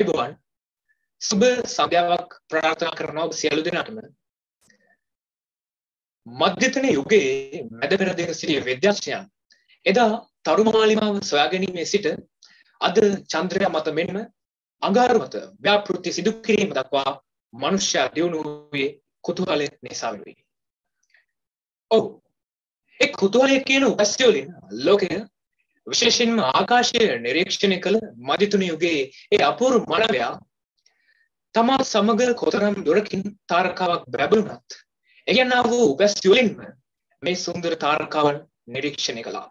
අයිබෝවන් සුබ සන්ධ්‍යාවක් ප්‍රාර්ථනා කරනවා ඔබ සියලු දෙනාටම. මධ්‍යතන යුගයේ මැද පෙරදිග සිටි විද්‍යාඥයන් එදා තරු මාලිමාව සොයා ගැනීමේ සිට අද චන්ද්‍රයා මත මෙන්ම අඟහරු මත ව්‍යාපෘති සිදු කිරීම දක්වා මනුෂ්‍යයා දියුණු වූයේ කුතුහලය නිසා වෙයි. ඔව්, ඒ කුතුහලය කියන උපස්ථිය වලින් ලෝකය විශේෂයෙන්ම ආකාශය නිරීක්ෂණය කළ මධ්‍යතන යුගයේ ඒ අපූර්ව මානවයා තමා සමග කොතරම් දුරකින් තාරකාවක් බැබළුණත් එයන වූ උපස්ථිය වලින්ම මේ සුන්දර තාරකාවන් නිරීක්ෂණය කළා.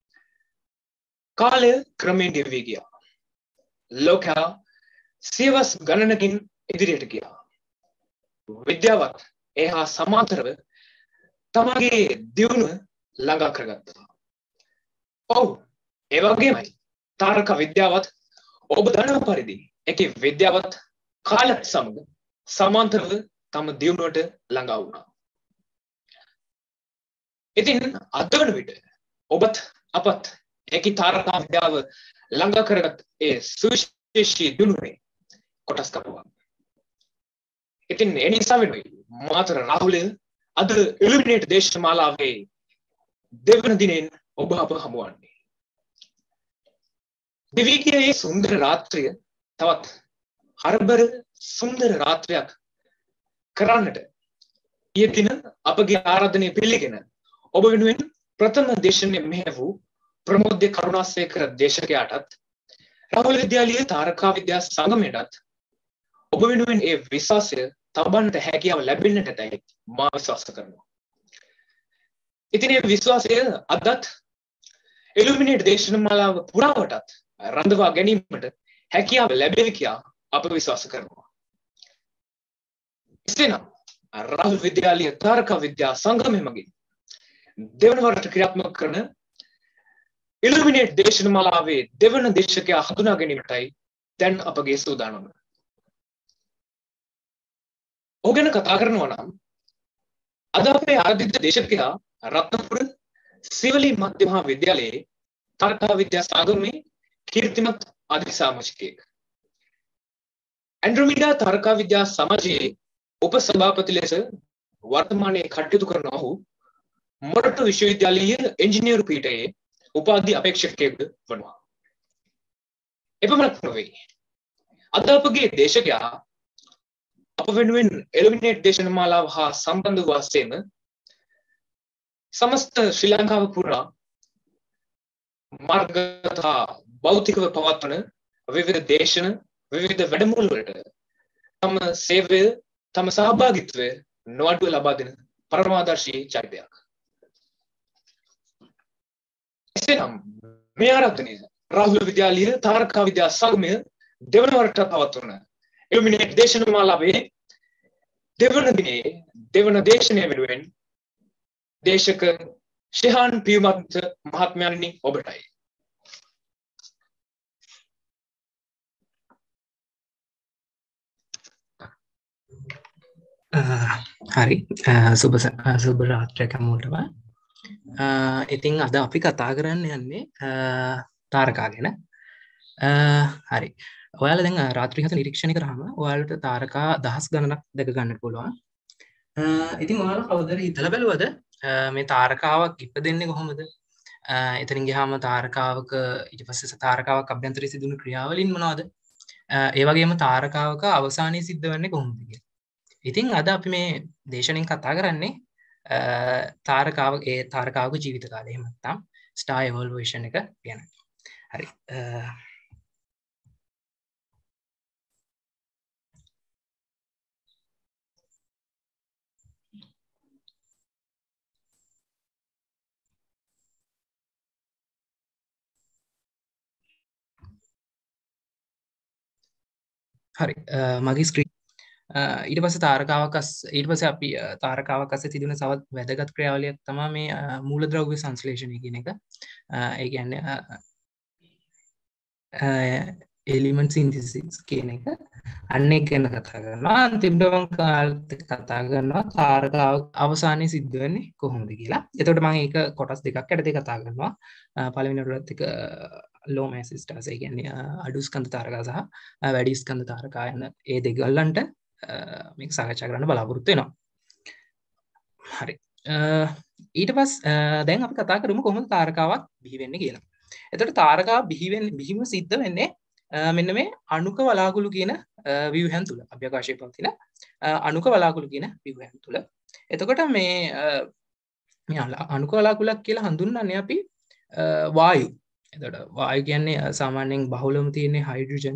කාලය ක්‍රමයෙන් ගෙවී ගියා. ලෝකයා සියවස් ගණනකින් ඉදිරියට ගියා. විද්‍යාවත් එහා සමාන්තරව තමගේ දියුණුව ළඟා කරගත්තා. ඔව්, ඒ වගේමයි තාරකා විද්‍යාවත් ඔබ දන්න පරිදි ඒකේ විද්‍යාවත් කාලත් සමග සමාන්තරව තම දියුණුවට ළඟා වුණා. ඉතින් අද වන විට ඔබත් අපත් ඒකී තාරකා විද්‍යාව ළඟා කරගත් ඒ සුවිශේෂී දියුණුවේ කොටස් කපුවා. ඉතින් ඒ නිසා වෙනුයි මාතර රාහුලය අද ඉලුමිනේට් දේශමාලාවේ දෙවන දිනෙන් ඔබ අප හමුවන්නේ. දිවිගේ සුන්දර රාත්‍රිය තවත් හරබර සුන්දර රාත්‍රියක් කරන්නට ඊයේ දින අපගේ ආරාධනය පිළිගෙන ඔබ වෙනුවෙන් ප්‍රථම දේශනය මෙහෙ වූ ප්‍රමෝද්‍ය කරුණාසේකර දේශකයාටත් රාහුල විද්‍යාලයේ තාරකා විද්‍යා සංගමයටත් ඔබ වෙනුවෙන් ඒ විශ්වාසය තබන්නට හැකියාව ලැබෙන්නට ඇතැයි මා විශ්වාස කරනවා. ඉතින් මේ විශ්වාසය අදත් ඉලුමිනේට් දේශනමාලාව පුරාවටත් රඳවා ගැනීමට හැකියාව ලැබෙවි කියා අප විශ්වාස කරනවා. එසේනම් රාහුල විද්‍යාලීය තාරකා විද්‍යා සංගමය මගින් දෙවන වරට ක්‍රියාත්මක කරන ඉලුමිනේට් දේශනමාලාවේ දෙවන දේශකයා හඳුනා ගැනීමටයි දැන් අපගේ සූදානම. ඔහු ගැන කතා කරනවා නම් අද අපේ ආරාධිත දේශකයා රත්නපුර සිවලී මධ්‍ය මහා විද්‍යාලයේ තාරකා විද්‍යා සංගමේ කීර්තිමත් අධිසාමාජිකයෙක්. ඇන්ඩ්‍රොමීඩා තාරකා විද්‍යා සමාජයේ උපසභාපති ලෙස වර්තමානයේ කටයුතු කරන ඔහු මොරටු විශ්වවිද්‍යාලීය ඉංජිනේරු පීඨයේ උපාධි අපේක්ෂකයෙක් වනවා. එපමණක් නොවේ. අද අපගේ දේශකයා අප වෙනුවෙන් ඉලුමිනේට් දේශනමාලාව හා සම්බන්ධ වූ වාසයේම සමස්ත ශ්‍රී ලංකාව පුරා මාර්ග තථා භෞතිකව පවත්වන විවිධ දේශන විවිධ වැඩමුළු වලට තම සේවය තම සහභාගීත්වය නොඅඩුව ලබා දෙන පරමාදර්ශී චරිතයක්. එසේනම් මේ ආරාධනය රාහුල විද්‍යාලීය තාරකා විද්‍යා සංගමය දෙවන වරට පවත්වන ඉලුමිනේට් දේශනමාලාවේ දෙවන දිනේ දෙවන දේශනය වෙනුවෙන් දේශක ශිහාන් පියුමත් මහත්මයන්නි ඔබටයි. හරි, සුබ රාත්‍රියක් හැමෝටම. ඉතින් අද අපි කතා කරන්න යන්නේ තාරකා ගැන. හරි, ඔයාලා දැන් රාත්‍රී 7 නිරීක්ෂණය කරාම ඔයාලට තාරකා දහස් ගණනක් දැක ගන්න පුළුවන්. ඉතින් ඔයාලා කවුරුද හිතලා බැලුවද මේ තාරකාවක් ඉපදෙන්නේ කොහොමද? එතනින් ගියාම තාරකාවක ඊට පස්සේ තාරකාවක් අභ්‍යන්තරයේ සිදුවන ක්‍රියාවලින් මොනවද? ඒ වගේම තාරකාවක අවසානයේ සිද්ධ වෙන්නේ කොහොමද කියලා. ඉතින් අද අපි මේ දේශනෙන් කතා කරන්නේ තාරකාවක ජීවිත කාලය, එහෙම නැත්නම් ස්ටාර් එවොල්යුෂන් එක ගැන. හරි. හරි, මගේ ස්ක්‍රීන් ඊට පස්සේ අපි තාරකාවක් අස්සේ තිබෙන තවත් වැදගත් ක්‍රියාවලියක් තමයි මේ මූලද්‍රව්‍ය සංශ්ලේෂණය කියන එක. ඒ කියන්නේ එලිමන්ට් සින්තසිස් කියන එක අන්න එක ගැන කතා කරනවා. අන්තිමට මම කතා කරනවා තාරකාව අවසානයේ සිද්ධ වෙන්නේ කොහොමද කියලා. එතකොට මම ඒක කොටස් දෙකක් යටතේ කතා කරනවා. පළවෙනි කොටත් එක low mass stars ඒ කියන්නේ අඩු ස්කන්ධ තාරකා සහ වැඩි ස්කන්ධ තාරකා යන ඒ දෙකලන්ට මේක සාකච්ඡා කරන්න බලාපොරොත්තු වෙනවා. හරි. ඊට පස්සේ දැන් අපි කතා කරමු කොහොමද තාරකාවක් බිහි වෙන්නේ කියලා. එතකොට තාරකාව බිහිවීම සිද්ධ වෙන්නේ මෙන්න මේ අණුක වලාකුළු කියන ව්‍යුහයන් තුල. අභ්‍යවකාශයේ පවතින අණුක වලාකුළු කියන ව්‍යුහයන් තුල. එතකොට මේ අණුක වලාකුළක් කියලා හඳුන්වන්නේ අපි වායු. එතකොට වායු කියන්නේ සාමාන්‍යයෙන් බහුලවම තියෙන හයිඩ්‍රජන්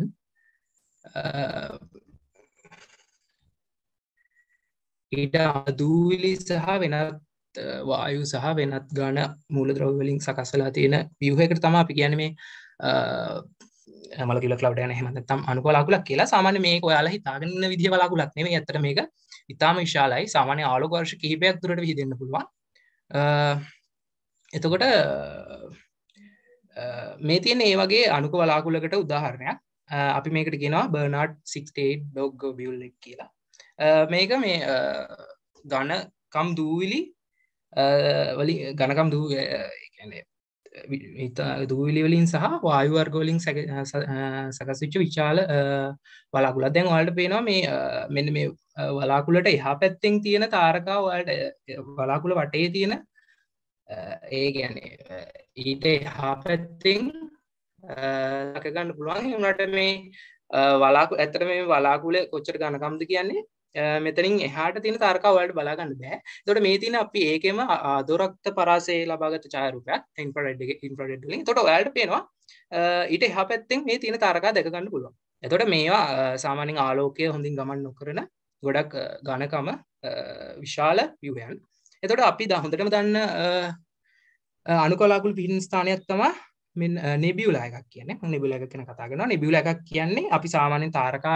ඊට දූවිලි සහ වෙනත් වායු සහ වෙනත් ඝන මූලද්‍රව්‍ය වලින් සකස් වෙලා තියෙන ව්‍යුහයකට තමයි අපි කියන්නේ මේ මොලකියුලර් ක්ලවුඩ් යන එහෙම නැත්නම් අණුක වලාකුළක් කියලා. සාමාන්‍ය මේක ඔයාලා හිතාගෙන ඉන්න විදිහ වලාකුළක් නෙමෙයි. ඇත්තට මේක ඉතාම විශාලයි. සාමාන්‍ය ආලෝක වර්ෂ කිහිපයක් දුරට විහිදෙන්න පුළුවන්. එතකොට මේ තියෙන ඒ වගේ අණුක වලාකුළකට උදාහරණයක් අපි මේකට කියනවා බර්නාඩ් 68 ඩොග් වියුල් කියලා. මේක මේ ඝනකම් දූවිලි වලින් ඝනකම් දූවිලි වලින් සහ වායු වර්ග වලින් සකස් වෙච්ච විශාල වලාකුළක්. දැන් ඔයාලට පේනවා මේ මෙන්න මේ වලාකුළට එහා පැත්තෙන් තියෙන තාරකා ඔයාලට වලාකුළ වටේ තියෙන ඒ කියන්නේ ඊට එහා පැත්තෙන් ලක ගන්න පුළුවන්. ඒ වුණාට මේ වලාකුළ ඇත්තට මේ වලාකුළ කොච්චර ඝනකම්ද කියන්නේ මෙතනින් එහාට තියෙන තාරකා ඔයාලට බලා ගන්න බෑ. ඒතකොට මේ තියෙන අපි ඒකෙම අදෝරක්ත පරාසයේ ලබාගත් ඡායාරූපයක් ඉන්ෆ්‍රාරෙඩ් වලින්. ඒතකොට ඔයාලට පේනවා ඊට එහා පැත්තෙන් මේ තියෙන තාරකා දැක ගන්න පුළුවන්. එතකොට මේවා සාමාන්‍යයෙන් ආලෝකය හොඳින් ගමන් නොකරන ගොඩක් ඝනකම විශාල ව්‍යුහයන්. එතකොට අපි හොඳටම දන්න අණුක වලාකුළු පිහිටන ස්ථානයක් තමයි මෙන්න නෙබියුලා එකක් කියන්නේ. මම නෙබියුලා එකක් ගැන කතා කරනවා. නෙබියුලා එකක් කියන්නේ අපි සාමාන්‍යයෙන්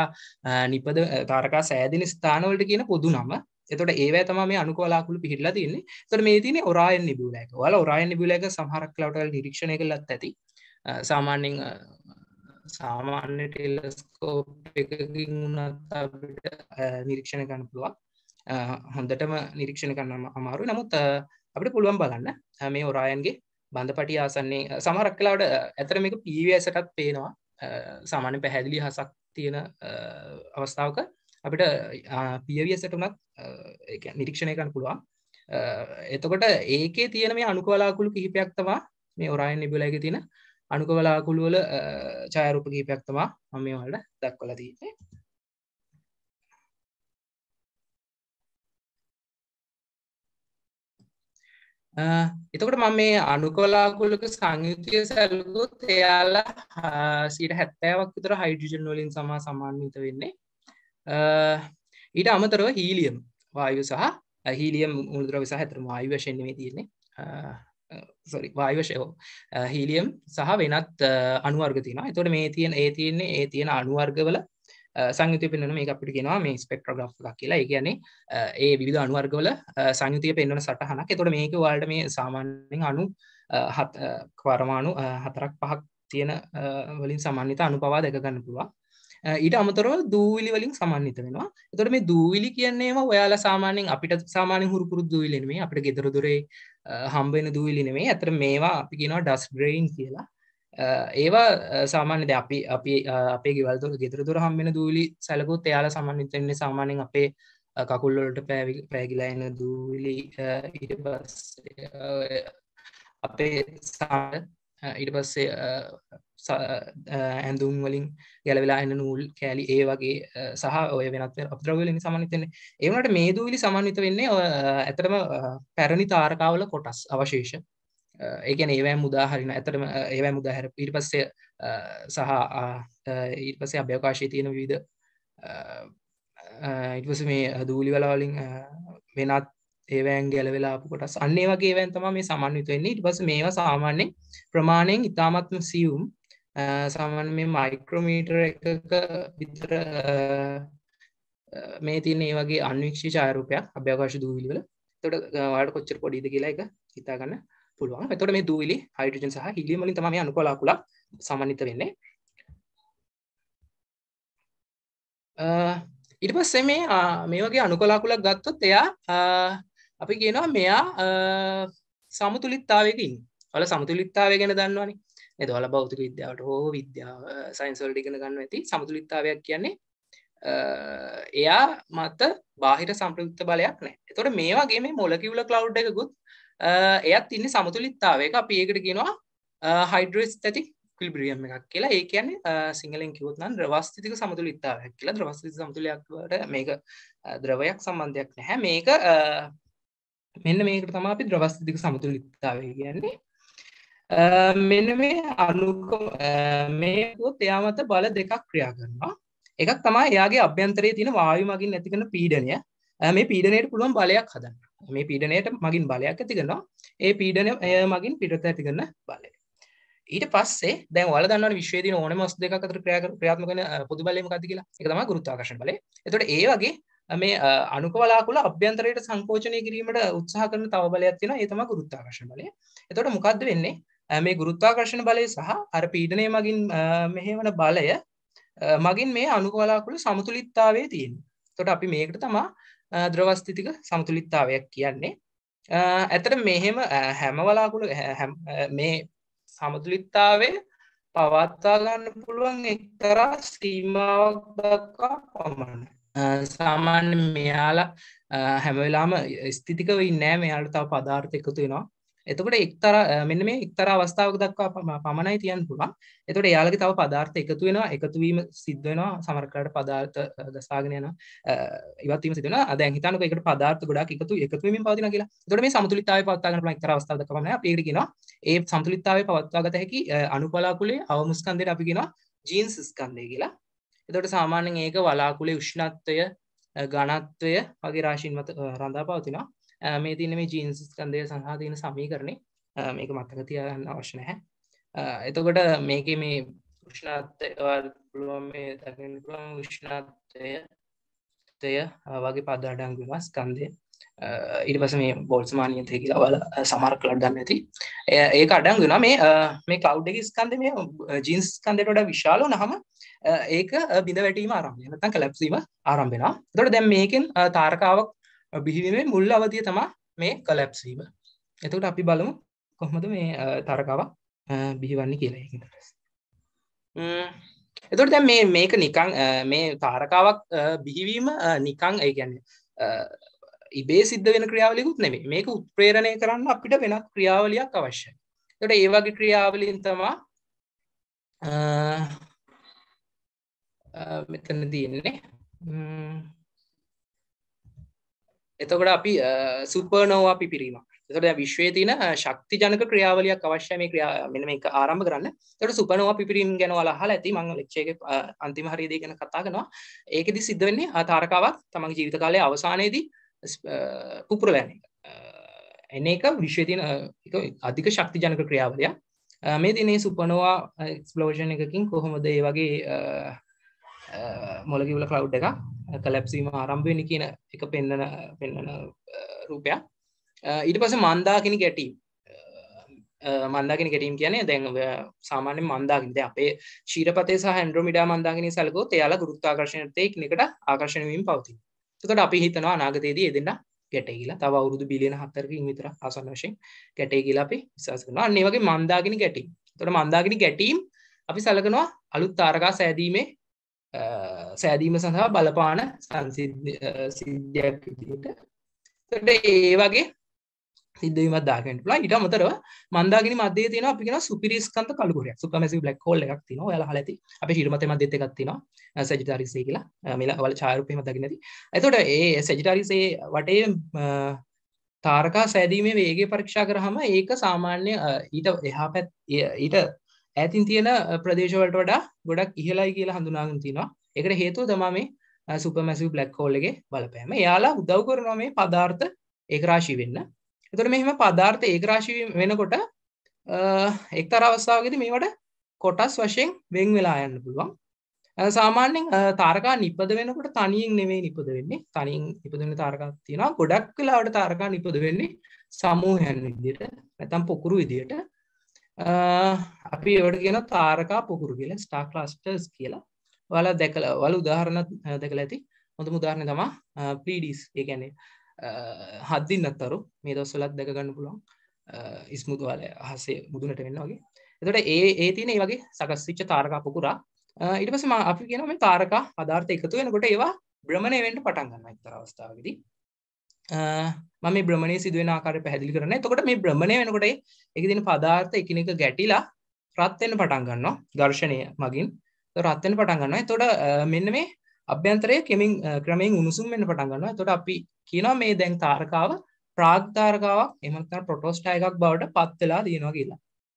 තාරකා සෑදෙන ස්ථාන වලට කියන පොදු නම. එතකොට ඒවැය තමයි මේ අණුක වලාකුළු පිහිටලා තියෙන්නේ. එතකොට මේ තියෙන්නේ ඔරායන් නෙබියුලා එක. ඔයාලා ඔරායන් නෙබියුලා එක සමහරක් වෙලාවට ඔයාලා නිරීක්ෂණය කළත් ඇති. සාමාන්‍යයෙන් සාමාන්‍ය ටෙලස්කෝප් එකකින් උනත් අපිට නිරීක්ෂණය කරන්න පුළුවන්. හොඳටම නිරීක්ෂණය කරන්න අමාරුයි. නමුත් අපිට පුළුවන් බලන්න මේ ඔරායන්ගේ බන්ධපටි ආසන්නේ සමහරක් වෙලාවට ඇතර මේක PVS එකටත් පේනවා. සාමාන්‍ය පැහැදිලි හසක් තියෙන අවස්ථාවක අපිට PVS එකට උනත් ඒක නිරීක්ෂණය කරන්න පුළුවන්. එතකොට ඒකේ තියෙන මේ අණුක වලාකුළු කිහිපයක් තමයි මේ ඔරායන් නෙබියුලා එකේ තියෙන අණුක වලාකුළු වල ඡායාරූප කිහිපයක් තමයි මම මේ වලට දක්වලා තියෙන්නේ. එතකොට මම මේ අණුක වලාකුළුක සංයුතිය සැලකුවොත් එයාලා 70%ක් විතර හයිඩ්‍රජන් වලින් සමාන්විත වෙන්නේ. ඊට අමතරව හීලියම් වායුව සහ හීලියම් මූලද්‍රව්‍ය සහ අතර වායු වශයෙන් නෙමෙයි තියෙන්නේ. වායු වශයෙන් හීලියම් සහ වෙනත් අණු වර්ග තියෙනවා. එතකොට මේ තියෙන අණු වර්ගවල සංයුතිය පෙන්වන මේක අපිට කියනවා මේ ස්පෙක්ට්‍රෝග්‍රාෆ් එකක් කියලා. ඒ කියන්නේ ඒ විවිධ අණු වර්ගවල සංයුතිය පෙන්වන සටහනක්. එතකොට මේක ඔයාලට මේ සාමාන්‍යයෙන් අණු පරමාණු 4ක් 5ක් තියෙන වලින් සමන්විත අණු පවා දැක ගන්න පුළුවන්. ඊට අමතරව දූවිලි වලින් සමන්විත වෙනවා. එතකොට මේ දූවිලි කියන්නේ ඒවා ඔයාලා සාමාන්‍යයෙන් අපිට සාමාන්‍යයෙන් හුරු පුරුදු දූවිලි නෙමෙයි. අපිට ගෙදර දොරේ හම්බ වෙන දූවිලි නෙමෙයි. අතට මේවා අපි කියනවා ඩස්ට් ග්‍රේන් කියලා. ඒවා සාමාන්‍ය දැන් අපි අපේ ගෙවල් දොර ගෙදර දොර හම්බ වෙන දූවිලි සැලකුවොත් එයාලා සමන්විත වෙන්නේ සාමාන්‍යයෙන් අපේ කකුල් වලට පෑගිලා එන දූවිලි ඊට පස්සේ අපේ ඊට පස්සේ ඇඳුම් වලින් ගැලවිලා එන නූල් කෑලි ඒ වගේ සහ ඔය වෙනත් අපද්‍රව්‍ය වලින් සමන්විත වෙන්නේ. ඒ වුණාට මේ දූවිලි සමන්විත වෙන්නේ ඇත්තටම පැරණි තාරකාවල කොටස් අවශේෂ. ඒ කියන්නේ ඒවැම උදාහරණ ඇත්තටම ඒවැම උදාහරණ ඊට පස්සේ ඊට පස්සේ අභ්‍යවකාශයේ තියෙන විවිධ ඊට පස්සේ මේ දූවිලි වලින් වෙනත් ඒවැන් ගැලවිලා ආපු කොටස් අන්න ඒ වගේ ඒවැන් තමයි මේ සමන්විත වෙන්නේ. ඊට පස්සේ මේවා සාමාන්‍යයෙන් ප්‍රමාණයෙන් ඉතාමත්ම සියුම් සාමාන්‍ය මේ මයික්‍රෝමීටර් එකක විතර මේ තියෙන මේ වගේ අන්වික්ෂිත ඡායාරූපයක් අභ්‍යවකාශ දූවිලි වල. එතකොට ඔයාලට කොච්චර පොඩිද කියලා ඒක හිතා ගන්න පුළුවන්. එතකොට මේ දූවිලි හයිඩ්‍රජන් සහ හීලියම් වලින් තමයි මේ අණුක වලාකුළක් සමන්විත වෙන්නේ. ඊට පස්සේ මේ වගේ අනුකලාකුලක් ගත්තොත් එයා අපි කියනවා මෙයා සමතුලිතතාවයක ඉන්නේ. ඔයාලා සමතුලිතතාවය ගැන දන්නවනේ. නේද? ඔයාලා භෞතික විද්‍යාවට හෝ විද්‍යාව සයන්ස් වලට ඉගෙන ගන්නවා ඇති. සමතුලිතතාවයක් කියන්නේ එයා මත බාහිර සම්ප්‍රයුක්ත බලයක් නැහැ. එතකොට මේ වගේ මේ මොලකියුලර් ක්ලවුඩ් එකකුත් එයත් ඉන්නේ සමතුලිතතාවයක. අපි ඒකට කියනවා හයිඩ්‍රෝස්ටැටික් ඉක්විලිබ්‍රියම් එකක් කියලා. ඒ කියන්නේ සිංහලෙන් කිව්වොත් නම් ද්‍රවස්ථිතික සමතුලිතතාවයක් කියලා. ද්‍රවස්ථිතික සමතුලිතයක් වලට මේක ද්‍රවයක් සම්බන්ධයක් නැහැ. මේක මෙන්න මේකට තමයි අපි ද්‍රවස්ථිතික සමතුලිතතාවය කියන්නේ. මෙන්න මේ මේ පොත් එයා මත බල දෙකක් ක්‍රියා කරනවා. එකක් තමයි එයාගේ අභ්‍යන්තරයේ තියෙන වායු මගින් ඇති කරන පීඩනය. මේ පීඩනයට පුළුවන් බලයක් හදන්න. මේ පීඩනයට මගින් බලයක් ඇති කරනවා. ඒ පීඩනය මගින් පිටත ඇති කරන බලය. ඊට පස්සේ දැන් ඔයාලා දන්නවනේ විශ්වයේ තියෙන ඕනෑම වස්තු දෙකක් අතර ක්‍රියාත්මක වෙන පොදු බලය මොකක්ද කියලා. ඒක තමයි ගුරුත්වාකර්ෂණ බලය. එතකොට ඒ වගේ මේ අණුක වලාකුළ අභ්‍යන්තරයට සංකෝචනය කිරීමට උත්සාහ කරන තව බලයක් තියෙනවා. ඒ තමයි ගුරුත්වාකර්ෂණ බලය. එතකොට මොකද්ද වෙන්නේ? මේ ගුරුත්වාකර්ෂණ බලය සහ අර පීඩනය මගින් මෙහෙවන බලය මගින් මේ අණුක වලාකුළු සමතුලිතතාවයේ තියෙනවා. එතකොට අපි මේකට තමයි ද්‍රවස්ථිතික සමතුලිතතාවයක් කියන්නේ. ඇත්තට මෙහෙම හැම වලාකුළු මේ සමතුලිතතාවය පවත්වා ගන්න පුළුවන් එක්තරා සීමාවක් දක්වා පමණයි. සාමාන්‍ය මෙයාලා හැම වෙලාවම ස්ථිතිකව ඉන්නේ නැහැ. මෙයාලට තව පදාර්ථ එකතු වෙනවා. එතකොට එක්තරා මෙන්න මේ එක්තරා අවස්ථාවක දක්වා පමණයි තියන්න පුළුවන්. එතකොට එයාලගේ තව පදාර්ථ එකතු වෙනවා. එකතු වීම සිද්ධ වෙනවා. සමහර කාලට පදාර්ථ ගසාගෙන යනවා. ඉවත් වීම සිද්ධ වෙනවා. දැන් හිතන්නකෝ ඒකට පදාර්ථ ගොඩාක් එකතු වෙමින් පවතිනවා කියලා. එතකොට මේ සමතුලිතතාවය පවත්වා ගන්න පුළුවන් එක්තරා අවස්ථාවක දක්වා පමණයි. අපි ඒකට කියනවා ඒ සමතුලිතතාවය පවත්වා ගත හැකි අණු වලාකුළේ අවම ස්කන්ධයට අපි කියනවා ජීන්ස් ස්කන්ධය කියලා. එතකොට සාමාන්‍යයෙන් ඒක වලාකුළේ උෂ්ණත්වය, ඝනත්වය වගේ රාශීන් මත රඳා පවතිනවා. මේ තියෙන මේ ජීන්ස් ස්කන්ධය සඳහා තියෙන සමීකරණේ මේක මතක තියාගන්න අවශ්‍ය නැහැ. එතකොට මේකේ මේ උෂ්ණත්වය පුළුවන් මේ දකින්න පුළුවන් උෂ්ණත්වය වගේ පද අඩංගු වෙනවා ස්කන්ධය. ඊට පස්සේ මේ බෝල්ට්ස්මානියන්තය කියලා ඔයාලා සමහර කලක් ගන්න ඇති. ඒක අඩංගු වෙනවා මේ ක්ලවුඩ් එකේ ස්කන්ධය මේ ජීන්ස් ස්කන්ධයට වඩා විශාල වුණාම ඒක බිඳ වැටීම ආරම්භ වෙනවා. නැත්නම් කලැප්ස් වීම ආරම්භ වෙනවා. එතකොට දැන් මේකෙන් තාරකාවක් බිහිවීමේ මුල් අවධිය තමයි මේ කලැප්ස් වීම. එතකොට අපි බලමු කොහොමද මේ තාරකාවක් බිහිවන්නේ කියලා ඒකෙන්. එතකොට දැන් මේක නිකන් මේ තාරකාවක් බිහිවීම නිකන් ඒ කියන්නේ ඉබේ සිද්ධ වෙන ක්‍රියාවලියකුත් නෙමෙයි. මේක උත්ප්‍රේරණය කරන්න අපිට වෙනත් ක්‍රියාවලියක් අවශ්‍යයි. එතකොට ඒ වගේ ක්‍රියාවලින් තමයි මෙතන තියෙන්නේ. එතකොට අපි සුපර්නෝවා පිපිරීමක්. එතකොට දැන් විශ්වයේ තියෙන ශක්තිජනක ක්‍රියාවලියක් අවශ්‍යයි මේ මෙන්න මේක ආරම්භ කරන්න. එතකොට සුපර්නෝවා පිපිරීම ගැන ඔයාලා අහලා ඇති. මම ලෙක්චර් එකේ අන්තිම හරියදී ගැන කතා කරනවා. ඒකෙදි සිද්ධ වෙන්නේ තාරකාවක් තමන්ගේ ජීවිත කාලයේ අවසානයේදී පුපුරලා යන එක. එන එක විශ්වයේ තියෙන අධික ශක්තිජනක ක්‍රියාවලියක්. මේ දිනේ සුපර්නෝවා එක්ස්ප්ලෝෂන් එකකින් කොහොමද මේ වගේ මොලකියුලර් ක්ලවුඩ් එකක් කලැප්ස් වීම ආරම්භ වෙන්නේ කියන එක පෙන්වන රූපයක්. ඊට පස්සේ මන්දාකිනි ගැටීම්. මන්දාකිනි ගැටීම් කියන්නේ දැන් සාමාන්‍යයෙන් මන්දාකිනි දැන් අපේ ක්ෂීරපතේ සහ ඇන්ඩ්‍රොමීඩා මන්දාකිනි සැලකුවොත් එයාලා ගුරුත්වාකර්ෂණයට එකිනෙකට ආකර්ෂණය වීම පවතින. එතකොට අපි හිතනවා අනාගතයේදී එදෙන්න ගැටේ කියලා. තව අවුරුදු බිලියන 4කින් විතර ආසන්න වශයෙන් ගැටේ කියලා අපි විශ්වාස කරනවා. අන්න ඒ වගේ මන්දාකිනි ගැටීම්. එතකොට මන්දාකිනි ගැටීම් අපි සැලකනවා අලුත් තාරකා සෑදීම සඳහා බලපාන සිද්ධියක් විදිහට. එතකොට ඒ වගේ සිද්ධවීමක් දාගන්න පුළුවන්. ඊට අමතරව මන්දාකිනි මැදේ තියෙනවා අපි කියනවා සුපිරිස්කන්ත කළුගොරයක්. සුපර්මැසිව් බ්ලැක් හෝල් එකක් තියෙනවා. ඔයාලා අහලා ඇති. අපේ ශීර්මතේ මැදෙත් එකක් තියෙනවා. සැජිටාරියස් A කියලා. මේලා ඔයාලා ඡායාරූපෙම දකින්න ඇති. එතකොට ඒ සැජිටාරියස් A වටේ තාරකා සෑදීමේ වේගය පරීක්ෂා කරාම ඒක සාමාන්‍ය ඊට එහා ඊට ඈතින් තියෙන ප්‍රදේශ වලට වඩා ගොඩක් ඉහළයි කියලා හඳුනාගෙන තිනවා. ඒකට හේතුව තමයි මේ සුපර්මැසිව් බ්ලැක් හෝල් එකේ බලපෑම. එයාලා උදව් කරනවා මේ පදාර්ථ ඒකරාශී වෙන්න. එතකොට මෙහෙම පදාර්ථ ඒකරාශී වෙනකොට එක්තරා අවස්ථාවකදී මේවට කොටස් වශයෙන් වෙන් වෙලා යන්න පුළුවන්. සාමාන්‍යයෙන් තාරකා නිපද වෙනකොට තනියෙන් නෙමෙයි නිපද වෙන්නේ. තනියෙන් නිපද වෙන තාරකාවක් තියෙනවා. ගොඩක් වෙලාවට තාරකා නිපද වෙන්නේ සමූහයන් විදිහට නැත්නම් පොකුරු විදිහට. අපි ඒවට කියනවා තාරකා පොකුරු කියලා, ස්ටාර් ක්ලස්ටර්ස් කියලා. ඔයාලා දැකලා ඔයාලා උදාහරණ දැකලා ඇති. හොඳම උදාහරණය තමයි ප්ලීඩිස්. ඒ කියන්නේ හත් දින්නත්තරු මේ දවස්වලත් දැක ගන්න පුළුවන්. ඉස්මුතු වල අහසේ මුදුනට වෙන්න වගේ. එතකොට ඒ තියෙන මේ වගේ සකස් වෙච්ච තාරකා පුකුරා ඊට පස්සේ අපි කියනවා මේ තාරකා පදාර්ථ එකතු වෙනකොට ඒවා භ්‍රමණය වෙන්න පටන් ගන්නවා එක්තරා අවස්ථාවකදී. මම මේ භ්‍රමණය සිදුවෙන ආකාරය පැහැදිලි කරන්නේ. එතකොට මේ භ්‍රමණය වෙනකොට ඒකේ තියෙන පදාර්ථ එකිනෙක ගැටිලා රත් වෙන්න පටන් ගන්නවා ඝර්ෂණය මගින්. ඒක රත් වෙන්න පටන් ගන්නවා. එතකොට මෙන්න මේ අභ්‍යන්තරයේ ක්‍රමයෙන් උණුසුම් වෙන්න පටන් ගන්නවා. එතකොට අපි කියනවා මේ දැන් තාරකාව ප්‍රාග් තාරකාවක් එහෙම නැත්නම් ප්‍රොටෝස්ටා එකක් බවට පත් වෙලා තියෙනවා කියලා.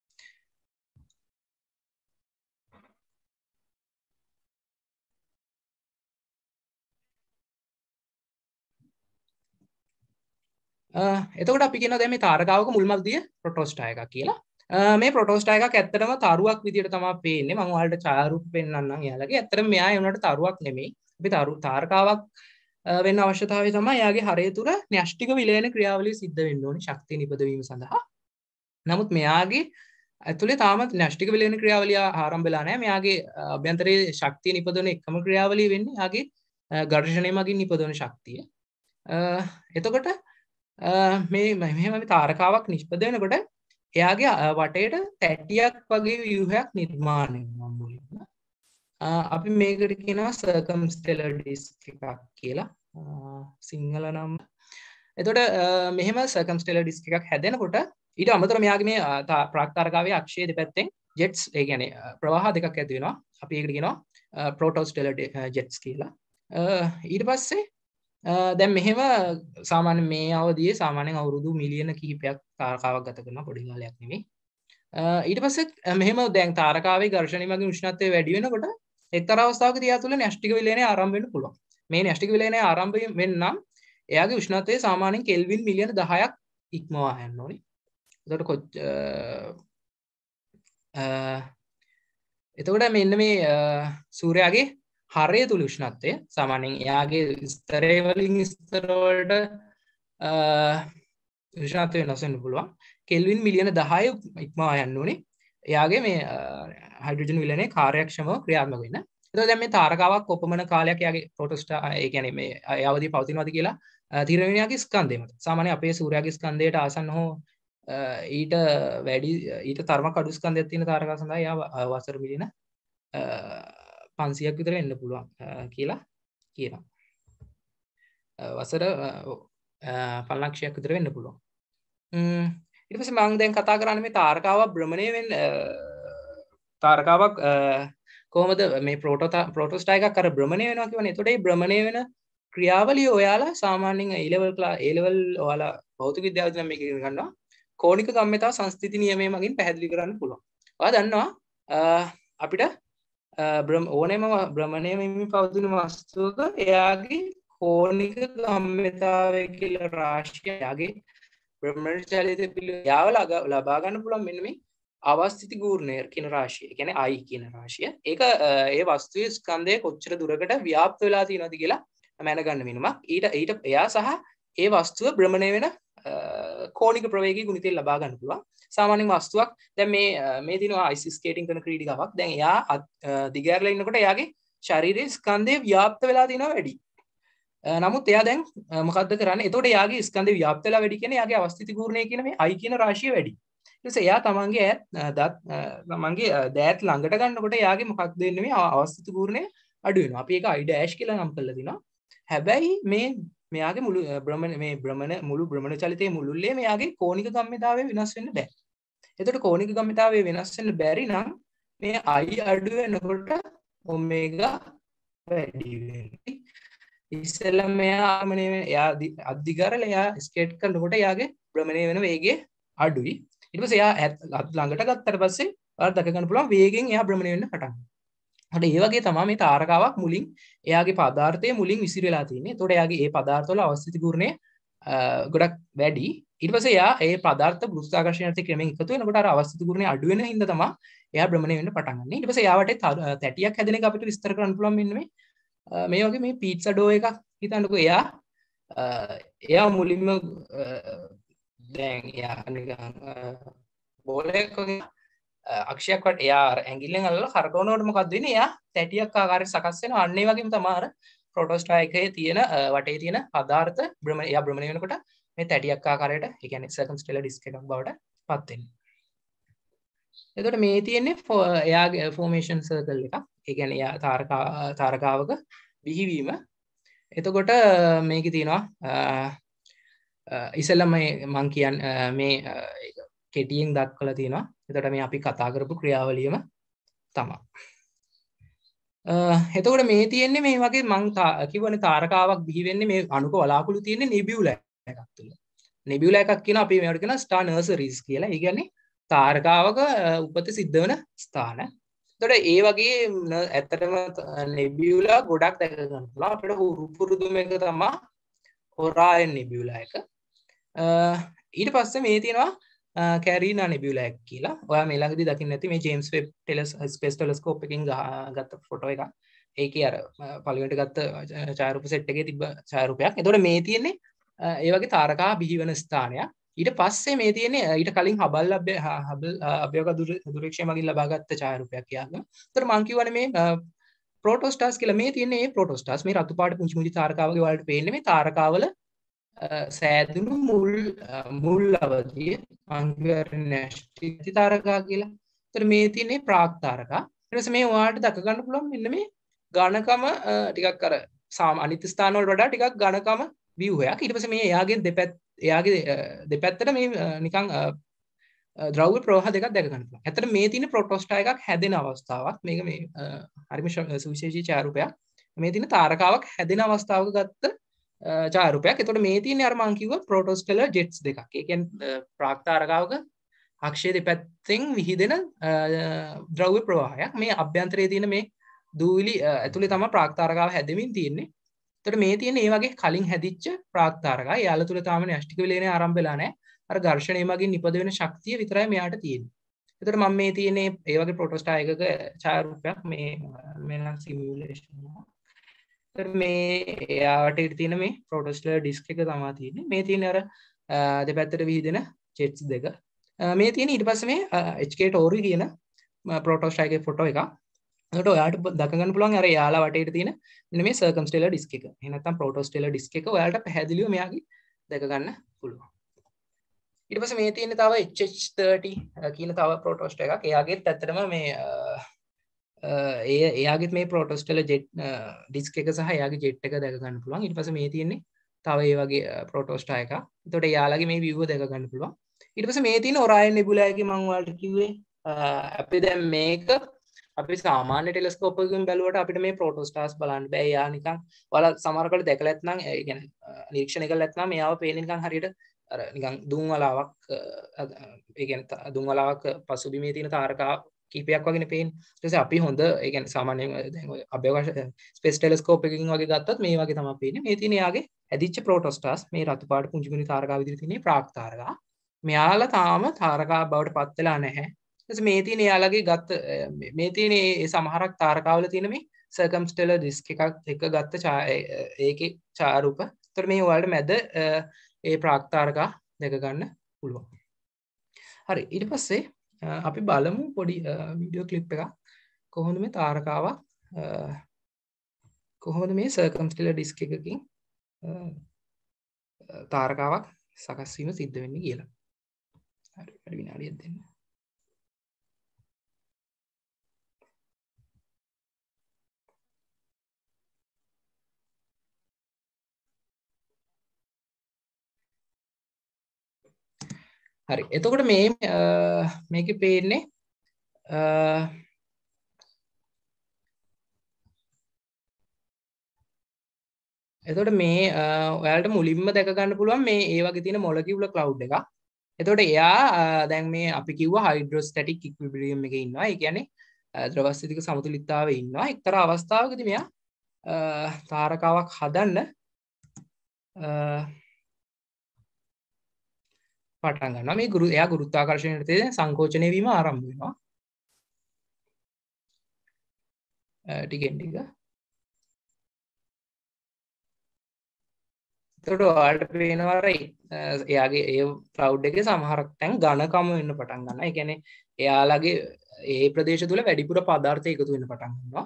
එතකොට අපි කියනවා දැන් මේ තාරකාවක මුල්ම විදිය ප්‍රොටෝස්ටා එකක් කියලා. මේ ප්‍රොටෝස්ටා එකක් ඇත්තටම තරුවක් විදියට තමයි පේන්නේ. මම ඔයාලට ඡායාරූප පෙන්නන්නම් එයාලගේ. ඇත්තටම මෙයා ඒ වුණාට තරුවක් නෙමෙයි. අපි තාරකාවක් වෙන්න අවශ්‍යතාවය තමයි එයාගේ හරය තුර න්‍යෂ්ටික විලයන ක්‍රියාවලිය සිද්ධ වෙන්න ඕනේ ශක්තිය නිපදවීම සඳහා. නමුත් මෙයාගේ ඇතුලේ තාමත් න්‍යෂ්ටික විලයන ක්‍රියාවලිය ආරම්භ වෙලා නැහැ. මෙයාගේ අභ්‍යන්තරයේ ශක්තිය නිපදවන එකම ක්‍රියාවලිය වෙන්නේ එයාගේ ඝර්ෂණය මගින් නිපදවන ශක්තිය. එතකොට මෙහෙම තාරකාවක් නිෂ්පද වෙනකොට එයාගේ වටේට තැටියක් වගේ ව්‍යුහයක් නිර්මාණය වෙනවා මුලින්ම. අපි මේකට කියනවා සර්කම්ස්ටෙලර් ඩිස්ක් එකක් කියලා. සිංහල නම්. එතකොට මෙහෙම සර්කම්ස්ටෙලර් ඩිස්ක් එකක් හැදෙනකොට ඊට අමතරව මෙයාගේ මේ ප්‍රාග් තාරකාවේ අක්ෂයේ දෙපැත්තෙන් ජෙට්ස් ඒ කියන්නේ ප්‍රවාහ දෙකක් ඇති වෙනවා. අපි ඒකට කියනවා ප්‍රෝටෝස්ටෙලර් ජෙට්ස් කියලා. ඊට පස්සේ දැන් මෙහෙම සාමාන්‍ය මේ අවදියේ සාමාන්‍යයෙන් අවුරුදු මිලියන කිහිපයක් තාරකාවක් ගත කරන පොඩි කාලයක් නෙමෙයි. ඊට පස්සේ මෙහෙම දැන් තාරකාවේ ඝර්ෂණය මගින් උෂ්ණත්වය වැඩි වෙනකොට එක්තරා අවස්ථාවකදී එයා තුළ න්‍යෂ්ටික විලයනය ආරම්භ වෙන්න පුළුවන්. මේ න්‍යෂ්ටික විලයනය ආරම්භ වෙන්න නම් එයාගේ උෂ්ණත්වය සාමාන්‍යයෙන් කෙල්වින් මිලියන 10ක් ඉක්මවා යන්න ඕනේ. එතකොට මෙන්න මේ සූර්යාගේ හරය තුළ උෂ්ණත්වය සාමාන්‍යයෙන් එයාගේ ස්තරය වලින් ස්තර වලට උෂ්ණත්වය වෙනස් වෙන්න පුළුවන්. කෙල්වින් මිලියන 10 ඉක්මවා යන්න ඕනේ. එයාගේ මේ හයිඩ්‍රජන් විලයනයේ කාර්යක්ෂමව ක්‍රියාත්මක වෙන්න. එතකොට දැන් මේ තාරකාවක් කොපමණ කාලයක් එයාගේ ප්‍රෝටෝස්ටා ඒ කියන්නේ මේ අවධිය පවතිනවද කියලා තීරණය වෙන යාගේ ස්කන්ධය මත. සාමාන්‍ය අපේ සූර්යාගේ ස්කන්ධයට ආසන්න හෝ ඊට වැඩි ඊට තරමක් අඩු ස්කන්ධයක් තියෙන තාරකා සඳහා එයා වසර මිලියන 500ක් විතර එන්න පුළුවන් කියලා කියනවා. වසර 5,00,000ක් විතර වෙන්න පුළුවන්. ඊට පස්සේ මම දැන් කතා කරන්නේ මේ තාරකාවක් භ්‍රමණය වෙන්න තාරකාවක් කොහොමද මේ ප්‍රෝටෝස්ටා එකක් අර භ්‍රමණය වෙනවා කියවනේ. එතකොට මේ භ්‍රමණය වෙන ක්‍රියාවලිය ඔයාලා සාමාන්‍යයෙන් A level ඔයාලා භෞතික විද්‍යාවේදී නම් මේක ඉගෙන ගන්නවා. කෝණික ගම්‍යතා සංස්ථිති නියමයේ මගින් පැහැදිලි කරන්න පුළුවන්. ඔයා දන්නවා අපිට ඕනෑම භ්‍රමණය වෙමින් පවතින වස්තුවක එයාගේ කෝණික ගම්‍යතාවය කියලා රාශිය එයාගේ භ්‍රමණ චලිත පිළිවෙල ලබා ගන්න පුළුවන් මෙන්න මේ අවස්ථිති ගූර්ණය කියන රාශිය. ඒ කියන්නේ I කියන රාශිය. ඒක ඒ වස්තුවේ ස්කන්ධය කොච්චර දුරකට ව්‍යාප්ත වෙලා තියෙනවද කියලා මැනගන්න මිනුමක්. ඊට එයා සහ ඒ වස්තුව භ්‍රමණය වෙන කෝණික ප්‍රවේගී ගුණිතය ලබා ගන්න පුළුවන්. සාමාන්‍යයෙන් වස්තුවක් දැන් මේ දිනවා අයිස් ස්කේටිං කරන ක්‍රීඩිකාවක්. දැන් එයා දිගහැරලා ඉන්නකොට එයාගේ ශරීරයේ ස්කන්ධය ව්‍යාප්ත වෙලා තියෙනවා වැඩි. නමුත් එයා දැන් මොකද්ද කරන්නේ? එතකොට එයාගේ ස්කන්ධය ව්‍යාප්ත වෙලා වැඩි කියන්නේ එයාගේ අවස්ථිති ගූර්ණය කියන මේ I කියන රාශිය වැඩි. ඊට පස්සේ එයා තමන්ගේ දෑත් ළඟට ගන්නකොට එයාගේ මොකක්ද වෙන්නේ මේ අවස්ථිති ගූර්ණය අඩු වෙනවා. අපි ඒක I dash කියලා නම් කරලා දිනවා. හැබැයි මෙයාගේ මුළු භ්‍රමණ චලිතයේ මුළුල්ලේ මෙයාගේ කෝණික ගම්‍යතාවය වෙනස් වෙන්න බෑ. එතකොට කෝණික ගම්‍යතාවය වෙනස් වෙන්න බැරි නම් මේ I අඩු වෙනකොට ඔමේගා වැඩි වෙනවා. ඉස්සෙල්ලා මෙයා එයා අධිකරලා එයා ස්කේට් කරනකොට එයාගේ භ්‍රමණය වෙන වේගය අඩුයි. ඊට පස්සේ එයා ළඟට ගත්තට පස්සේ ඔයාලට දැක ගන්න පුළුවන් වේගෙන් එයා භ්‍රමණය වෙන්න පටන් ගන්නවා. ඒ වගේ තමයි මේ තාරකාවක් මුලින් එයාගේ පදාර්ථය මුලින් විසිරලා තියෙන්නේ. එතකොට එයාගේ ඒ පදාර්ථවල අවස්ථිති ගුණය ගොඩක් වැඩි. ඊට පස්සේ එයා ඒ පදාර්ථ ගුරුත්වාකර්ෂණයට ක්‍රමයෙන් එකතු වෙනකොට අර අවස්ථිති ගුණය අඩු වෙන හින්දා තමයි එයා භ්‍රමණය වෙන්න පටන් ගන්න. ඊට පස්සේ එයාට තැටියක් හැදෙන එක අපිට විස්තර කරන්න පුළුවන් මෙන්න මේ වගේ මේ පීට්සා ඩෝ එකක් හිතන්නකෝ. එයා මුලින්ම දැන් එයා නිකන් බෝලයක් වගේ අක්ෂයක් වට එයා ඇඟිල්ලෙන් අල්ලලා කරකවනකොට මොකක්ද වෙන්නේ? එයා තැටියක් ආකාරයට සකස් වෙනවා. අන්න ඒ වගේම තමයි අර ප්‍රෝටෝස්ටා එකේ තියෙන වටේ තියෙන පදාර්ථ එයා භ්‍රමණය වෙනකොට මේ තැටියක් ආකාරයට ඒ කියන්නේ සර්කම්ස්ටෙලර් ඩිස්ක් එකක් බවට පත් වෙනවා. එතකොට මේ තියෙන්නේ එයාගේ ෆෝමේෂන් සර්කල් එකක්. ඒ කියන්නේ එයා තාරකාවක බිහිවීම. එතකොට මේකේ තියෙනවා ඉස්සෙල්ලා මම කියන්නේ මේ කෙටියෙන් දක්වලා තියෙනවා. එතකොට මේ අපි කතා කරපු ක්‍රියාවලියම තමයි. එතකොට මේ තියෙන්නේ මේ වගේ මම කිව්වනේ තාරකාවක් බිහි වෙන්නේ මේ අණුක වලාකුළු තියෙන්නේ නෙබියුලා එකක් තුල. නෙබියුලා එකක් කියන අපි මේවට කියන ස්ටාර් නර්සරිස් කියලා. ඒ කියන්නේ තාරකාවක උපත සිද්ධ වෙන ස්ථාන. එතකොට ඒ වගේ ඇත්තටම නෙබියුලා ගොඩක් දැක ගන්න පුළුවන්. අපිට පුරුදුම එක තමයි ඔරායන් නෙබියුලා එක. ඊට පස්සේ මේ තියෙනවා කැරීනා නෙබියුලා එක කියලා. ඔයා මේ ළඟදී දකින්න ඇති මේ ජේම්ස් වෙබ් ස්පේස් ටෙලස්කෝප් එකකින් ගත්ත ෆොටෝ එකක්. ඒකේ අර පළවෙනිට ගත්ත ඡායාරූප සෙට් එකේ තිබ්බ ඡායාරූපයක්. එතකොට මේ තියෙන්නේ ඒ වගේ තාරකා බිහි වෙන ස්ථානයක්. ඊට පස්සේ මේ තියෙන්නේ ඊට කලින් හබල් අභ්‍යවකාශ දුරේක්ෂණය මගින් ලබාගත්ත ඡායාරූපයක් කියනවා. එතකොට මම කියවනේ මේ ප්‍රෝටෝස්ටාර්ස් කියලා මේ තියෙන්නේ මේ ප්‍රෝටෝස්ටාර්ස් මේ රතු පාට පුංචි තාරකා වගේ වලට පේන්නේ මේ තාරකාවල සෑදුණු මුල් අවධිය අංගරණැෂ්ටි තාරකා කියලා. එතකොට මේ තියෙන්නේ ප්‍රාක් තාරකා. ඊට පස්සේ මේ ඔයාලට දක ගන්න පුළුවන් මෙන්න මේ ඝනකම ටිකක් අර අනිත් ස්ථාන වල වඩා ටිකක් ඝනකම ව්‍යුහයක්. ඊට පස්සේ මේ එයාගේ දෙපැත්තට මේ නිකන් ද්‍රව්‍ය ප්‍රවාහ දෙකක් දැක ගන්න පුළුවන්. ඇත්තට මේ තියෙන ප්‍රෝටෝස්ටා එකක් හැදෙන අවස්ථාවක්. මේක මේ හරිම සුවිශේෂී ඡායාරූපයක්. මේ තියෙන තාරකාවක් හැදෙන අවස්ථාවක ගත්ත ඡායාරූපයක්. එතකොට මේ තියෙන්නේ අර මම කිව්ව ප්‍රෝටෝස්ටෙලර් ජෙට්ස් දෙකක්. ඒ කියන්නේ ප්‍රාක් තාරකාවක අක්ෂය දෙපැත්තෙන් විහිදෙන ද්‍රව්‍ය ප්‍රවාහයක්. මේ අභ්‍යන්තරයේ තියෙන මේ දූවිලි ඇතුලේ තමයි ප්‍රාක් තාරකාව හැදෙමින් තියෙන්නේ. එතකොට මේ තියෙන මේ වගේ කලින් හැදිච්ච ප්‍රාක් තාරකා. යාල තුල තාම න්‍යෂ්ටික විලයනය ආරම්භ වෙලා නැහැ. අර ඝර්ෂණය මගින් නිපද වෙන ශක්තිය විතරයි මෙයාට තියෙන්නේ. එතකොට මම මේ තියෙන්නේ ඒ වගේ ප්‍රෝටෝස්ටා එකක ඡායාරූපයක් මේ නම් සිමියුලේෂන් එක. මේ යාවට තියෙන මේ ප්‍රෝටෝස්ටෙලර් ඩිස්ක් එක තමයි තියෙන්නේ. මේ තියෙන අර දෙපැත්තට විහිදෙන ජෙට්ස් දෙක. මේ තියෙන ඊට පස්සේ මේ HK Tori කියන ප්‍රෝටෝස්ටා එකේ ෆොටෝ එකක්. එතකොට ඔයාලට දක ගන්න පුළුවන් අර යාලා වටේට තියෙන මෙන්න මේ සර්කම්ස්ටෙලර් ඩිස්ක් එක. එහෙම නැත්නම් ප්‍රෝටෝස්ටෙලර් ඩිස්ක් එක ඔයාලට පැහැදිලිව මෙයාගේ දැක ගන්න පුළුවන්. ඊට පස්සේ මේ තියෙන තව HH30 කියන තව ප්‍රෝටෝස්ටා එකක්. එයාගෙත් ඇත්තටම මේ එයාගෙත් මේ ප්‍රෝටෝස්ටෙලර් ජෙට් ඩිස්ක් එක සහ එයාගේ ජෙට් එක දැක ගන්න පුළුවන්. ඊට පස්සේ මේ තියෙන්නේ තව ඒ වගේ ප්‍රෝටෝස්ටා එකක්. එතකොට එයාලගේ මේ view එක දැක ගන්න පුළුවන්. ඊට පස්සේ මේ තියෙන ඔරායන් නෙබුලා එකේ මම ඔයාලට කිව්වේ අපි දැන් මේක අපි සාමාන්‍ය ටෙලස්කෝප් එකකින් බැලුවට අපිට මේ ප්‍රෝටෝස්ටාර්ස් බලන්න බෑ. යා නිකන් ඔයාලා සමහරකට දැකලා නැත්නම් ඒ කියන්නේ නිරීක්ෂණය කරලා නැත්නම් එයාව පේන්නේ නිකන් හරියට අර නිකන් දුම් වලාවක් ඒ කියන්නේ දුම් වලාවක් පසුබිමේ තියෙන තාරකා කීපයක් වගේනේ පේන්නේ. ඊට පස්සේ අපි හොඳ ඒ කියන්නේ සාමාන්‍යයෙන් දැන් ඔය අභ්‍යවකාශ ස්පේස් ටෙලස්කෝප් එකකින් වගේ ගත්තත් මේ වගේ තමයි පේන්නේ. මේ තියෙන යාගේ ඇදිච්ච ප්‍රෝටෝස්ටාර්ස් මේ රතු පාට පුංචි කුණි තාරකා විදිහට තියෙන ප්‍රාක් තාරකා. මෙයාලා තාම තාරකා බවට පත් වෙලා නැහැ. මේ තියෙන යාලගේ ගත්ත මේ තියෙන ඒ සමහරක් තාරකාවල තියෙන මේ සර්කම්ස්ටෙලර් ඩිස්ක් එකක් එක ගත්ත ඒකේ ඡායාරූප. ඒතර මේ ඔයාලට මැද ඒ ප්‍රාක් තාරකා දැක ගන්න පුළුවන්. හරි ඊට පස්සේ අපි බලමු පොඩි වීඩියෝ ක්ලිප් එකක් කොහොමද මේ තාරකාවක් කොහොමද මේ සර්කම්ස්ටෙලර් ඩිස්ක් එකකින් තාරකාවක් සකස් වීම සිද්ධ වෙන්නේ කියලා. හරි වැඩි විනාඩියක් දෙන්න. හරි එතකොට මේ මේකේ පේන්නේ එතකොට මේ ඔයාලට මුලින්ම දැක ගන්න පුළුවන් මේ ඒ වගේ තියෙන මොලකියුලර් ක්ලවුඩ් එකක්. එතකොට එයා දැන් මේ අපි කිව්වා හයිඩ්‍රෝස්ටැටික් ඉක්විලිබ්‍රියම් එකේ ඉන්නවා. ඒ කියන්නේ ද්‍රව ස්ථිතික සමතුලිතතාවයේ ඉන්නවා. එක්තරා අවස්ථාවකදී මෙයා තාරකාවක් හදන්න පටන් ගන්නවා. මේ එයා ගුරුත්වාකර්ෂණයට තියෙන සංකෝචනය වීම ආරම්භ වෙනවා. ටිකෙන් ටික එතකොට ඔයාලට පේනවා එයාගේ ඒ ක්ලවුඩ් එකේ සමහරක් තැන් ඝනකම වෙන්න පටන් ගන්නවා. ඒ කියන්නේ එයාලගේ ඒ ප්‍රදේශ තුල වැඩිපුර පදාර්ථ එකතු වෙන්න පටන් ගන්නවා.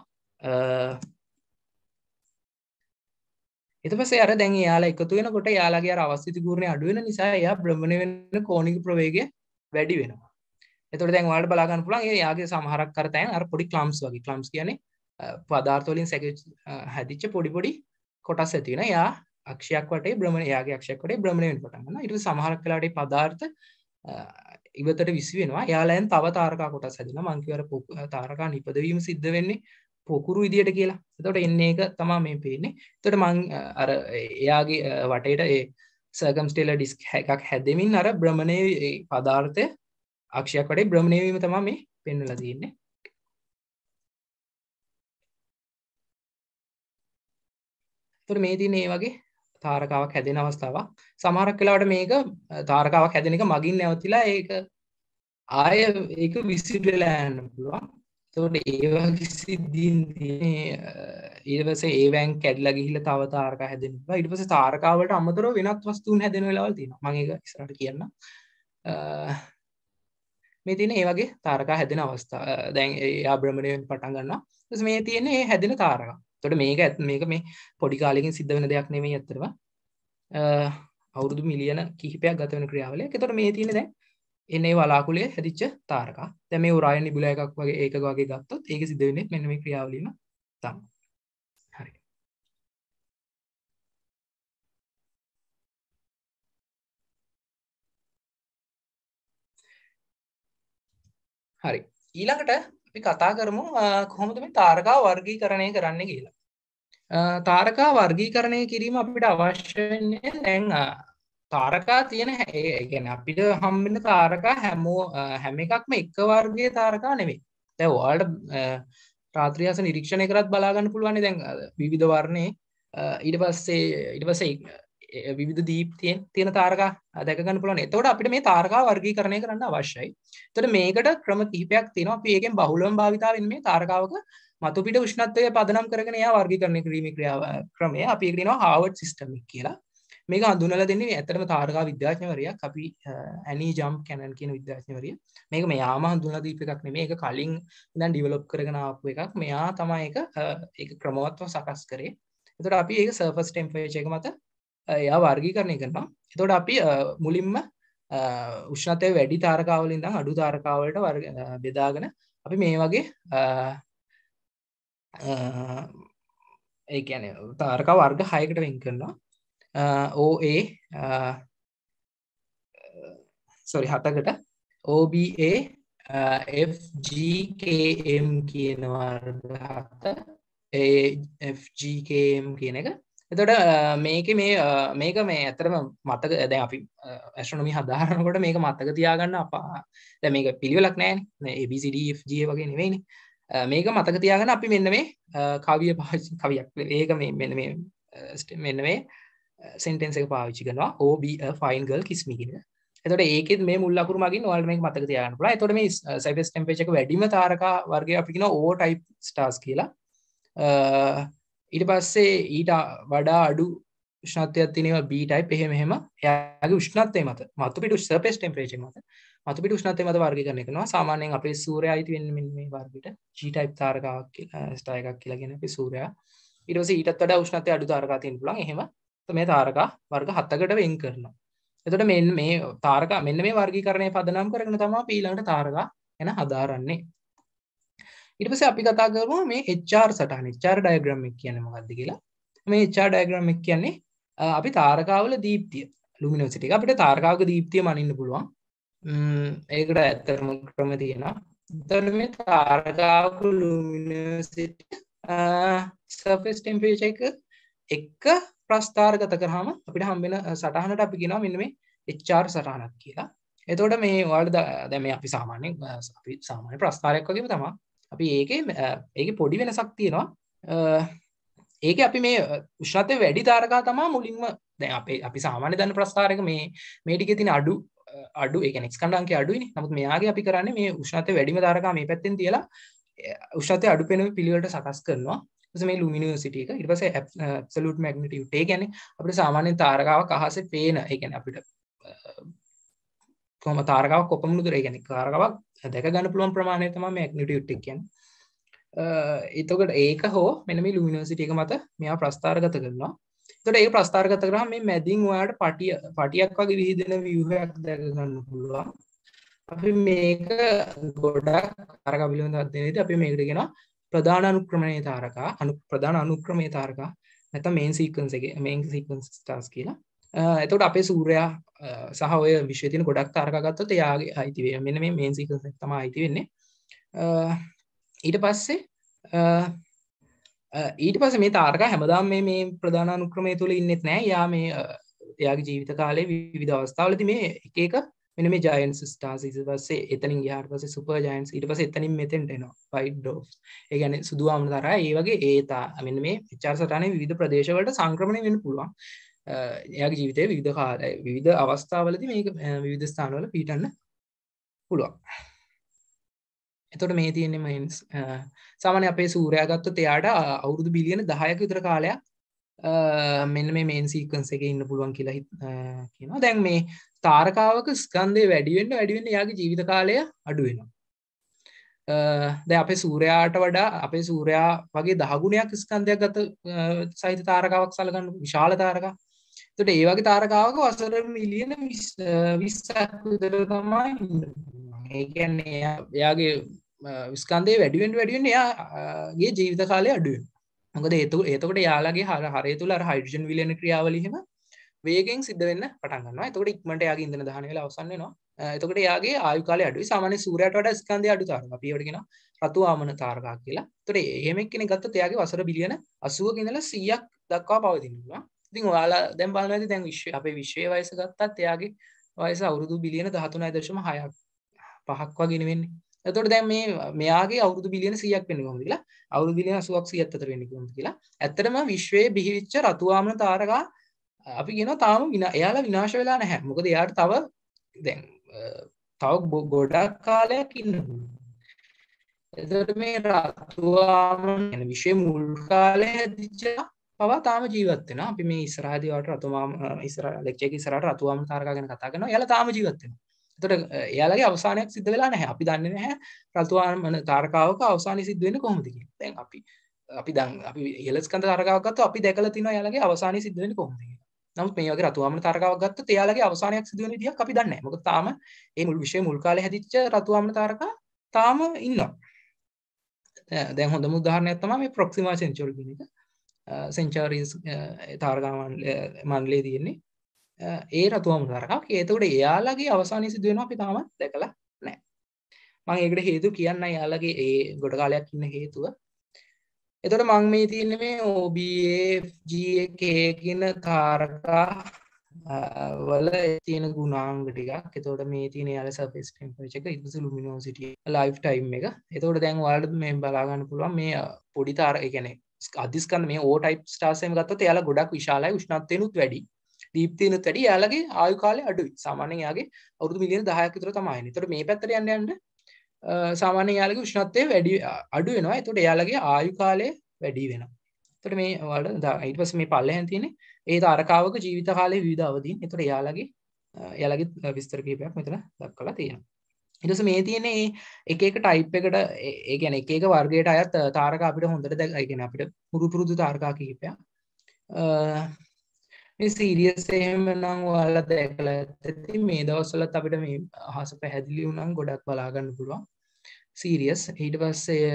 ඊට පස්සේ අර දැන් එයාලා එකතු වෙනකොට එයාලගේ අර අවස්ථිති පූර්ණය අඩු වෙන නිසා එයා භ්‍රමණය වෙන කෝණික ප්‍රවේගය වැඩි වෙනවා. එතකොට දැන් ඔයාලට බලා ගන්න පුළුවන් එයාගේ සමහරක් අර තැන් අර පොඩි ක්ලම්ස් වගේ. ක්ලම්ස් කියන්නේ පදාර්ථ වලින් හැදිච්ච පොඩි කොටස් ඇති වෙන. එයා අක්ෂයක් වටේ භ්‍රමණය එයාගේ අක්ෂයක් වටේ භ්‍රමණය වෙන්න පටන් ගන්නවා. ඊට පස්සේ සමහරක් වෙලාවට මේ පදාර්ථ ඉවතට විසි වෙනවා. එයාලෙන් තව තාරකා කොටස් හැදෙනවා. මං කියවර තාරකා නිපදවීම සිද්ධ වෙන්නේ පොකුරු විදියට කියලා. එතකොට එන්නේ ඒක තමයි මේ පේන්නේ. එතකොට මං අර එයාගේ වටේට ඒ සර්කම්ස්ටෙලර් ඩිස්ක් එකක් හැදෙමින් අර භ්‍රමණයේ පදාර්ථය අක්ෂයක් වටේ භ්‍රමණය වීම තමයි මේ පෙන්වලා තියෙන්නේ. එතකොට මේ තියෙන මේ වගේ තාරකාවක් හැදෙන අවස්ථාවක්. සමහරක් වෙලාවට මේක තාරකාවක් හැදෙන එක මගින් නැවතිලා ඒක ආය ඒක විසිරලා යන්න පුළුවන්. එතකොට ඒ වගේ සිද්ධීන් තියෙන්නේ ඊට පස්සේ ඒ වෑන් කැඩලා ගිහිල්ලා තව තාරකා හැදෙන්න පුළුවන්. ඊට පස්සේ තාරකා වලට අමතරව වෙනත් වස්තුන් හැදෙන වෙලාවල් තියෙනවා. මම ඒක ඉස්සරහට කියන්නම්. මේ තියෙන ඒ වගේ තාරකා හැදෙන අවස්ථා. දැන් එයා භ්‍රමණය වෙන්න පටන් ගන්නවා. ඊට පස්සේ මේ තියෙන්නේ මේ හැදෙන තාරකා. එතකොට මේක මේ පොඩි කාලෙකින් සිද්ධ වෙන දෙයක් නෙමෙයි අත්‍තරම. අවුරුදු මිලියන කිහිපයක් ගත වෙන ක්‍රියාවලියක්. එතකොට මේ තියෙන්නේ දැන් එන්නේ වලාකුළේ හැදිච්ච තාරකා. දැන් මේ ඔරායන් නිබුලා එකක් වගේ ඒකක වගේ ගත්තොත් ඒක සිද්ධ වෙන්නේ මෙන්න මේ ක්‍රියාවලියම තමයි. හරි. හරි. ඊළඟට අපි කතා කරමු කොහොමද මේ තාරකා වර්ගීකරණය කරන්නේ කියලා. තාරකා වර්ගීකරණය කිරීම අපිට අවශ්‍ය වෙන්නේ දැන් තාරකා තියෙන ඒ කියන්නේ අපිට හම්බෙන තාරකා හැම එකක්ම එක වර්ගයේ තාරකා නෙමෙයි. දැන් ඔයාලට රාත්‍රියාස නිරීක්ෂණය කරත් බලා ගන්න පුළුවන් දැන් විවිධ වර්ණේ ඊට පස්සේ විවිධ දීප් තියෙන තාරකා දැක ගන්න පුළුවන්. එතකොට අපිට මේ තාරකා වර්ගීකරණය කරන්න අවශ්‍යයි. එතකොට මේකට ක්‍රම කිහිපයක් තියෙනවා. අපි ඒකෙන් බහුලවම භාවිතා වෙන්නේ මේ තාරකාවක මතු පිට උෂ්ණත්වය පදනම් කරගෙන එයා වර්ගීකරණය කිරීමේ ක්‍රමය අපි ඒකට කියනවා හාවර්ඩ් සිස්ටම් එක කියලා. මේක හඳුන්වලා දෙන්නේ ඇත්තටම තාරකා විද්‍යාඥවරියක් අපි ඇනී ජම්ප් කැනන් කියන විද්‍යාඥවරිය. මේක මෙයාම හඳුන්වලා දීප එකක් නෙමෙයි. ඒක කලින් ඉඳන් ඩිවෙලොප් කරගෙන ආපු එකක්. මෙයා තමයි ඒක ක්‍රමවත්ව සකස් කරේ. එතකොට අපි ඒක සර්ෆස් ටෙම්පරේචර් එක මත එයා වර්ගීකරණය කරනවා. එතකොට අපි මුලින්ම උෂ්ණත්වය වැඩි තාරකාවලින් ඉඳන් අඩු තාරකාවලට බෙදාගෙන අපි මේ වගේ ඒ කියන්නේ තාරකා වර්ග 6කට වෙන් කරනවා. OA 7කට OBA FGKM කියන වර්ග 7 FGKM කියන එක. එතකොට මේක මේ ඇත්තටම මතක දැන් අපි ඇස්ට්‍රොනොමි හදාරනකොට මේක මතක තියාගන්න දැන් මේක පිළිවෙලක් නැහැනේ. ABCD FG වගේ නෙවෙයිනේ. මේක මතක තියාගන්න අපි මෙන්න මේ කවියක් ඒක මෙන්න මේ සෙන්ටෙන්ස් එක පාවිච්චි කරනවා. OB a fine girl kiss me කියන එක. එතකොට ඒකෙත් මේ මුල් අකුරු මගින් ඔයාලට මේක මතක තියාගන්න පුළුවන්. එතකොට මේ surface temperature එක වැඩිම තාරකා වර්ගය අපි කියනවා O type stars කියලා. ඊට පස්සේ ඊට වඩා අඩු උෂ්ණත්වයක් තියෙනවා B type එහෙම එයාගේ උෂ්ණත්වය මත මතු පිට surface temperature මත මතු පිට උෂ්ණත්වය මත වර්ගීකරණය කරනවා. සාමාන්‍යයෙන් අපේ සූර්යයා අයිති වෙන්නේ මෙන්න මේ වර්ගයට G type තාරකාවක් කියලා ස්ටාර් එකක් කියලා කියන අපේ සූර්යයා. ඊට පස්සේ ඊටත් වඩා උෂ්ණත්වය අඩු තාරකා තියෙන්න පුළුවන්. එහෙම මේ තාරකා වර්ග 7කට වෙන් කරනවා. එතකොට මේ තාරකා මෙන්න මේ වර්ගීකරණය පදනම් කරගෙන තමයි අපි ඊළඟට තාරකා ගැන හදාරන්නේ. ඊට පස්සේ අපි කතා කරමු මේ HR සටහන. HR ඩයග්‍රෑම් එක කියන්නේ මොකක්ද කියලා. මේ HR ඩයග්‍රෑම් එක කියන්නේ අපි තාරකාවල දීප්තිය ලුමිනොසිටි එක අපිට තාරකාවක දීප්තිය මනින්න පුළුවන්. ඒකට ඇත්තටම ක්‍රම තියෙනවා. එතකොට මේ තාරකාවක ලුමිනොසිටි surface temperature එක ප්‍රස්ථාරගත කරාම අපිට හම්බෙන සටහනට අපි කියනවා මෙන්න මේ HR සටහනක් කියලා. එතකොට මේ ඔයාලට දැන් මේ අපි සාමාන්‍ය ප්‍රස්ථාරයක් වගේම තමයි. අපි ඒකේ පොඩි වෙනසක් තියෙනවා. ඒකේ අපි මේ උෂ්ණත්වය වැඩි තාරකා තමයි මුලින්ම දැන් අපි සාමාන්‍ය දන්න ප්‍රස්ථාරයක මේ ටිකේ තියෙන අඩු ඒ කියන්නේ ස්කන්ධාංකය අඩුයිනේ. නමුත් මෙයාගේ අපි කරන්නේ මේ උෂ්ණත්වය වැඩිම තාරකා මේ පැත්තෙන් තියලා උෂ්ණත්වය අඩු වෙන පිළිවෙලට සකස් කරනවා. මේ ලුමිනෝසිටි එක ඊට පස්සේ ඇබ්සලූට් මැග්නිටියුඩ් ඒ කියන්නේ අපිට සාමාන්‍ය තාරකාවක් අහසේ පේන ඒ කියන්නේ අපිට කොහොම තාරකාවක් කොපමණ දුර ඒ කියන්නේ තාරකාවක් දැක ගන්න පුළුවන් ප්‍රමාණය තමයි මැග්නිටියුඩ් එක කියන්නේ එතකොට ඒක හෝ මෙන්න මේ ලුමිනෝසිටි එක මත මෙයා ප්‍රස්ථාරගත කරනවා එතකොට ඒක ප්‍රස්ථාරගත කරාම මේ මැදින් ඔයාලට පටියක් වගේ විහිදෙන ව්‍යුහයක් දැක ගන්න පුළුවන් අපි මේක ගොඩක් තාරකා පිළිබඳව අධ්‍යයනයේදී අපි මේකට කියනවා ප්‍රධාන අනුක්‍රමණීය තාරකා ප්‍රධාන අනුක්‍රමීය තාරකා නැත්නම් මේන් සීක්වන්ස් එකේ මේන් සීක්වන්ස් ස්ටාර්ස් කියලා. එතකොට අපේ සූර්යයා සහ ඔය විශ්වයේ තියෙන ගොඩක් තාරකා ගත්තොත් එයාගේ අයිති වෙන්නේ මෙන්න මේ මේන් සීක්වන්ස් එක තමයි අයිති වෙන්නේ. ඊට පස්සේ මේ තාරකා හැමදාම මේ ප්‍රධාන අනුක්‍රමය තුල ඉන්නෙත් නෑ. එයා මේ එයාගේ ජීවිත කාලයේ විවිධ අවස්ථාවලදී මේ එක මෙන්න මේ ජයන්ට්ස් ස්ටාර්ස් ඊට පස්සේ එතනින් ගියාට පස්සේ සුපර් ජයන්ට්ස් ඊට පස්සේ එතනින් මෙතෙන්ට එනවා වයිට් ඩෝර්ෆ්ස් ඒ කියන්නේ සුදු ආමන තාරා ඒ වගේ මෙන්න මේ HR සටහනේ විවිධ ප්‍රදේශවලට සංක්‍රමණය වෙන්න පුළුවන් එයාගේ ජීවිතයේ විවිධ අවස්ථාවලදී මේක විවිධ ස්ථානවල පිටන්න පුළුවන් එතකොට මේ තියෙන්නේ මයින්ස් සාමාන්‍ය අපේ සූර්යයා ගත්තොත් එයාට අවුරුදු බිලියන 10ක විතර කාලයක් මෙන්න මේ මේන් සීක්වන්ස් එකේ ඉන්න පුළුවන් කියලා කියනවා. දැන් මේ තාරකාවක ස්කන්ධය වැඩි වෙන්න එයාගේ ජීවිත කාලය අඩු වෙනවා. දැන් අපේ සූර්යාට වඩා අපේ සූර්යා වගේ 10 ගුණයක් ස්කන්ධයක් ගත සහිත තාරකාවක් සලකන්න විශාල තාරකාවක්. එතකොට ඒ වගේ තාරකාවක වසර මිලියන 20ක් විතර තමයි ඉන්නේ. ඒ කියන්නේ එයාගේ ස්කන්ධය වැඩි වෙන්න එයාගේ ජීවිත කාලය අඩු වෙනවා. මොකද එතකොට යාළගේ හරය තුල අර හයිඩ්‍රජන් විලයන ක්‍රියාවලිය එහෙම වේගෙන් සිද්ධ වෙන්න පටන් ගන්නවා. එතකොට ඉක්මනට යාගේ ඉන්ධන දහන වෙලා අවසන් වෙනවා. එතකොට යාගේ ආයු කාලය අඩුයි. සාමාන්‍ය සූර්යයාට වඩා ස්කන්ධය අඩු තාරකා. අපි ඒවට කියනවා රතු ආමන තාරකා කියලා. එතකොට එහෙම කෙනෙක් ගත්තොත් එයාගේ වසර බිලියන 80ක ඉඳලා 100ක් දක්වා පවතින්න පුළුවන්. ඉතින් ඔයාලා දැන් බලනවා ඇති දැන් අපේ විශ්වයේ වයස ගත්තත් එයාගේ වයස අවුරුදු බිලියන 13.5ක් වගේ නෙවෙන්නේ. එතකොට දැන් මෙයාගේ අවුරුදු බිලියන 100ක් වෙන්නේ කොහොමද කියලා අවුරුදු බිලියන 80ක් 100ක් අතර වෙන්නේ කොහොමද කියලා ඇත්තටම විශ්වයේ බිහිවිච්ච රතු ආමන තාරකා අපි කියනවා තාම එයාලා විනාශ වෙලා නැහැ මොකද එයාට තව ගොඩක් කාලයක් ඉන්න එතකොට මේ රතු ආමන يعني විශ්වයේ මුල් කාලේ හැදිච්ච පවා තාම ජීවත් වෙනවා අපි මේ ඉස්සරහදී වලට රතු ආමන ඉස්සරහ ලෙක්චර් එකේ ඉස්සරහට රතු ආමන තාරකා ගැන කතා කරනවා එයාලා තාම ජීවත් වෙනවා එතකොට එයාලගේ අවසානයක් සිද්ධ වෙලා නැහැ. අපි දන්නේ නැහැ රතු ආමන තාරකාවක අවසානය සිද්ධ වෙන්නේ කොහොමද කියලා. දැන් අපි ඉහළ ස්කන්ධ තාරකාවක් ගත්තොත් අපි දැකලා තිනවා එයාලගේ අවසානය සිද්ධ වෙන්නේ කොහොමද කියලා. නමුත් මේ වගේ රතු ආමන තාරකාවක් ගත්තොත් එයාලගේ අවසානයක් සිද්ධ වෙන විදිහක් අපි දන්නේ නැහැ. මොකද තාම මේ මුල් කාලේ හැදිච්ච රතු ආමන තාරකා තාම ඉන්නවා. දැන් හොඳම උදාහරණයක් තමයි මේ ප්‍රොක්සිමා සෙන්චුරි කියන එක. සෙන්චුරීස් තාරකා මණ්ඩලයේ තියෙන්නේ ඒ රතු ආමන තාරකාවක්. ඒතකොට එයාලගේ අවසානය සිදු වෙනවා අපි තාම දැකලා නැහැ. මම ඒකට හේතුව කියන්න එයාලගේ ඒ ගොඩ කාලයක් ඉන්න හේතුව. එතකොට මම මේ තියෙන්නේ මේ OBA GK කියන තාරකා වල තියෙන ගුණාංග ටිකක්. එතකොට මේ තියෙන යාල සර්ෆේස් ටෙම්පරේචර් එක ඊට පස්සේ ලුමිනෝසිටි ලයිෆ් ටයිම් එක. එතකොට දැන් ඔයාලට මේ බලා ගන්න පුළුවන් මේ පොඩි තාරක ඒ කියන්නේ අධිස්කන්ධ මේ O type stars එහෙම ගත්තොත් එයාලා ගොඩක් විශාලයි උෂ්ණත්වයනුත් වැඩි. දීප්තියනුත් වැඩි. එයාලගේ ආයු කාලය අඩුයි. සාමාන්‍යයෙන් එයාගේ අවුරුදු මිලියන 10ක් විතර තමයි එන්නේ. එතකොට මේ පැත්තට යන්න සාමාන්‍යයෙන් එයාලගේ උෂ්ණත්වය අඩු වෙනවා. එතකොට එයාලගේ ආයු කාලය වැඩි වෙනවා. එතකොට මේ ඔයාලට ඊට පස්සේ මේ පල්ලෙහෙන් තියෙන්නේ ඒ තාරකාවක ජීවිත කාලයේ විවිධ අවදීන්. එතකොට එයාලගේ විස්තර කිහිපයක් මෙතන දක්වලා තියෙනවා. ඊට පස්සේ මේ තියෙන්නේ එක එක ටයිප් එකට ඒ කියන්නේ එක එක වර්ගයට අයත් තාරකා අපිට හොඳට ඒ කියන්නේ අපිට පුරුදු තාරකා කිහිපයක්. මේ සීරියස් එහෙම නම් ඔයාලා දැකලා ඇති මේ දවස්වලත් අපිට මේ අහස පැහැදිලි වුණාම ගොඩක් බලා ගන්න පුළුවන්. සීරියස් ඊට පස්සේ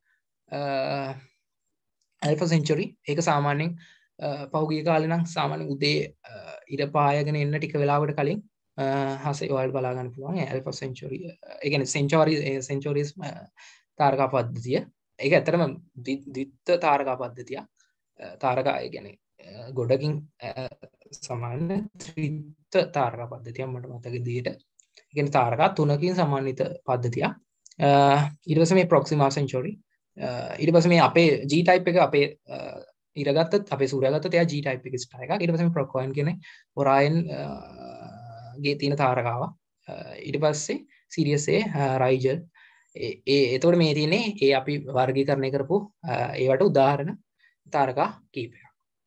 ඇල්ෆා සෙන්චුරි ඒක සාමාන්‍යයෙන් පහුගිය කාලේ නම් සාමාන්‍යයෙන් උදේ ඉර පායගෙන එන්න ටික වෙලාවකට කලින් හසේ ඔයාලට බලා ගන්න පුළුවන් ඇල්ෆා සෙන්චුරි ඒ කියන්නේ සෙන්චුරිස් තාරකා පද්ධතිය. ඒක ඇත්තටම ද්විත්ව තාරකා පද්ධතිය. තාරකා ඒ කියන්නේ ගොඩකින් සමාන ත්‍රිත්ව තාරකා පද්ධතියක් මට මතක විදිහට. ඒ කියන්නේ තාරකා තුනකින් සමන්විත පද්ධතියක්. ඊට පස්සේ මේ ප්‍රොක්සිමා සෙන්චුරි ඊට පස්සේ මේ අපේ G type එක අපේ ඉර ගත්තත් අපේ සූර්යයා ගත්තත් එයා G type එකේ ස්ටාර් එකක්. ඊට පස්සේ මේ ප්‍රොකෝයන් කියන්නේ ඔරායන් ගේ තියෙන තාරකාව. ඊට පස්සේ සිරියස් A රයිජල් එතකොට මේ තියෙන්නේ ඒ අපි වර්ගීකරණය කරපු ඒවට උදාහරණ තාරකා කීපයක්.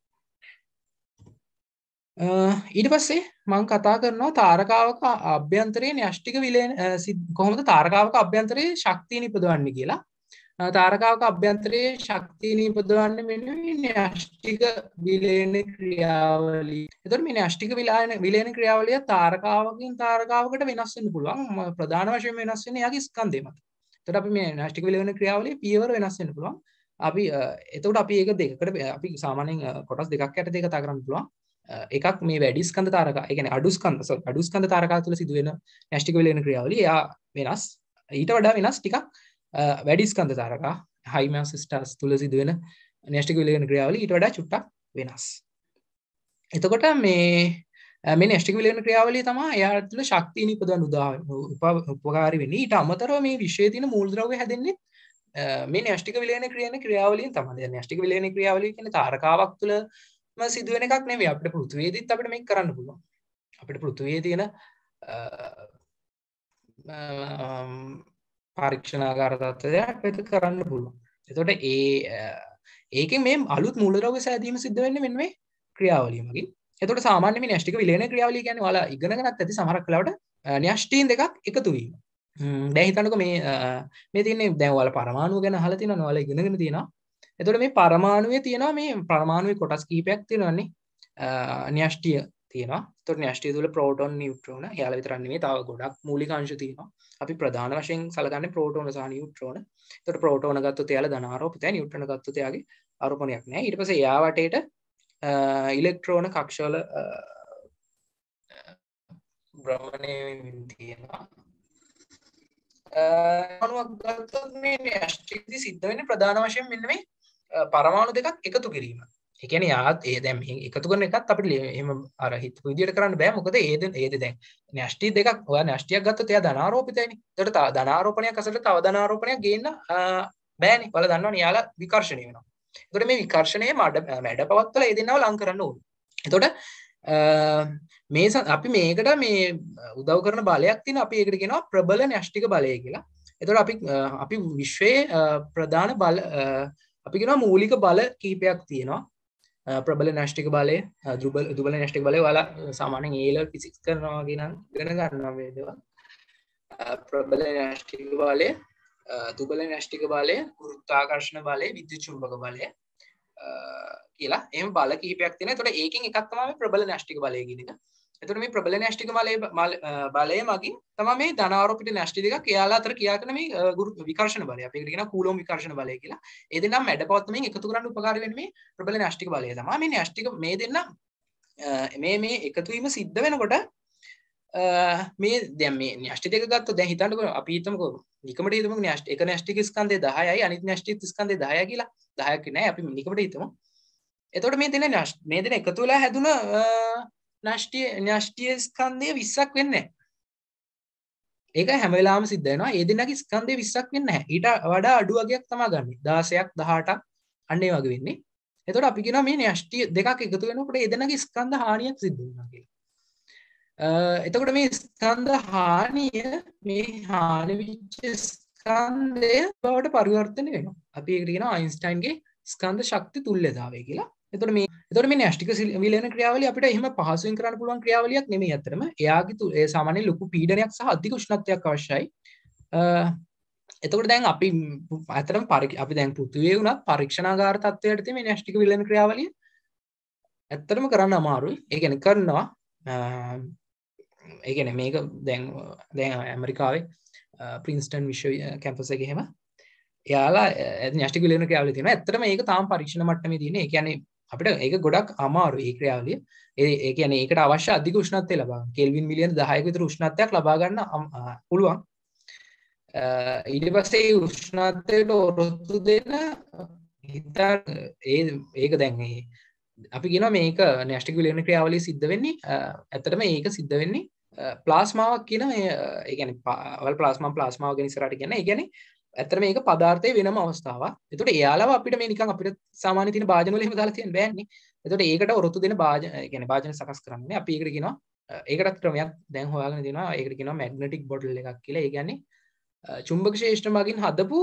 ඊට පස්සේ මම කතා කරනවා තාරකාවක අභ්‍යන්තරයේ න්‍යෂ්ටික විලයන කොහොමද තාරකාවක අභ්‍යන්තරයේ ශක්තිය නිපදවන්නේ කියලා. තාරකාවක අභ්‍යන්තරයේ ශක්තිය නිපදවන්නේ මෙන්න මේ න්‍යෂ්ටික විලයන ක්‍රියාවලිය. එතකොට මේ න්‍යෂ්ටික විලයන ක්‍රියාවලිය තාරකාවකින් තාරකාවකට වෙනස් වෙන්න පුළුවන්. ප්‍රධාන වශයෙන් වෙනස් වෙන්නේ යාගේ ස්කන්ධය මත. එතකොට අපි මේ න්‍යෂ්ටික විලයන ක්‍රියාවලිය පියවර වෙනස් වෙන්න පුළුවන්. අපි එතකොට අපි ඒක දෙකකට අපි සාමාන්‍යයෙන් කොටස් දෙකක් යටතේ කතා කරන්න පුළුවන්. එකක් මේ වැඩි ස්කන්ධ තාරකා, ඒ කියන්නේ අඩු ස්කන්ධ තාරකා තුළ සිදුවෙන න්‍යෂ්ටික විලයන ක්‍රියාවලිය එයා වෙනස්. ඊට වඩා වෙනස් ටිකක් වැඩි ස්කන්ධ තාරකා high mass stars තුළ සිදුවෙන න්‍යෂ්ටික විලයන ක්‍රියාවලිය ඊට වඩා චුට්ටක් වෙනස්. එතකොට මේ න්‍යෂ්ටික විලයන ක්‍රියාවලිය තමයි එයා තුළ ශක්තිය නිපදවන උපකාරී වෙන්නේ. ඊට අමතරව මේ විශ්වයේ තියෙන මූලද්‍රව්‍ය හැදෙන්නේ මේ න්‍යෂ්ටික විලයන ක්‍රියාවලියෙන් තමයි. දැන් න්‍යෂ්ටික විලයන ක්‍රියාවලිය කියන්නේ තාරකාවක් තුළ සිදුවෙන එකක් නෙවෙයි. අපිට පෘථිවියේදීත් අපිට මේක කරන්න පුළුවන්. අපිට පෘථිවියේ තියෙන පරීක්ෂණාගාර තත්ත්වයක් වෙත කරන්න පුළුවන්. එතකොට ඒකෙන් මේ අලුත් මූලද්‍රව්‍ය සෑදීම සිද්ධ වෙන්නේ මෙන්න මේ ක්‍රියාවලිය මගින්. එතකොට සාමාන්‍ය මේ න්‍යෂ්ටික විලයන ක්‍රියාවලිය කියන්නේ ඔයාලා ඉගෙනගෙනත් ඇති සමහරක් වෙලාවට න්‍යෂ්ටීන් දෙකක් එකතු වීම. දැන් හිතන්නකෝ මේ තියෙන්නේ දැන් ඔයාලා පරමාණු ගැන අහලා තියෙනවනේ, ඔයාලා ඉගෙනගෙන තියෙනවා. එතකොට මේ පරමාණුවේ තියෙනවා මේ පරමාණුවේ කොටස් කීපයක් තියෙනවානේ. න්‍යෂ්ටිය තියෙනවා. එතකොට න්‍යෂ්ටිය තුළ ප්‍රෝටෝන, නියුට්‍රෝන, එයාලා විතරක් නෙමෙයි තව ගොඩක් මූලික අංශ තියෙනවා. අපි ප්‍රධාන වශයෙන් සලකන්නේ ප්‍රෝටෝන සහ නියුට්‍රෝන. එතකොට ප්‍රෝටෝන ගත්තොත් එයාලා ධනාරෝපිතයි, නියුට්‍රෝන ගත්තොත් එයාගේ ආරෝපණයක් නැහැ. ඊට පස්සේ එයා වටේට ඉලෙක්ට්‍රෝන කක්ෂවල භ්‍රමණය වෙමින් තියෙනවා. අණුවක් ගත්තොත් මේ න්‍යෂ්ටිකදී සිද්ධ වෙන්නේ ප්‍රධාන වශයෙන් මෙන්න මේ පරමාණු දෙකක් එකතු කිරීම. ඒ කියන්නේ යාත් දැන් මේ එකතු කරන එකත් අපිට එහෙම අර හිතපු විදියට කරන්න බෑ. මොකද ඒ දැන් න්‍යෂ්ටි දෙකක්, ඔයා න්‍යෂ්ටියක් ගත්තොත් එයා ධනාරෝපිතයිනේ. ඒකට ධනාරෝපණයක් අසලට තව ධනාරෝපණයක් ගේන්න බෑනේ. ඔයාලා දන්නවනේ යාලා විකර්ෂණය වෙනවා. ඒකට මේ විකර්ෂණයේ මැඩ පවත්වලා ඒ දෙන්නව ලං කරන්න ඕනේ. එතකොට අපි මේකට මේ උදව් කරන බලයක් තියෙන, අපි ඒකට කියනවා ප්‍රබල න්‍යෂ්ටික බලය කියලා. එතකොට අපි විශ්වයේ ප්‍රධාන බල අපි කියනවා මූලික බල කීපයක් තියෙනවා. ප්‍රබල න්‍යෂ්ටික බලය, දුබල න්‍යෂ්ටික බලය. ඔයාලා සාමාන්‍යයෙන් A level physics කරනවා වගේ නම් ඉගෙන ගන්නවා මේ දේවල්. ප්‍රබල න්‍යෂ්ටික බලය, දුබල න්‍යෂ්ටික බලය, ගුරුත්වාකර්ෂණ බලය, විද්‍යුත් චුම්බක බලය කියලා එහෙම බල කිහිපයක් තියෙනවා. එතකොට ඒකෙන් එකක් තමයි මේ ප්‍රබල න්‍යෂ්ටික බලය කියන එක. එතකොට මේ ප්‍රබල න්‍යෂ්ටික බලය මගින් තමයි මේ ධනාරෝපිත න්‍යෂ්ටි දෙකක් එයාලා අතර ක්‍රියා කරන මේ විකර්ෂණ බලය. අපි ඒකට කියනවා කූලොම් විකර්ෂණ බලය කියලා. ඒ දෙන්නා මැඩ පවත්වමින් එකතු කරන්න උපකාර වෙන්නේ මේ ප්‍රබල න්‍යෂ්ටික බලය තමයි. මේ න්‍යෂ්ටික මේ දෙන්නා මේ එකතු වීම සිද්ධ වෙනකොට මේ දැන් මේ න්‍යෂ්ටි දෙක ගත්තොත් දැන් හිතන්නකෝ අපි හිතමුකෝ නිකමට හිතමුකෝ එක න්‍යෂ්ටික ස්කන්ධය 10යි අනිත් න්‍යෂ්ටික ස්කන්ධය 10යි කියලා. 10ක් නෑ අපි නිකමට හිතමු. එතකොට මේ දෙන එකතු වෙලා හැදුන න්‍යෂ්ටිය ස්කන්ධය 20ක් වෙන්නේ නැහැ. ඒක හැම වෙලාවෙම සිද්ධ වෙනවා. ඒ දෙන්නගේ ස්කන්ධය 20ක් වෙන්නේ නැහැ. ඊට වඩා අඩු වගේක් තමයි ගන්නෙ. 16ක් 18ක් අන්න ඒ වගේ වෙන්නේ. එතකොට අපි කියනවා මේ න්‍යෂ්ටි දෙකක් එකතු වෙනකොට ඒ දෙන්නගේ ස්කන්ධ හානියක් සිද්ධ වෙනවා කියලා. එතකොට මේ ස්කන්ධ හානිය මේ හානි වෙච්ච ස්කන්ධය බවට පරිවර්තනය වෙනවා. අපි ඒකට කියනවා අයින්ස්ටයින්ගේ ස්කන්ධ ශක්ති තුල්‍යතාවය කියලා. එතකොට මේ න්‍යෂ්ටික විලයන ක්‍රියාවලිය අපිට එහෙම පහසුවෙන් කරන්න පුළුවන් ක්‍රියාවලියක් නෙමෙයි අතරම. එයාගේ සාමාන්‍ය ලොකු පීඩනයක් සහ අධික උෂ්ණත්වයක් අවශ්‍යයි. එතකොට දැන් අපි අතරම අපි දැන් පෘථිවියේ වුණත් පරීක්ෂණාගාර තත්ත්වයට තියෙන මේ න්‍යෂ්ටික විලයන ක්‍රියාවලිය ඇත්තටම කරන්න අමාරුයි. ඒ කියන්නේ කරනවා. ඒ කියන්නේ මේක දැන් ඇමරිකාවේ ප්‍රින්ස්ටන් විශ්ව කැම්පස් එකේ එහෙම එයාලා න්‍යෂ්ටික විලයන ක්‍රියාවලිය තියෙනවා. ඇත්තටම මේක තාම පරීක්ෂණ මට්ටමේ තියෙන්නේ. ඒ කියන්නේ අපිට ඒක ගොඩක් අමාරුයි මේ ක්‍රියාවලිය. ඒ කියන්නේ ඒකට අවශ්‍ය අධික උෂ්ණත්වය ලබා ගන්න. කෙල්වින් මිලියන 10ක විතර උෂ්ණත්වයක් ලබා ගන්න පුළුවන්. ඊට පස්සේ උෂ්ණත්වයට ඔරොත්තු දෙන ඒක දැන් අපි කියනවා මේක න්‍යෂ්ටික විලයන ක්‍රියාවලිය සිද්ධ වෙන්නේ ඇත්තටම ඒක සිද්ධ වෙන්නේ ප්ලාස්මාවක් කියන ඒ කියන්නේ වල ප්ලාස්මාව ගැන ඉස්සරහට කියන්නේ. ඒ කියන්නේ ඇත්තට මේක පදාර්ථයේ වෙනම අවස්ථාවක්. ඒතකොට එයාලව අපිට මේ නිකන් අපිට සාමාන්‍ය තියෙන භාජන වල එහෙම දාලා තියන්න බෑනේ. ඒතකොට ඒකට ඔරොත්තු දෙන භාජන, ඒ කියන්නේ භාජන සකස් කරන්නේ අපි ඒකට කියනවා ඒකටත් ක්‍රමයක් දැන් හොයාගෙන තියෙනවා. ඒකට කියනවා මැග්නටික් බොටල් එකක් කියලා. ඒ කියන්නේ චුම්බක ශේෂ්ත්‍ර මගින් හදපු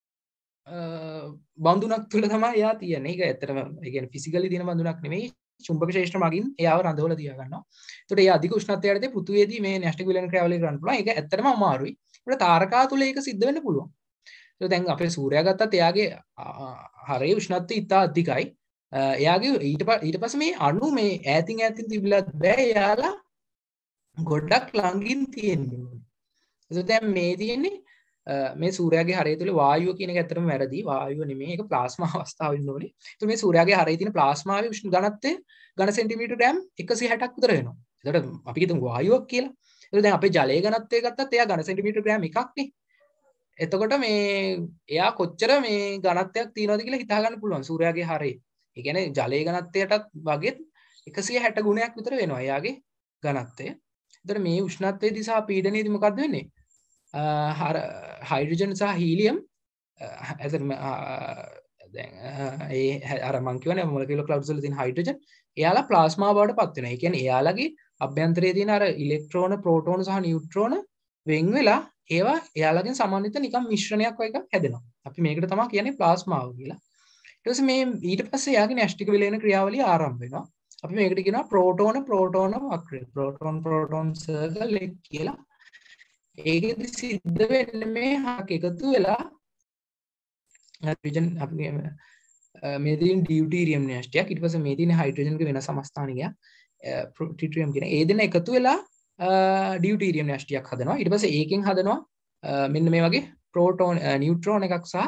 බඳුනක් තුළ තමයි එයා තියෙන්නේ. ඒක ඇත්තටම ඒ කියන්නේ ෆිසිකලි තියෙන බඳුනක් නෙමෙයි. චුම්බක ශේෂ්ත්‍ර මගින් එයාව රඳවලා තියා ගන්නවා. ඒකට ඒ අධික උෂ්ණත්වයට යටතේ පෘථිවියේදී මේ න්‍යෂ්ටික විලයන ක්‍රියාවලිය කරන්න පුළුවන්. ඒක ඇත්තටම අමාරුයි. ඒකට තාරකා තුළ ඒක සිද්ධ වෙන්න පුළුවන්. ඒක දැන් අපේ සූර්යයා ගත්තත් එයාගේ හරේ උෂ්ණත්වය ඉතා අධිකයි. එයාගේ ඊට පස්සේ මේ අණු මේ ඈතින් තිබිලත් බෑ එයාලා ගොඩක් ළඟින් තියෙන්නේ. ඒක දැන් මේ තියෙන්නේ මේ සූර්යාගේ හරය තුළ වායුව කියන එක ඇත්තටම වැරදි. වායුව නෙමෙයි ඒක ප්ලාස්මා අවස්ථාව වෙන්න ඕනේ. ඒත් මේ සූර්යාගේ හරයේ තියෙන ප්ලාස්මාවේ උෂ්ණ ඝනත්වය ඝන සෙන්ටිමීටර් ග්‍රෑම් 160ක් විතර වෙනවා. ඒකට අපි හිතමු වායුවක් කියලා. ඒක දැන් අපේ ජලයේ ඝනත්වය ගත්තත් එයා ඝන සෙන්ටිමීටර් ග්‍රෑම් එකක් නේ. එතකොට මේ එයා කොච්චර මේ ඝනත්වයක් තියනවද කියලා හිතා ගන්න පුළුවන් සූර්යාගේ හරයේ. ඒ කියන්නේ ජලයේ ඝනත්වයටත් වගේ 160 ගුණයක් විතර වෙනවා එයාගේ ඝනත්වය. එතකොට මේ උෂ්ණත්වයේදී සහ පීඩනයේදී මොකද්ද වෙන්නේ? හයිඩ්‍රජන් සහ හීලියම් ඇතරම දැන් ඒ අර මං කියවනේ මොලකියුලර් ක්ලවුඩ්ස් වල තියෙන හයිඩ්‍රජන් එයාලා ප්ලාස්මා බවට පත් වෙනවා. ඒ කියන්නේ එයාලගේ අභ්‍යන්තරයේ තියෙන අර ඉලෙක්ට්‍රෝන, ප්‍රෝටෝන සහ නියුට්‍රෝන වෙන් වෙලා ඒවා එයාලගෙන් සමන්විත නිකන් මිශ්‍රණයක් වගේ එකක් හැදෙනවා. අපි මේකට තමයි කියන්නේ ප්ලාස්මාව කියලා. ඊට පස්සේ මේ ඊට පස්සේ එයාගේ න්‍යෂ්ටික විලයන ක්‍රියාවලිය ආරම්භ වෙනවා. අපි මේකට කියනවා ප්‍රෝටෝන වක්‍රය. ප්‍රෝටෝන් සර්කල් එක කියලා. ඒකෙදි සිද්ධ වෙන්නේ මේ හක් එකතු වෙලා හයිඩ්‍රජන් අපි මේ තියෙන ඩියුටීරියම් න්‍යෂ්ටියක් ඊට පස්සේ මේ තියෙන හයිඩ්‍රජන්ගේ වෙනස් සමස්ථානිකයක් ට්‍රිටියම් කියන ඒ දෙන එකතු වෙලා ඩියුටීරියම් න්‍යෂ්ටියක් හදනවා. ඊට පස්සේ ඒකෙන් හදනවා මෙන්න මේ වගේ ප්‍රෝටෝන නියුට්‍රෝන එකක් සහ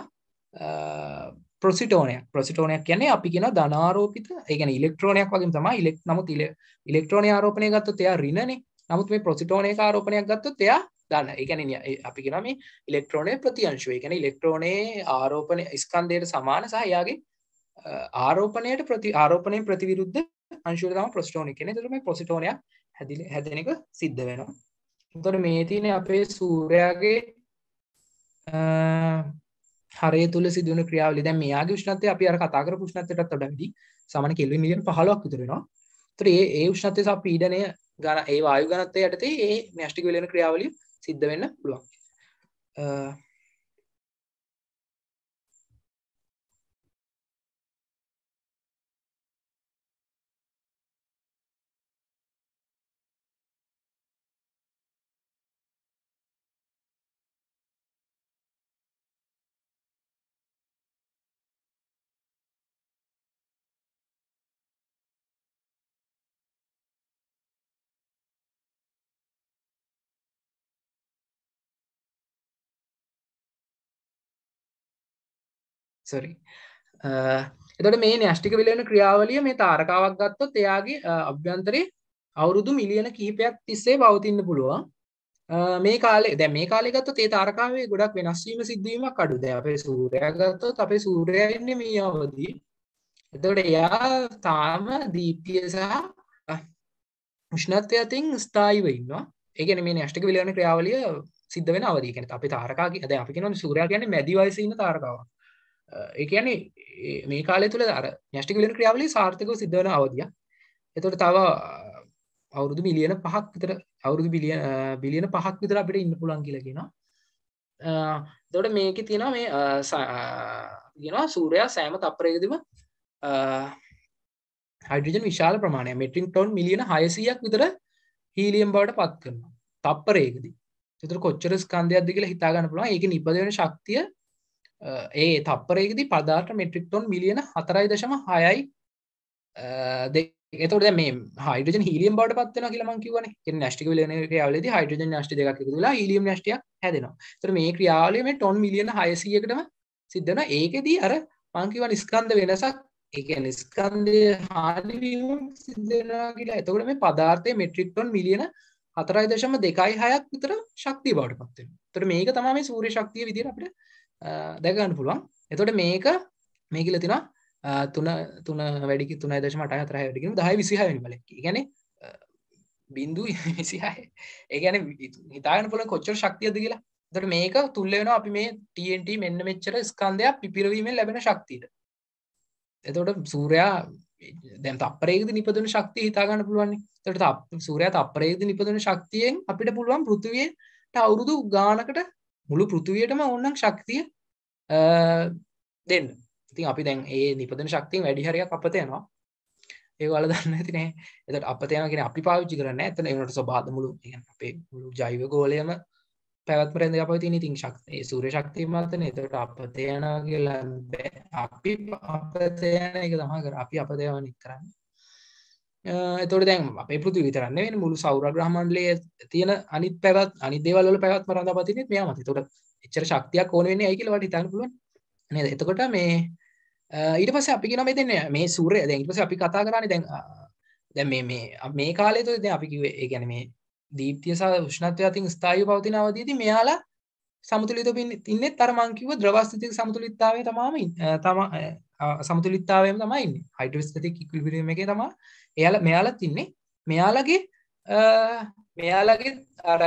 ප්‍රොසිටෝනයක් කියන්නේ අපි කියන ධනාරෝපිත ඒ කියන්නේ ඉලෙක්ට්‍රෝනයක් වගේම තමයි නමුත් ඉලෙක්ට්‍රෝනය ආරෝපණය ගත්තොත් එයා ඍණනේ. නමුත් මේ ප්‍රොසිටෝනයක ආරෝපණයක් ගත්තොත් එයා ධන. ඒ කියන්නේ අපි කියනවා මේ ඉලෙක්ට්‍රෝනයේ ප්‍රතිඅංශුව. ඒ කියන්නේ ඉලෙක්ට්‍රෝනයේ ආරෝපණ ස්කන්ධයට සමාන සහ එයාගේ ආරෝපණයෙන් ප්‍රතිවිරුද්ධ අංශුවට තමයි ප්‍රොසිටෝන කියන්නේ. ඒතකොට මේ ප්‍රොසිටෝනයක් හැදෙන එක සිද්ධ වෙනවා. එතකොට මේ තියෙන්නේ අපේ සූර්යාගේ හරය තුල සිදුවන ක්‍රියාවලිය. දැන් මෙයාගේ උෂ්ණත්වය අපි අර කතා කරපු උෂ්ණත්වයටත් වඩා වැඩි. සාමාන්‍ය කෙල්වින් මිලියන 15ක් විතර වෙනවා. ඒතකොට ඒ උෂ්ණත්වය සහ පීඩනය ඒ වායු ඝනත්වය යටතේ ඒ න්‍යෂ්ටික විලයන ක්‍රියාවලිය සිද්ධ වෙන්න පුළුවන්. sorry. එතකොට මේ න්‍යෂ්ටික විලයන ක්‍රියාවලිය මේ තාරකාවක් ගත්තොත් එයාගේ අභ්‍යන්තරේ අවුරුදු මිලියන කිහිපයක් තිස්සේ පවතින්න පුළුවන්. මේ කාලේ දැන් මේ කාලේ ගත්තොත් ඒ තාරකාවේ ගොඩක් වෙනස් වීම සිද්ධ වීමක් අඩු. දැන් අපේ සූර්යයා ගත්තොත් අපේ සූර්යයා ඉන්නේ මේ අවදී. එතකොට එයා තාම දීප්තිය සහ උෂ්ණත්වය අතින් ස්ථායීව ඉන්නවා. ඒ කියන්නේ මේ න්‍යෂ්ටික විලයන ක්‍රියාවලිය සිද්ධ වෙන අවදී. ඒ කියන්නේ අපේ තාරකා දැන් අපි කියනවා සූර්යයා කියන්නේ මැදි වයසේ ඉන්න තාරකාවක්. ඒ කියන්නේ මේ කාලය තුල අර න්‍යෂ්ටික විලයන ක්‍රියාවලිය සාර්ථකව සිද්ධ වෙන අවධියක්. එතකොට තව අවුරුදු මිලියන 5ක් විතර අවුරුදු බිලියන 5ක් විතර අපිට ඉන්න පුළුවන් කියලා කියනවා. එතකොට මේකේ තියෙනවා මේ කියනවා සූර්යයා සෑම තප්පරයකදීම හයිඩ්‍රජන් විශාල ප්‍රමාණයක් මෙට්‍රික් ටොන් මිලියන 600ක් විතර හීලියම් බවට පත් කරනවා තප්පරයකදී. එතකොට කොච්චර ස්කන්ධයක්ද කියලා හිතා ගන්න පුළුවන්. ඒකේ නිපද වෙන ශක්තිය ඒ තප්පරයකදී පදාර්ථ මෙට්‍රික් ටොන් මිලියන 4.6යි එතකොට දැන් මේ හයිඩ්‍රජන් හීලියම් බවට පත් වෙනවා කියලා මම කිව්වනේ. කියන්නේ න්‍යෂ්ටික විලයන ක්‍රියාවලියේදී හයිඩ්‍රජන් න්‍යෂ්ටි දෙකක් එකතු වෙලා හීලියම් න්‍යෂ්ටියක් හැදෙනවා. ඒතර මේ ක්‍රියාවලිය මේ ටොන් මිලියන 600කටම සිද්ධ වෙනවා. ඒකෙදී අර මම කියවන ස්කන්ධ වෙනසක් ඒ කියන්නේ ස්කන්ධයේ හානි වීම සිද්ධ වෙනවා කියලා. එතකොට මේ පදාර්ථයේ මෙට්‍රික් ටොන් මිලියන 4.26ක් විතර ශක්තිය බවට පත් වෙනවා. එතකොට මේක තමයි මේ සූර්ය ශක්තිය විදිහට අපිට දැක ගන්න පුළුවන්. එතකොට මේක මේ කියලා තියෙනවා 3 වැඩි 3.84 වැඩි කියන 1026 වෙනි බලයක්. ඒ කියන්නේ 0.26. ඒ කියන්නේ හිතා ගන්න පුළුවන් කොච්චර ශක්තියද කියලා. එතකොට මේක තුල්ල වෙනවා අපි මේ TNT මෙන්න මෙච්චර ස්කන්ධයක් පිපිරවීමෙන් ලැබෙන ශක්තියට. එතකොට සූර්යයා දැන් තප්පරයකදී නිපදවන ශක්තිය හිතා ගන්න පුළුවන් නේ. එතකොට සූර්යයා තප්පරයකදී නිපදවන ශක්තියෙන් අපිට පුළුවන් පෘථිවියට අවුරුදු ගානකට මුළු පෘථිවියටම ඕනනම් ශක්තිය දෙන්න. ඉතින් අපි දැන් ඒ නිපදන ශක්තියෙන් වැඩි හරියක් අපත යනවා. ඒක වල දන්නේ නැති නේ. එතකොට අපත යනවා කියන්නේ අපි පාවිච්චි කරන්නේ නැහැ. එතන ඒකට ස්වභාව මුළු කියන්නේ අපේ මුළු ජෛව ගෝලයම පැවැත්ම රැඳ අපව තියෙන ඉතින් ශක්තිය ඒ සූර්ය ශක්තිය මතනේ. එතකොට අපත යනවා කියලා බෑ. අපි අපත යන එක තමයි කරන්නේ. අපි අපත යවන්නේ කරන්නේ. එතකොට දැන් අපේ පෘථිවිය විතරක් නෙවෙයි මුළු සෞරග්‍රහ මණ්ඩලයේ තියෙන අනිත් දේවල් වල පැවැත්ම රඳා පවතින්නේ මෙයා මත. එතකොට එච්චර ශක්තියක් ඕන වෙන්නේ ඇයි කියලා වට හිතන්න පුළුවන් නේද? එතකොට මේ ඊට පස්සේ අපි කියනවා මේ දෙන්නේ මේ සූර්ය දැන් ඊට පස්සේ අපි කතා කරන්නේ දැන් මේ කාලේ තුල දැන් අපි කිව්වේ ඒ කියන්නේ මේ දීප්තිය සහ උෂ්ණත්වය අතරින් ස්ථායීව පවතින අවධියේදී මෙයාලා සමතුලිතව ඉන්නේ අර මං කිව්ව ද්‍රව ස්ථිතික සමතුලිතතාවයේ සමතුලිතතාවයම තමයි ඉන්නේ. හයිඩ්‍රෝස්ටැටික් ඉක්විලිබ්‍රියම් එකේ තමයි මෙයාලත් ඉන්නේ. මෙයාලගේ අර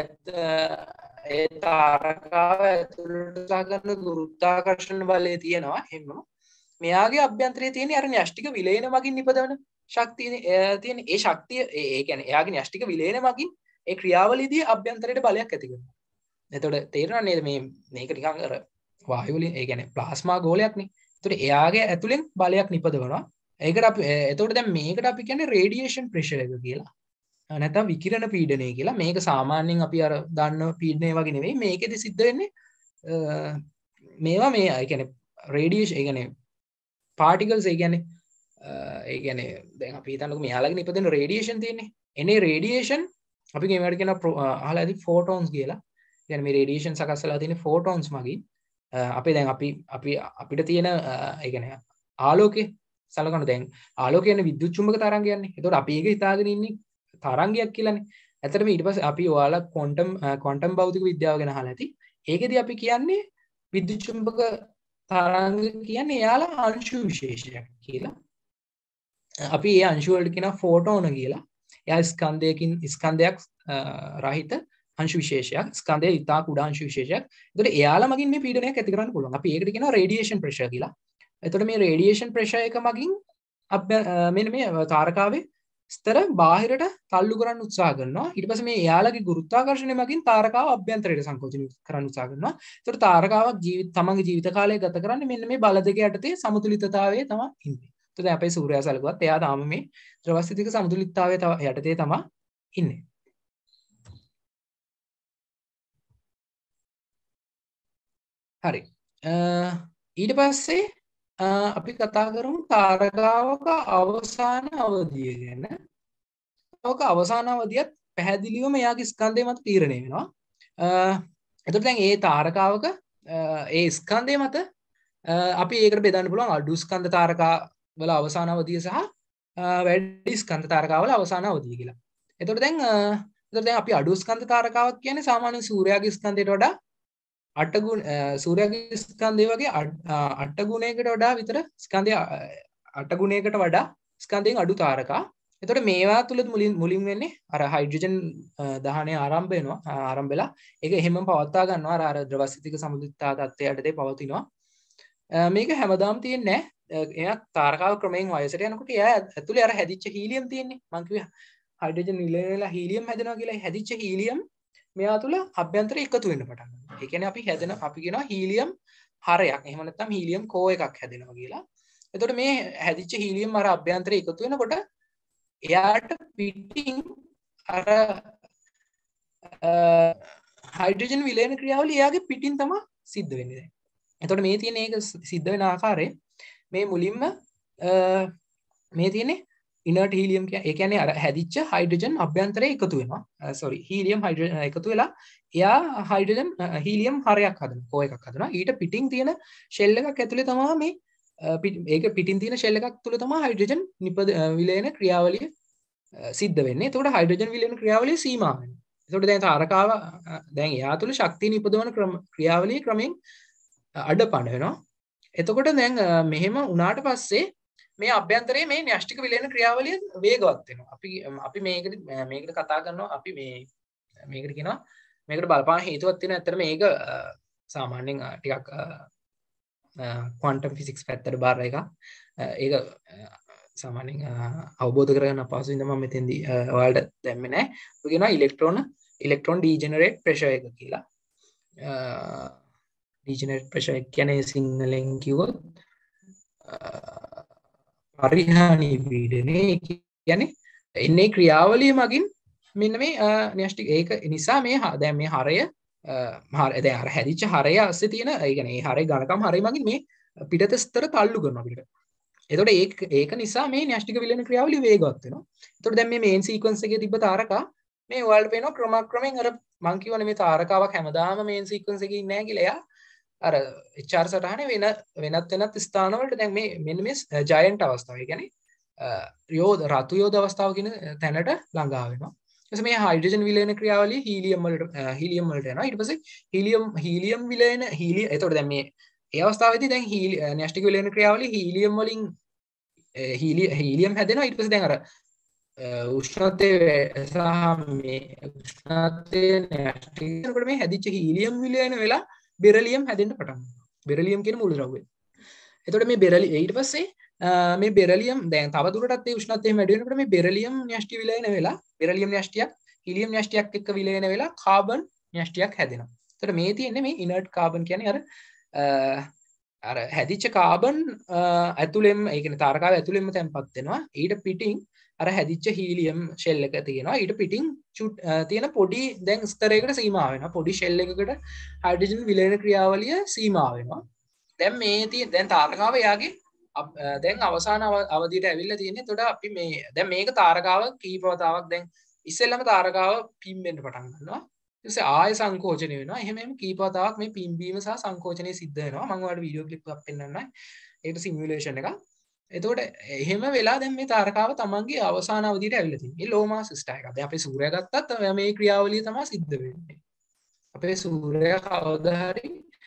ඒ තාරකාව ඇතුළට සාගන්න ගුරුත්වාකර්ෂණ බලය තියෙනවා. එහෙම මෙයාගේ අභ්‍යන්තරයේ තියෙන අර න්‍යෂ්ටික විලයන මගින් නිපදවන ශක්තිය තියෙන ඒ ශක්තිය ඒ කියන්නේ එයාගේ න්‍යෂ්ටික විලයන මගින් ඒ ක්‍රියාවලියේදී අභ්‍යන්තරයට බලයක් ඇති කරනවා. එතකොට තේරෙනවද නේද මේක නිකන් අර වායු වලින් ඒ කියන්නේ ප්ලාස්මා ගෝලයක් නේ. එතකොට එයාගේ ඇතුලෙන් බලයක් නිපදවනවා. ඒකට අපි එතකොට දැන් මේකට අපි කියන්නේ රේඩියේෂන් ප්‍රෙෂර් එක කියලා. නැත්නම් විකිරණ පීඩනය කියලා. මේක සාමාන්‍යයෙන් අපි අර දන්න පීඩනය වගේ නෙවෙයි. මේකෙදි සිද්ධ වෙන්නේ මේවා මේ ඒ කියන්නේ රේඩියේෂන් ඒ කියන්නේ පාටිකල්ස් ඒ කියන්නේ දැන් අපි හිතන්නකො මෙයාලගේ නිපදෙන රේඩියේෂන් තියෙන්නේ. එනේ රේඩියේෂන් අපි මේවට කියන අහලා ඇති ෆෝටෝන්ස් කියලා. කියන්නේ මේ රේඩියේෂන් සකස් වෙලා තියෙන ෆෝටෝන්ස් මගින් අපේ දැන් අපිට තියෙන ඒ කියන්නේ ආලෝකය සලකන දැන් ආලෝකය කියන්නේ විද්‍යුත් චුම්බක තරංගයක්නේ. ඒතකොට අපි ඒක හිතාගෙන ඉන්නේ තරංගයක් කියලානේ. ඇත්තටම ඊට පස්සේ අපි ඔයාලා ක්වොන්ටම් භෞතික විද්‍යාව ගැන අහලා ඇති. ඒකෙදි අපි කියන්නේ විද්‍යුත් චුම්බක තරංග කියන්නේ එයාලා අංශු විශේෂයක් කියලා. අපි ඒ අංශු වලට කියනවා ෆෝටෝන කියලා. එයා ස්කන්ධයක් රහිත අංශු විශේෂයක්. ස්කන්ධයේ ඉතා කුඩා අංශු විශේෂයක්. ඒතකොට එයාලා මගින් මේ පීඩනයක් ඇති කරන්න පුළුවන්. අපි ඒකට කියනවා රේඩියේෂන් ප්‍රෙෂර් කියලා. එතකොට මේ රේඩියේෂන් ප්‍රෙෂර් එක මගින් මෙන්න මේ තාරකාවේ ස්තර බාහිරට තල්ලු කරන්න උත්සාහ කරනවා. ඊට පස්සේ මේ එයාලගේ ගුරුත්වාකර්ෂණය මගින් තාරකාව අභ්‍යන්තරයට සංකෝචනය කරන්න උත්සාහ කරනවා. ඒතකොට තාරකාවක් තමන්ගේ ජීවිත කාලය ගත කරන්නේ මෙන්න මේ බල දෙක යටතේ සමතුලිතතාවයේ තමයි ඉන්නේ. එතකොට අපේ සූර්යයා සැලකුවත් එයා තාම මේ ද්‍රව ස්ථිතික සමතුලිතතාවයේ යටතේ තමයි ඉන්නේ. හරි. ඊට පස්සේ අපි කතා කරමු තාරකාවක අවසාන අවධිය ගැන. තාරකාවක අවසාන අවධියත් පැහැදිලිවම එයාගේ ස්කන්ධය මත තීරණය වෙනවා. එතකොට දැන් ඒ තාරකාවක ඒ ස්කන්ධය මත අපි ඒකට බෙදන්න පුළුවන් අඩු ස්කන්ධ තාරකා වල අවසාන අවධිය සහ වැඩි ස්කන්ධ තාරකා වල අවසාන අවධිය කියලා. එතකොට දැන් අපි අඩු ස්කන්ධ තාරකාවක් කියන්නේ සාමාන්‍ය සූර්යාගේ ස්කන්ධයට වඩා සූර්යාගේ ස්කන්ධය වගේ 8 ගුණයකට වඩා විතර ස්කන්ධය 8 ගුණයකට වඩා ස්කන්ධයෙන් අඩු තාරකා. එතකොට මේවා තුල මුලින් වෙන්නේ අර හයිඩ්‍රජන් දහනය ආරම්භ වෙලා ඒක එහෙමම පවත්වා ගන්නවා අර ද්‍රව ස්ථිතික සමතුලිතතාව තත්ත්වයටදී පවතිනවා. මේක හැමදාම තියෙන්නේ නැහැ. එයා තාරකාව ක්‍රමයෙන් වයසට යනකොට එයා ඇතුලේ අර හැදිච්ච හීලියම් තියෙන්නේ. මම කිව්වා හයිඩ්‍රජන් විලයනලා හීලියම් හැදෙනවා කියලා. හැදිච්ච හීලියම් මෙයා තුල අභ්‍යන්තරේ එකතු වෙන්න පටන් ගන්නවා. ඒ කියන්නේ අපි කියනවා හීලියම් හරයක්. එහෙම නැත්නම් හීලියම් කෝ එකක් හැදෙනවා කියලා. එතකොට මේ හැදිච්ච හීලියම් අර අභ්‍යන්තරේ එකතු වෙනකොට එයාට පිටින් අර හයිඩ්‍රජන් විලයන ක්‍රියාවලිය එයාගේ පිටින් තමයි සිද්ධ වෙන්නේ දැන්. එතකොට මේ තියෙන ඒක සිද්ධ වෙන ආකාරය මේ මුලින්ම මේ තියෙන්නේ ඉනර්ට් හීලියම් කියන්නේ අර හැදිච්ච හයිඩ්‍රජන් අභ්‍යන්තරේ එකතු වෙනවා. හීලියම් හයිඩ්‍රජන් එකතු වෙලා එයා හයිඩ්‍රජන් හීලියම් හරයක් හදනවා. කෝ එකක් හදනවා. ඊට පිටින් තියෙන ෂෙල් එකක් ඇතුලේ තමයි මේ ඒක පිටින් තියෙන ෂෙල් එකක් තුල තමයි හයිඩ්‍රජන් විලයන ක්‍රියාවලිය සිද්ධ වෙන්නේ. එතකොට හයිඩ්‍රජන් විලයන ක්‍රියාවලිය සීමා වෙනවා. එතකොට දැන් තාරකාව දැන් එයා තුල ශක්තිය නිපදවන ක්‍රියාවලිය ක්‍රමෙන් අඩපණ වෙනවා. එතකොට දැන් මෙහෙම වුණාට පස්සේ මේ අභ්‍යන්තරයේ මේ න්‍යෂ්ටික විලයන ක්‍රියාවලිය වේගවත් වෙනවා. අපි මේකට කතා කරනවා අපි මේකට කියනවා මේකට බලපාන හේතුවක් තියෙනවා. ඇත්තට මේක සාමාන්‍යයෙන් ටිකක් ක්වොන්ටම් ෆිසික්ස් පැත්තට බාර එකක්. ඒක සාමාන්‍යයෙන් අවබෝධ කරගන්න අපහසු ඉඳන් මම මෙතෙන්දී ඔයාලට දැම්මේ නැහැ. අපි කියනවා ඉලෙක්ට්‍රෝන ඩීජෙනරේට් ප්‍රෙෂර් එක කියලා. ඩීජනරේට් ප්‍රෙෂර් කියන්නේ සිංහලෙන් කිව්වොත් පරිහානි පීඩනය කියන්නේ එන්නේ ක්‍රියාවලිය මගින් මෙන්න මේ න්‍යෂ්ටික ඒක නිසා මේ දැන් මේ හරය දැන් අර හැදිච්ච හරය ASCII තියෙන ඒ කියන්නේ මේ හරය ඝනකම් හරය මගින් මේ පිටත ස්තර තල්ලු කරනවා පිටට. එතකොට ඒක නිසා මේ න්‍යෂ්ටික විලයන ක්‍රියාවලිය වේගවත් වෙනවා. එතකොට දැන් මේ මේන් සීක්වන්ස් එකේ තිබ්බ තාරකා මේ ඔයාලට පේනවා ක්‍රමක්‍රමයෙන් අර මං කියවනේ මේ තාරකාවක් හැමදාම මේන් සීක්වන්ස් එකේ ඉන්නේ නැහැ කියලා. එයා අර HR සටහනේ වෙනත් ස්ථානවලට දැන් මේ මෙන්න මේ ජයන්ට් අවස්ථාව. ඒ කියන්නේ රතු යෝධ අවස්ථාව කියන තැනට ළඟා වෙනවා. ඊට පස්සේ මේ හයිඩ්‍රජන් විලයන ක්‍රියාවලිය හීලියම් වලට යනවා. ඊට පස්සේ හීලියම් විලයන එතකොට දැන් මේ ඒ අවස්ථාවේදී දැන් න්‍යෂ්ටික විලයන ක්‍රියාවලිය හීලියම් වලින් හීලියම් හැදෙනවා. ඊට පස්සේ දැන් අර උෂ්ණත්වය සහ මේ උෂ්ණත්වය න්‍යෂ්ටිකනකොට මේ හැදිච්ච හීලියම් විලයන වෙලා බෙරලියම් හැදෙන්න පටන් ගන්නවා. බෙරලියම් කියන මූලද්‍රව්‍යය. එතකොට මේ ඊට පස්සේ මේ බෙරලියම් දැන් තව දුරටත් ඒ උෂ්ණත්වය වැඩි වෙනකොට මේ බෙරලියම් න්‍යෂ්ටි විලයන වෙලා බෙරලියම් න්‍යෂ්ටියක් හීලියම් න්‍යෂ්ටියක් එක්ක විලයන වෙලා කාබන් න්‍යෂ්ටියක් හැදෙනවා. එතකොට මේ තියෙන්නේ මේ ඉනර්ට් කාබන් කියන්නේ අර හැදිච්ච කාබන් ඇතුළෙම ඒ කියන්නේ තාරකාව ඇතුළෙම තැන්පත් වෙනවා. ඊට පිටින් අර හැදිච්ච හීලියම් ෂෙල් එක තියෙනවා. ඊට පිටින් තියෙන පොඩි දැන් ස්තරයකට සීමා වෙනවා. පොඩි ෂෙල් එකකට හයිඩ්‍රජන් විලයන ක්‍රියාවලිය සීමා වෙනවා. දැන් දැන් තාරකාව යාගේ දැන් අවසාන අවධියට ඇවිල්ලා තියෙන්නේ. එතකොට අපි මේ දැන් මේක තාරකාව කීප වතාවක් දැන් ඉස්සෙල්ලම තාරකාව පිම්බෙන්න පටන් ගන්නවා. ඊට පස්සේ ආය සංකෝචනය වෙනවා. එහෙම කීප වතාවක් මේ පිම්බීම සහ සංකෝචනය සිද්ධ වෙනවා. මම ඔයාලට වීඩියෝ ක්ලිප් එකක් පෙන්නන්නම්. ඒකට සිමුලේෂන් එකක්. එතකොට එහෙම වෙලා දැන් මේ තාරකාව තමන්ගේ අවසාන අවධියට ඇවිල්ලා තියෙනවා. මේ ලෝ මාස් ස්ටාර් එකක්. දැන් අපේ සූර්යයා ගත්තත් මේ ක්‍රියාවලිය තමයි සිද්ධ වෙන්නේ. අපේ සූර්යයා කවදා හරි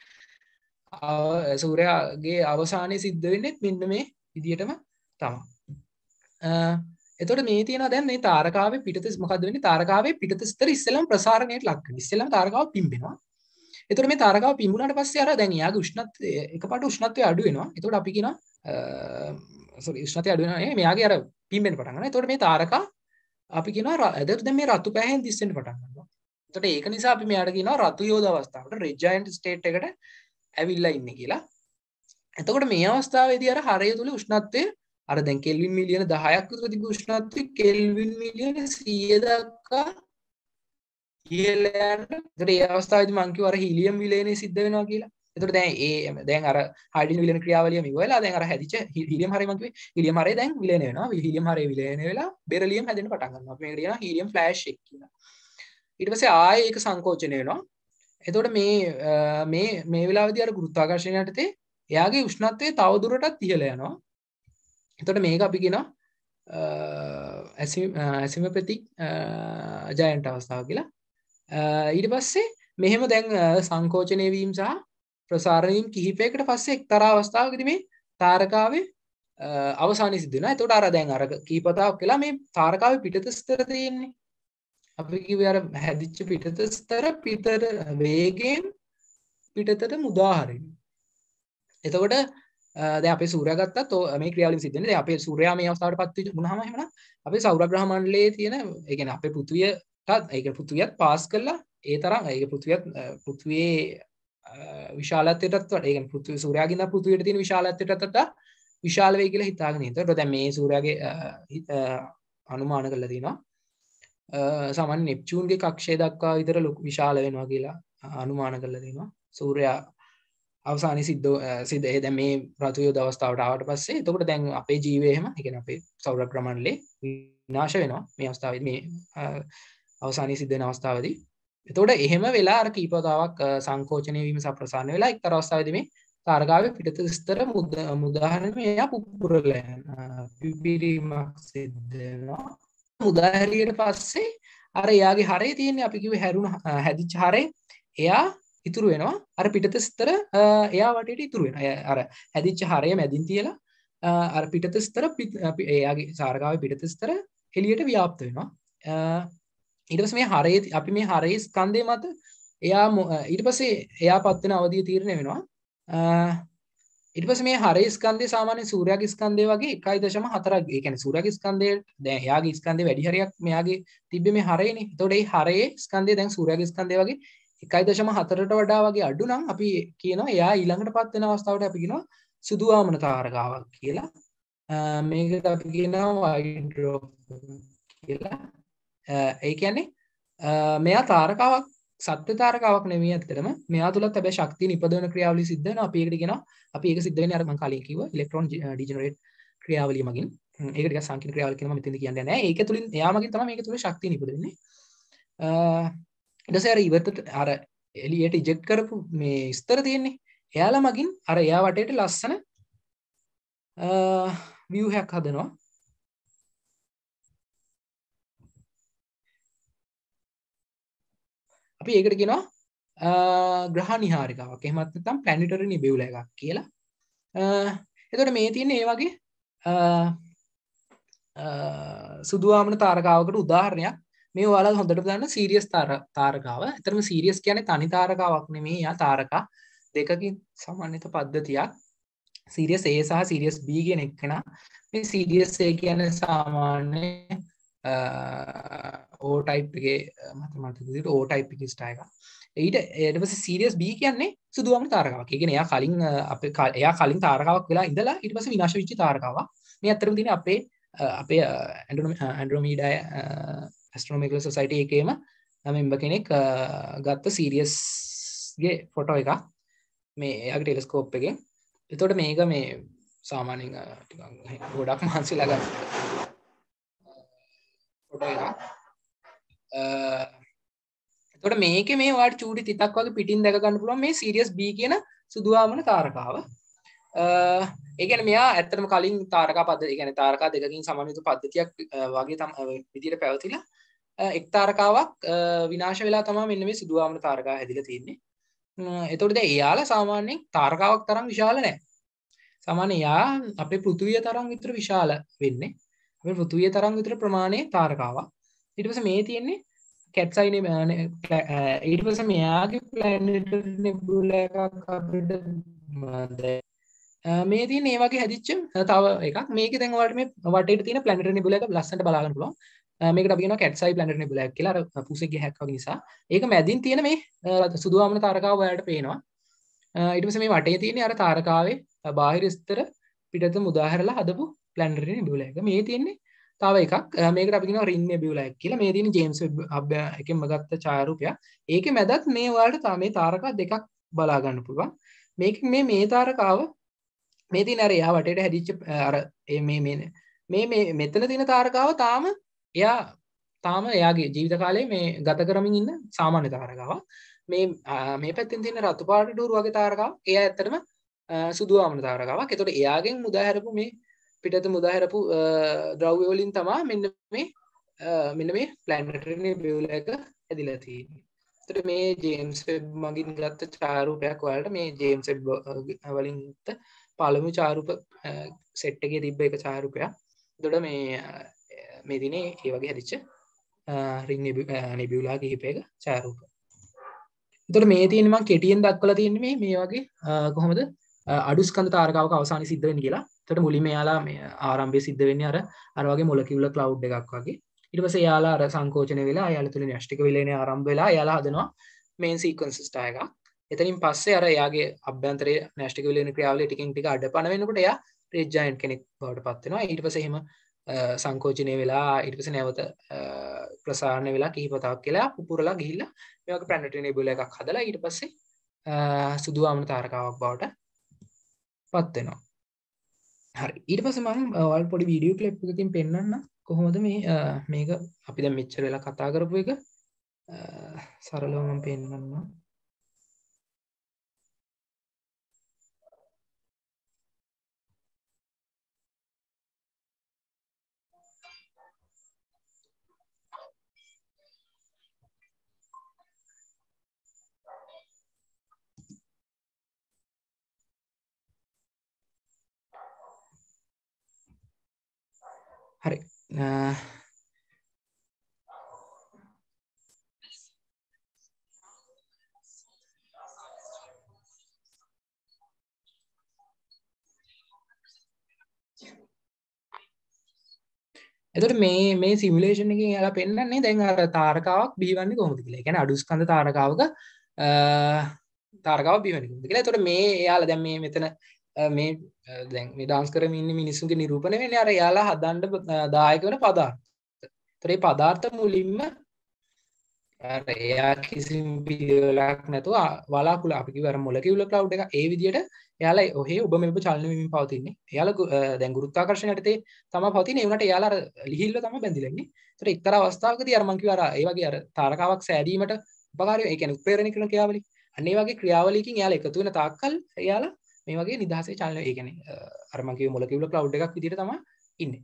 සූර්යාගේ අවසානයේ සිද්ධ වෙන්නේ මෙන්න මේ විදියටම තමයි. එතකොට මේ තියෙනවා දැන් මේ තාරකාවේ පිටත මොකද්ද වෙන්නේ? තාරකාවේ පිටත ස්තර ඉස්සෙල්ලම ප්‍රසාරණයට ලක් වෙනවා. ඉස්සෙල්ලම තාරකාව පිම්බෙනවා. එතකොට මේ තාරකාව පිම්බුණාට පස්සේ අර දැන් යාගේ උෂ්ණත්වය එකපාරට උෂ්ණත්වය අඩු වෙනවා. එතකොට අපි කියනවා උෂ්ණත්වය අඩු වෙනවා නේ මෙයාගේ අර පිම්බෙන්න පටන් ගන්නවා. එතකොට මේ තාරකා අපි කියනවා දැන් මේ රතු පැහැයෙන් දිස්සෙන්න පටන් ගන්නවා. එතකොට ඒක නිසා අපි මෙයාට කියනවා රතු යෝධ අවස්ථාවට රෙඩ් ජයන්ට් ස්ටේට් එකට ඇවිල්ලා ඉන්නේ කියලා. එතකොට මේ අවස්ථාවේදී අර හරය තුල උෂ්ණත්වය අර දැන් කෙල්වින් මිලියන 10ක් විතර තිබු උෂ්ණත්වය කෙල්වින් මිලියන 100 දක්වා ඉහළ යන. ඒතර ඒ අවස්ථාවේදී මම කිව්වා අර හීලියම් විලයනය සිද්ධ වෙනවා කියලා. එතකොට දැන් අර හයිඩ්‍රජන් විලයන ක්‍රියාවලිය මිව වෙලා දැන් අර හැදිච්ච හීලියම් හරය මම කිව්වේ හීලියම් හරය දැන් විලයන වෙනවා. හීලියම් හරය විලයන වෙලා බෙරලියම් හැදෙන්න පටන් ගන්නවා. අපි මේකට කියනවා හීලියම් ෆ්ලෑෂ් එක කියලා. ඊට පස්සේ ආයේ ඒක සංකෝචනය වෙනවා. එතකොට මේ වෙලාවේදී අර ගුරුත්වාකර්ෂණය යටතේ එයාගේ උෂ්ණත්වය තව දුරටත් ඉහළ යනවා. එතකොට මේක අපි කියනවා ඇසිමපෙතික් ජයන්ට් අවස්ථාව කියලා. ඊට පස්සේ මෙහෙම දැන් සංකෝචනය වීම සහ ප්‍රසාරණය වීම කිහිපයකට පස්සේ එක්තරා අවස්ථාවකදී මේ තාරකාවේ අවසානයේ සිද්ධ වෙනවා. එතකොට අර දැන් අර කීපතාවක් වෙලා මේ තාරකාවේ පිටත ස්තර තියෙන්නේ. අපි කිව්වේ අර හැදිච්ච පිටත ස්තර පිටත වේගයෙන් පිටතට මුදා හරිනවා. එතකොට දැන් අපේ සූර්යයා ගත්තත් මේ ක්‍රියාවලිය සිද්ධ වෙන්නේ. දැන් අපේ සූර්යයා මේ අවස්ථාවටපත් වුණාම එහෙමනම් අපේ සෞරග්‍රහ මණ්ඩලයේ තියෙන ඒ කියන්නේ අපේ පෘථුවියත් පෘථුවියත් පාස් කළා ඒ තරම් ඒක පෘථුවියේ විශාලත්වයටත් වඩා ඒ කියන්නේ පෘථුවිය සූර්යාගෙන් පෘථුවියට තියෙන විශාලත්වයටත් වඩා විශාල වෙයි කියලා හිතාගෙන ඉන්නවා. ඒතකොට දැන් මේ සූර්යාගේ අනුමාන කරලා තියෙනවා. සාමාන්‍ය නෙප්චූන්ගේ කක්ෂය දක්වා විතර ලොකු විශාල වෙනවා කියලා අනුමාන කරලා තියෙනවා. සූර්යයා අවසානයේ සිද්ධ දැන් මේ රතු යෝධ අවස්ථාවට ආවට පස්සේ එතකොට දැන් අපේ ජීවය එහෙම ඒ කියන්නේ අපේ සෞරග්‍රහ මණ්ඩලේ විනාශ වෙනවා මේ අවස්ථාවේදී මේ අවසානයේ සිද්ධ වෙන අවස්ථාවේදී. එතකොට එහෙම වෙලා අර කීපතාවක් සංකෝචනය වීම සහ ප්‍රසාරණය වෙලා එක්තරා අවස්ථාවේදී මේ තාරකාවේ පිටත ස්තර මුදාහරින එයා පුපුරලා යනවා. පිපිරීමක් සිද්ධ වෙනවා. මුදාහැරියට පස්සේ අර එයාගේ හරය තියෙන්නේ අපි කිව්වේ හැදිච්ච හරය එයා ඉතුරු වෙනවා අර පිටත ස්තර එයා වටේට ඉතුරු වෙනවා. අර හැදිච්ච හරය මැදින් තියලා අර පිටත ස්තර එයාගේ තාරකාවේ පිටත ස්තර එළියට ව්‍යාප්ත වෙනවා. ඊට පස්සේ මේ හරයේ අපි මේ හරයේ ස්කන්ධය මත එයා ඊට පස්සේ එයාපත් වෙන අවධිය තීරණය වෙනවා. ඊට පස්සේ මේ හරයේ ස්කන්ධය සාමාන්‍ය සූර්යාගේ ස්කන්ධය වගේ 1.4ක් ඒ කියන්නේ සූර්යාගේ ස්කන්ධය දැන් එයාගේ ස්කන්ධය වැඩි හරියක් මෙයාගේ තිබ්බේ මේ හරයනේ. එතකොට මේ හරයේ ස්කන්ධය දැන් සූර්යාගේ ස්කන්ධය වගේ 1.4ට වඩා වගේ අඩු නම් අපි කියනවා එයා ඊළඟට පත් වෙන අවස්ථාවට අපි කියනවා සුදු වාමන තාරකාවක් කියලා. මේකට අපි කියනවා white dwarf කියලා. ඒ කියන්නේ මෙයා තාරකාවක් සත්‍ය තාරකාවක් නෙමෙයි ඇත්තටම. මෙයා තුලත් හැබැයි ශක්තිය නිපදවන ක්‍රියාවලිය සිද්ධ වෙනවා. අපි ඒකට කියනවා අපි ඒක සිද්ධ වෙන්නේ අර මම කලින් කිව්වා ඉලෙක්ට්‍රෝන ඩිජෙනරේට් ක්‍රියාවලිය මගින්. ඒක ටිකක් සංකීර්ණ ක්‍රියාවලිය කියන මම මෙතනදී කියන්නේ නැහැ. ඒක තුලින් එයා මගින් තමයි මේක තුල ශක්තිය නිපදවෙන්නේ. ඊට පස්සේ අර ඉවතට අර එළියට ඉජෙක්ට් කරපු මේ ස්තර තියෙන්නේ. එයාලා මගින් අර එයා වටේට ලස්සන view එකක් හදනවා. අපි ඒකට කියනවා ග්‍රහ නිහාරිකාවක්. එහෙමත් නැත්නම් planetary nebula එකක් කියලා. එතකොට මේ තියෙන්නේ ඒ වගේ සුදු වාමන තාරකාවකට උදාහරණයක්. මේ ඔයාලා හොඳට දන්න සීරියස් තාරකාව. ඇත්තටම සීරියස් කියන්නේ තනි තාරකාවක් නෙමෙයි. යා තාරකා දෙකකින් සමන්විත පද්ධතියක්. සීරියස් A සහ සීරියස් B කියන එකන. මේ සීරියස් A කියන්නේ සාමාන්‍ය O type එකේ මතක විදිහට O type එකේ ස්ටාර් එකක්. ඊට පස්සේ සීරියස් B කියන්නේ සුදු වාමන තාරකාවක්. ඒ කියන්නේ එයා කලින් තාරකාවක් වෙලා ඉඳලා ඊට පස්සේ විනාශ වෙච්ච තාරකාවක්. මේ අතරම තියෙන අපේ ඇන්ඩ්‍රොමීඩා ඇස්ට්‍රොනොමිකල් සොසයිටි එකේම මෙම්බර් කෙනෙක් ගත්ත සීරියස්ගේ ෆොටෝ එකක් මේ එයාගේ ටෙලස්කෝප් එකෙන්. එතකොට මේක මේ සාමාන්‍යයෙන් ගොඩක් මහන්සිලා ගත්ත ෆොටෝ එකක්. එතකොට මේකේ මේ වාට චූටි තිතක් වගේ පිටින් දැක ගන්න පුළුවන් මේ සීරියස් B කියන සුදු වාමන තාරකාව. ඒ කියන්නේ මෙයා ඇත්තටම කලින් තාරකා පද්ධතිය, ඒ කියන්නේ තාරකා දෙකකින් සමන්විත පද්ධතියක් වගේ විදිහට පැවතිලා එක් තාරකාවක් විනාශ වෙලා තමයි මෙන්න මේ සුදු වාමන තාරකාව හැදිලා තියෙන්නේ. එතකොට දැන් එයාලා සාමාන්‍යයෙන් තාරකාවක් තරම් විශාල නැහැ. සාමාන්‍යයෙන් එයා අපේ පෘථුවිය තරම් විතර විශාල වෙන්නේ. අපේ පෘථුවිය තරම් විතර ප්‍රමාණයේ තාරකාවක්. ඊට පස්සේ මේ තියෙන්නේ කැට්ස් අයි ඊට පස්සේ මෙයාගේ ප්ලැනටරි නෙබුලා එකක් අපිට මේ තියෙන මේ වගේ හැදිච්ච තව එකක්. මේකේ දැන් ඔයාලට මේ වටේට තියෙන ප්ලැනටරි නෙබුලා එක ලස්සනට බලා ගන්න පුළුවන්. මේකට අපි කියනවා කැට්ස් අයි ප්ලැනටරි නෙබුලා එක කියලා. අර පුසෙක්ගේ හැක් වගේ නිසා. ඒක මැදින් තියෙන මේ සුදු වාමන තාරකාව ඔයාලට පේනවා. ඊට පස්සේ මේ වටේ තියෙන අර තාරකාවේ බාහිර ස්තර පිටත මුදාහැරලා හදපු ප්ලැනටරි නෙබුලා එක. මේ තියෙන්නේ තව එකක්. මේකට අපි කියනවා රින් නෙබියුලා එක කියලා. මේ තියෙන ජේම්ස් වෙබ් එකෙන්ම ගත්ත ඡායාරූපයක්. ඒකේ මැදත් මේ ඔයාලට මේ තාරකා දෙකක් බලා ගන්න පුළුවන්. මේකෙන් මේ තාරකාව මේ තියෙන අර එයා වටේට හැදිච්ච අර මේ මෙතන තියෙන තාරකාව තාම එයාගේ ජීවිත කාලේ මේ ගත කරමින් ඉන්න සාමාන්‍ය තාරකාවක්. මේ පැත්තෙන් තියෙන රතු පාට ඩෝරු වගේ තාරකාවක් එයා ඇත්තටම සුදු වාමන තාරකාවක්. ඒතකොට එයාගෙන් මුදාහැරපු මේ පිටත මුදාහැරපු ද්‍රව්‍ය වලින් තමයි මෙන්න මේ ප්ලැනටරි නෙබියුලා එක හැදිලා තියෙන්නේ. ඒතර මේ ජේම්ස් වෙබ් මගින් ගත්ත ඡායාරූපයක් ඔයාලට මේ ජේම්ස් වෙබ් වලින් පළමු ඡායාරූප සෙට් එකේ තිබ්බ එක ඡායාරූපයක්. එතකොට මේ දිනේ ඒ වගේ හැදිච්ච රින් නෙබියුලා කිහිපයක ඡායාරූප. එතකොට මේ තියෙන්නේ මම කෙටියෙන් දක්වලා තියෙන්නේ මේ වගේ කොහොමද අඩුස්කන්ධ තාරකාවක අවසානයේ සිද්ධ වෙන්නේ කියලා. එතකොට මුලින්ම එයාලා මේ ආරම්භයේ සිද්ධ වෙන්නේ අර වගේ මොලකියුලර් ක්ලවුඩ් එකක් වගේ. ඊට පස්සේ එයාලා අර සංකෝචන වෙලා එයාලා තුලින් න්‍යෂ්ටික විලයනය ආරම්භ වෙලා එයාලා හදනවා මේන් සීක්වන්ස් ස්ටාර් එකක්. එතනින් පස්සේ අර එයාගේ අභ්‍යන්තරයේ න්‍යෂ්ටික විලයන ක්‍රියාවලිය ටිකින් ටික අඩපණ වෙනකොට එයා රෙඩ් ජයන්ට් කෙනෙක් බවට පත් වෙනවා. ඊට පස්සේ එහෙම සංකෝචනය වෙලා ඊට පස්සේ නැවත ප්‍රසාරණය වෙලා කිහිපතාවක් කියලා පුපුරලා ගිහිල්ලා මේ වගේ ප්ලැනටරි නෙබුලා එකක් හදලා ඊට පස්සේ සුදු වාමන තාරකාවක් බවට පත් වෙනවා. හරි. ඊට පස්සේ මම ඔයාලට පොඩි වීඩියෝ ක්ලිප් එකකින් පෙන්නන්න කොහොමද මේක අපි දැන් මෙච්චර වෙලා කතා කරපු එක සරලව මම පෙන්නන්නම්. හරි. එතකොට මේ සිමුලේෂන් එකෙන් එයාලා පෙන්නන්නේ දැන් අර තාරකාවක් බිහිවන්නේ කොහොමද කියලා. ඒ කියන්නේ අඩුස්කන්ධ තාරකාවක තාරකාව බිහිවෙන්නේ කොහොමද කියලා. එතකොට මේ එයාලා දැන් මේ මෙතන මේ දැන් මේ ඩාන්ස් කරමින් ඉන්න මිනිස්සුන්ගේ නිරූපණය වෙන්නේ අර එයාලා හදන්න දායක වෙන පදාර්ථ. ඒතර මේ පදාර්ථ මුලින්ම අර එයා කිසිම පිළිවෙලක් නැතුව වලාකුළු අපි කිව්ව අර මොලකියුලර් ක්ලවුඩ් එක ඒ විදිහට එයාලා ඔහේ ඔබ මෙබ චලන වෙමින් පවතින්නේ. එයාලා දැන් ගුරුත්වාකර්ෂණ යටතේ තමයි පවතින්නේ. ඒ වුණාට එයාලා අර ලිහිල්ව තමයි බැඳිලා ඉන්නේ. ඒතර එක්තරා අවස්ථාවකදී අර මං කිව්වා අර ඒ වගේ අර තාරකාවක් සෑදීමට උපකාරී ඒ කියන්නේ උත්ප්‍රේරණය කරන ක්‍රියාවලිය. අන්න ඒ වගේ ක්‍රියාවලියකින් එයාලා එකතු වෙන තාක්කල් එයාලා මේ වගේ නිදහසේ චලන ඒ කියන්නේ අර මං කිව්ව මොලකියුලර් ක්ලවුඩ් එකක් විදිහට තමයි ඉන්නේ.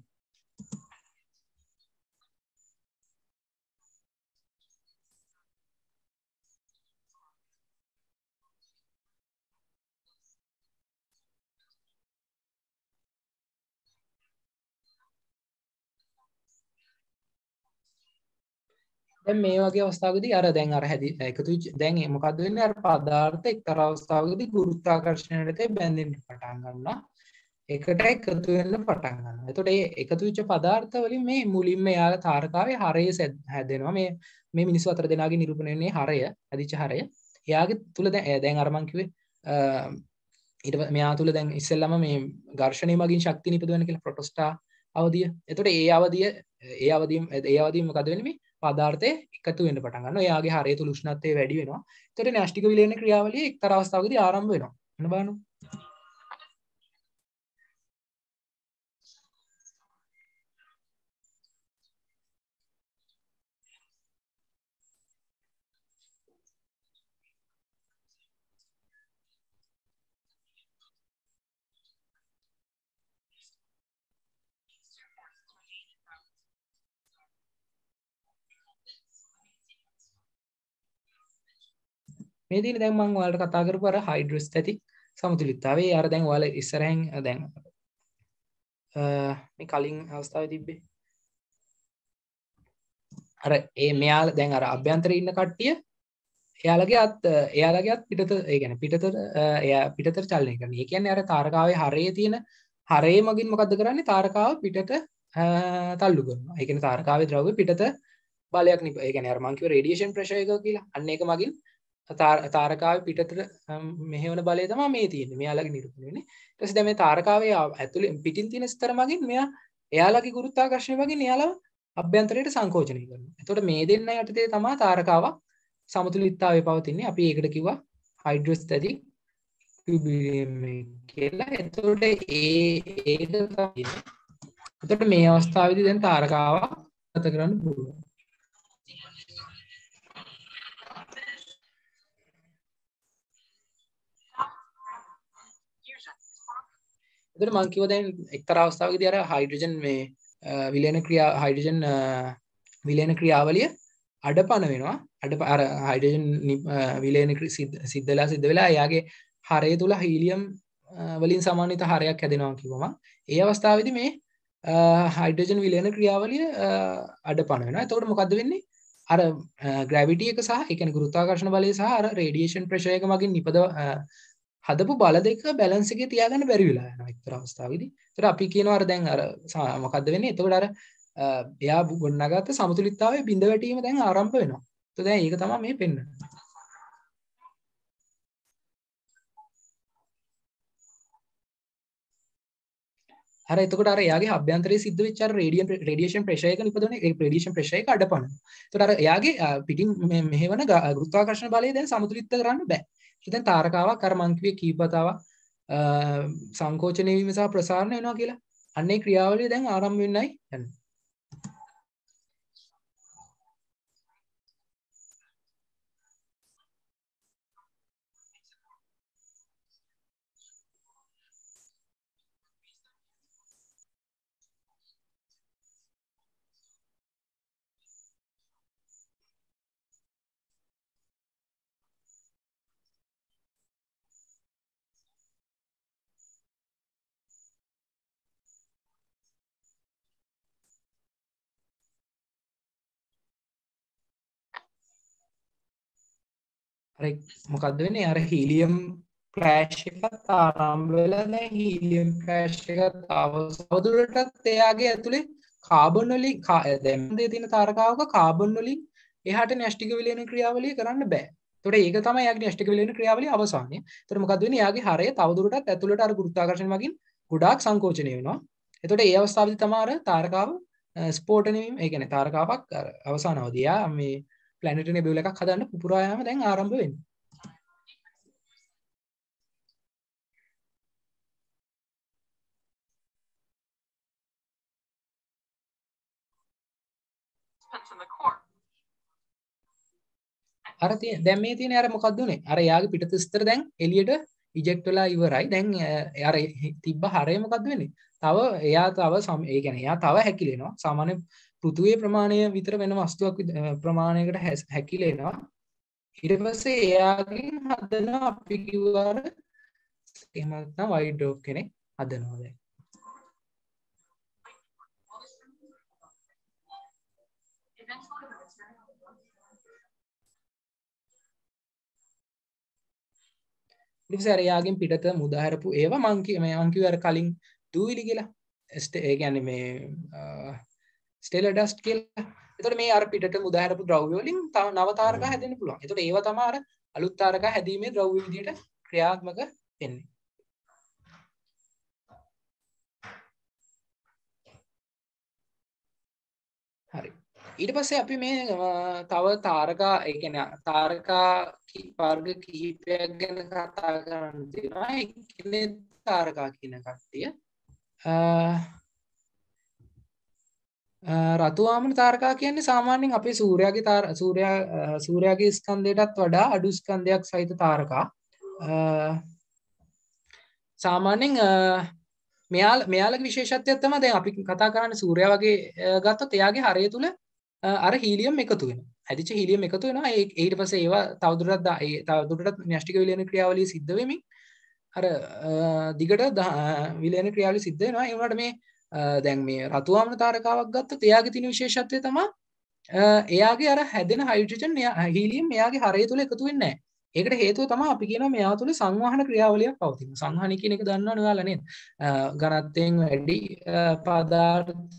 දැන් මේ වගේ අවස්ථාවකදී අර දැන් අර හැදි එකතු වෙච්ච දැන් මොකද්ද වෙන්නේ අර පදාර්ථ එක්තරා අවස්ථාවකදී ගුරුත්වාකර්ෂණයට බැඳෙන්න පටන් ගන්නවා. එකට එකතු වෙන්න පටන් ගන්නවා. එතකොට මේ එකතු වෙච්ච පදාර්ථ වලින් මේ මුලින්ම යාල තාරකාවේ හරය හැදෙනවා. මේ මිනිස්සු අතර දෙනාගේ නිරූපණය වෙන්නේ හරය, හැදිච්ච හරය. එයාගේ තුල දැන් අර මං කිව්වේ ඊට මෙයා තුල දැන් ඉස්සෙල්ලාම මේ ඝර්ෂණය මගින් ශක්තිය නිපදවන කියලා ප්‍රොටෝස්ටා අවධිය. එතකොට ඒ අවධිය මොකද වෙන්නේ මේ පදාර්ථයේ එකතු වෙන්න පටන් ගන්නවා. එයාගේ හරය තුල උෂ්ණත්වය වැඩි වෙනවා. එතකොට න්‍යෂ්ටික විලයන ක්‍රියාවලිය එක්තරා අවස්ථාවකදී ආරම්භ වෙනවා. මොන බලන්න. මේ දින දැන් මම ඔයාලට කතා කරපු අර හයිඩ්‍රෝස්ටැටික් සමතුලිතතාවය. අර දැන් ඔයාලා ඉස්සරහින් දැන් මේ කලින් අවස්ථාවේ තිබ්බේ. අර මෙයාලා දැන් අර අභ්‍යන්තරේ ඉන්න කට්ටිය එයාලගේ අත් පිටත ඒ කියන්නේ පිටතට චලනය කරනවා. ඒ කියන්නේ අර තාරකාවේ හරයේ තියෙන හරයේ මගින් මොකද්ද කරන්නේ? තාරකාව පිටත තල්ලු කරනවා. ඒ කියන්නේ තාරකාවේ ද්‍රව්‍ය පිටත බලයක් ඒ කියන්නේ අර මං කිව්ව රේඩියේෂන් ප්‍රෙෂර් එක කියලා. අන්න ඒක මගින් තාරකාවේ පිටතට මෙහෙවන බලය තමයි මේ තියෙන්නේ. මෙයාලගේ නිරූපණය වෙන්නේ. ඊට පස්සේ දැන් මේ තාරකාවේ ඇතුලේ පිටින් තියෙන ස්තර මගින් එයාලගේ ගුරුත්වාකර්ෂණය මගින් එයාලව අභ්‍යන්තරයට සංකෝචනය කරනවා. එතකොට මේ දෙන්න යටතේ තමයි තාරකාවක් සමතුලිතතාවයේ පවතින්නේ. අපි ඒකට කිව්වා හයිඩ්‍රෝස්ටැටික් ඉක්විලිබ්‍රියම් කියලා. එතකොට එතකොට මේ අවස්ථාවේදී දැන් තාරකාවක් ගත කරන්න පුළුවන්. එතකොට මම කිව්වා දැන් එක්තරා අවස්ථාවකදී අර හයිඩ්‍රජන් මේ විලයන ක්‍රියාවලිය අඩපණ වෙනවා. අර හයිඩ්‍රජන් විලයන සිද්ධ වෙලා එයාගේ හරය තුල හීලියම් වලින් සමාන්විත හරයක් හැදෙනවා කිව්වම ඒ අවස්ථාවේදී මේ හයිඩ්‍රජන් විලයන ක්‍රියාවලිය අඩපණ වෙනවා. එතකොට මොකද්ද වෙන්නේ? අර ග්‍රැවිටි එක සහ ඒ කියන්නේ ගුරුත්වාකර්ෂණ බලය සහ අර රේඩියේෂන් ප්‍රෙෂර් එක මගින් හදපු බල දෙක බැලන්ස් එකේ තියාගන්න බැරි වෙලා යනවා එක්තරා අවස්ථාවකදී. ඒතර අපි කියනවා අර දැන් අර මොකද්ද වෙන්නේ? එතකොට අර එයා ගොඩනගාගත්ත සමතුලිතතාවයේ බිඳ වැටීම දැන් ආරම්භ වෙනවා. ඒත් දැන් ඒක තමයි මේ පෙන්වන්නේ. අර එතකොට අර එයාගේ අභ්‍යන්තරයේ සිද්ධ වෙච්ච අර රේඩියේෂන් ප්‍රෙෂර් එක නිපදවන ඒ රේඩියේෂන් ප්‍රෙෂර් එක අඩපණ. ඒතකොට අර එයාගේ පිටින් මෙහෙවන ගුරුත්වාකර්ෂණ බලය දැන් සමතුලිත කරන්න බෑ. දැන් තාරකාවක් අර මං කිව්වේ කීපතාවක් සංකෝචනය වීම සහ ප්‍රසාරණය වෙනවා කියලා. අන්න ඒ ක්‍රියාවලිය දැන් ආරම්භ වෙන්නයි යන්නේ. අර මොකද්ද වෙන්නේ? අර හීලියම් ක්‍රෑෂ් එකත් ආරම්භ වෙලා දැන් හීලියම් ක්‍රෑෂ් එකත් අවදුරටත් එයාගේ ඇතුලේ කාබන් වලින් දැන් තියෙන තාරකාවක කාබන් වලින් එහාට න්‍යෂ්ටික විලයන ක්‍රියාවලිය කරන්න බෑ. එතකොට ඒක තමයි යාගේ න්‍යෂ්ටික විලයන ක්‍රියාවලිය අවසානය. එතකොට මොකද වෙන්නේ? යාගේ හරය තවදුරටත් ඇතුළට අර ගුරුත්වාකර්ෂණ මගින් ගොඩාක් සංකෝචනය වෙනවා. එතකොට ඒ අවස්ථාවේදී තමයි අර තාරකාව ස්ෆෝටනය වීම, ඒ කියන්නේ තාරකාවක් අවසාන අවධිය යා මේ ප්ලැනටරි නෙබියුලා එකක් හදන්න පුපුරා යාම දැන් ආරම්භ වෙන්නේ. අර දැන් මේ තියෙන අර මොකක්ද උනේ? අර යාගේ පිටත ස්තර දැන් එළියට ඉජෙක්ට් වෙලා ඉවරයි. දැන් අර තිබ්බ හරය මොකක්ද වෙන්නේ? තව එයා තව ඒ කියන්නේ එයා තව හැකිලෙනවා. සාමාන්‍ය පෘථුවියේ ප්‍රමාණය විතර වෙන වස්තුවක් ප්‍රමාණයකට හැකිලෙනවා. ඊට පස්සේ එයාගෙන් හදනවා අපි කිව්වාර එහෙම නැත්නම් වයිඩ් ඩ්‍රොප් කෙනෙක් හදනවා දැන්. ඉතින් යාගෙන් පිටත මුදාහැරපු ඒවා මං කිව්ව අර කලින් දූවිලි කියලා. ඒ කියන්නේ මේ ස්ටෙලර් ඩස්ට් කියලා. එතකොට මේ අර පිටත මුදාහැරපු ද්‍රව්‍ය වලින් තව නව තාරකා හැදෙන්න පුළුවන්. එතකොට ඒවා තමයි අර අලුත් තාරකා හැදීමේ ද්‍රව්‍ය විදියට ක්‍රියාත්මක වෙන්නේ. හරි. ඊට පස්සේ අපි මේ තව තාරකා ඒ කියන්නේ තාරකා වර්ග කිහිපයක් ගැන කතා කරන්න තියෙනවා. ඒ කියන්නේ තාරකා කියන කට්ටිය රතු ආමන තාරකා කියන්නේ සාමාන්‍යයෙන් අපේ සූර්යාගේ ස්කන්ධයටත් වඩා අඩු ස්කන්ධයක් සහිත තාරකා. සාමාන්‍යයෙන් මෙයාලගේ විශේෂත්වයක් තමයි දැන් අපි කතා කරන්නේ සූර්යා වගේ ගත්තොත් එයාගේ හරය තුල අර හීලියම් එකතු වෙනවා. හැදිච්ච හීලියම් එකතු වෙනවා. ඊට පස්සේ ඒවා තවදුරටත් න්‍යෂ්ටික විලයන ක්‍රියාවලිය සිද්ධ වෙමින් අර දිගට විලයන ක්‍රියාවලිය සිද්ධ වෙනවා. ඒ වුණාට මේ දැන් මේ රතු ආමන තාරකාවක් ගත්තොත් එයාගේ තියෙන විශේෂත්වය තමයි එයාගේ අර හැදෙන හයිඩ්‍රජන් හීලියම් එයාගේ හරය තුල එකතු වෙන්නේ නැහැ. ඒකට හේතුව තමයි අපි කියනවා මෙයා තුළ සංවහන ක්‍රියාවලියක් පවතිනවා. සංවහන කියන එක දන්නවනේ ඔයාලා නේද? ඝනත්වයෙන් වැඩි පදාර්ථ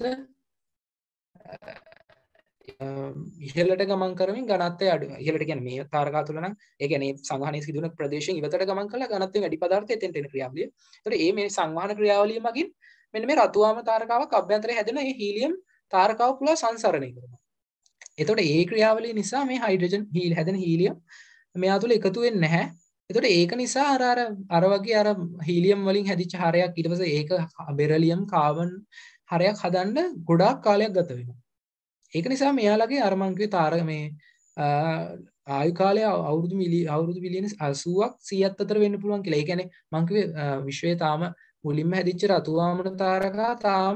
ඉහළට ගමන් කරමින් ඝනත්වය අඩු වෙනවා. ඉහළට කියන්නේ මේ තාරකා තුල නම් ඒ කියන්නේ සංවහනයේ සිදුවන ප්‍රදේශයෙන් ඉවතට ගමන් කරලා ඝනත්වයෙන් වැඩි පදාර්ථය එතෙන්ට එන ක්‍රියාවලිය. ඒතකොට මේ සංවහන ක්‍රියාවලිය මගින් මෙන්න මේ රතු ආම තාරකාවක් අභ්‍යන්තරයේ හැදෙන මේ හීලියම් තාරකාව පුළා සංසරණය කරනවා. එතකොට ඒ ක්‍රියාවලිය නිසා මේ හයිඩ්‍රජන් හැදෙන හීලියම් මෙයා තුළ එකතු වෙන්නේ නැහැ. එතකොට ඒක නිසා අර වගේ අර හීලියම් වලින් හැදිච්ච හරයක් ඊට පස්සේ ඒක බෙරලියම් කාබන් හරයක් හදන්න ගොඩාක් කාලයක් ගත වෙනවා. ඒක නිසා මෙයාලගේ අර මං කිව්වේ තාර මේ ආයු කාලය අවුරුදු බිලියන 80ක් 100ක් අතර වෙන්න පුළුවන් කියලා. ඒ කියන්නේ මං කිව්වේ විශ්වයේ තාම මුලින්ම හැදිච්ච රතු ආමන තාරකා තාම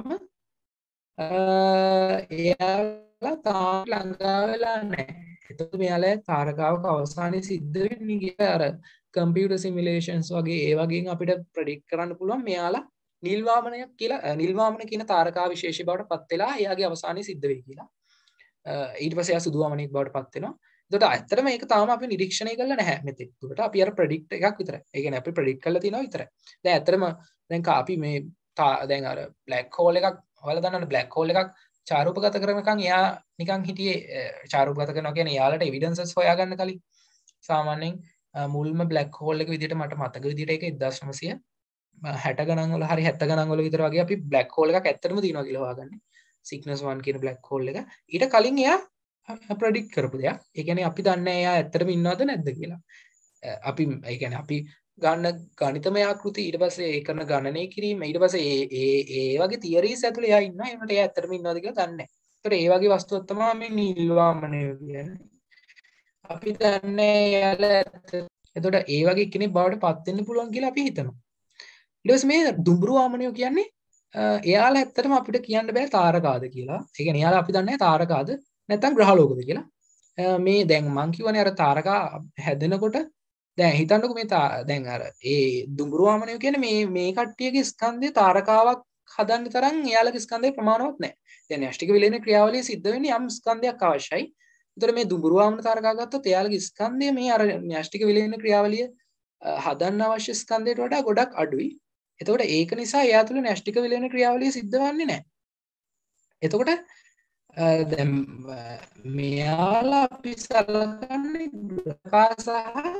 එයාලා තාම ළඟා වෙලා නැහැ. එතකොට මෙයාලා තාරකාවක අවසානයේ සිද්ධ වෙන්නේ කියලා අර කම්පියුටර් සිමියුලේෂන්ස් වගේ ඒ වගේන් අපිට ප්‍රෙඩික්ට් කරන්න පුළුවන් මෙයාලා නිල්වාමන කියන තාරකා විශේෂය බවට පත් වෙලා එයාගේ අවසානයේ සිද්ධ වෙයි කියලා. ඊට පස්සේ එයා සුදු වමනෙක් බවට පත් වෙනවා. එතකොට ඇත්තටම මේක තාම අපි නිරීක්ෂණය කරලා නැහැ මෙතෙක්. ඒකට අපි අර ප්‍රෙඩික්ට් එකක් විතරයි. ඒ කියන්නේ අපි ප්‍රෙඩික්ට් කරලා තියෙනවා විතරයි. දැන් ඇත්තටම දැන් අපි මේ දැන් අර බ්ලැක් හෝල් එකක් ඔයාලා දන්නවනේ බ්ලැක් හෝල් එකක් චාරූපගත කරනකන් එයා නිකන් හිටියේ චාරූපගත කරනවා කියන්නේ එයාලට එවිඩන්සස් හොයාගන්න කලින් සාමාන්‍යයෙන් මුල්ම බ්ලැක් හෝල් එක විදිහට මට මතක විදිහට ඒක 1960 ගණන් වල හරි 70 ගණන් වල විතර වගේ අපි බ්ලැක් හෝල් එකක් ඇත්තටම තියෙනවා කියලා හොයාගන්නේ සිග්නස් 1 කියන බ්ලැක් හෝල් එක ඊට කලින් එයා ප්‍රෙඩික්ට් කරපු දෙයක්. ඒ කියන්නේ අපි දන්නේ එයා ඇත්තටම ඉන්නවද නැද්ද කියලා. අපි ඒ කියන්නේ අපි ගන්න ගණිතමය ආකෘති ඊට පස්සේ ඒ කරන ගණනය කිරීම ඊට පස්සේ ඒ වගේ තියරීස් ඇතුලේ එයා ඉන්නවා. ඒකට එයා ඇත්තටම ඉන්නවද කියලා දන්නේ නැහැ. ඒතර ඒ වගේ වස්තුවක් තමයි මේ නිල්වාමනය කියන්නේ. අපි දන්නේ එයාලා එතකොට ඒ වගේ කෙනෙක් බවට පත් වෙන්න පුළුවන් කියලා අපි හිතනවා. ඊට පස්සේ මේ දුඹුරු වාමනයෝ කියන්නේ එයාලා ඇත්තටම අපිට කියන්න බෑ තාරකාද කියලා. ඒ කියන්නේ එයාලා අපි දන්නේ තාරකාද නැත්නම් ග්‍රහලෝකද කියලා. මේ දැන් මං කියවනේ අර තාරකා හැදෙනකොට දැන් හිතන්නකෝ මේ දැන් අර ඒ දුඹුරු වාමනයෝ කියන්නේ මේ කට්ටියගේ ස්කන්ධය තාරකාවක් හදන්න තරම් එයාලගේ ස්කන්ධය ප්‍රමාණවත් නැහැ. දැන් න්‍යෂ්ටික විලයන ක්‍රියාවලිය සිද්ධ වෙන්නේ යම් ස්කන්ධයක් අවශ්‍යයි. ඒතර මේ දුඹුරු වාමන තාරකා ගත්තොත් එයාලගේ ස්කන්ධය මේ අර න්‍යෂ්ටික විලයන ක්‍රියාවලිය හදන්න අවශ්‍ය ස්කන්ධයට වඩා ගොඩක් අඩුයි. එතකොට ඒක නිසා එයා තුළ න්‍යෂ්ටික විලයන ක්‍රියාවලිය සිද්ධ වෙන්නේ නැහැ. එතකොට දැන් මෙයාලා අපි සලකන්නේ ප්‍රකාශ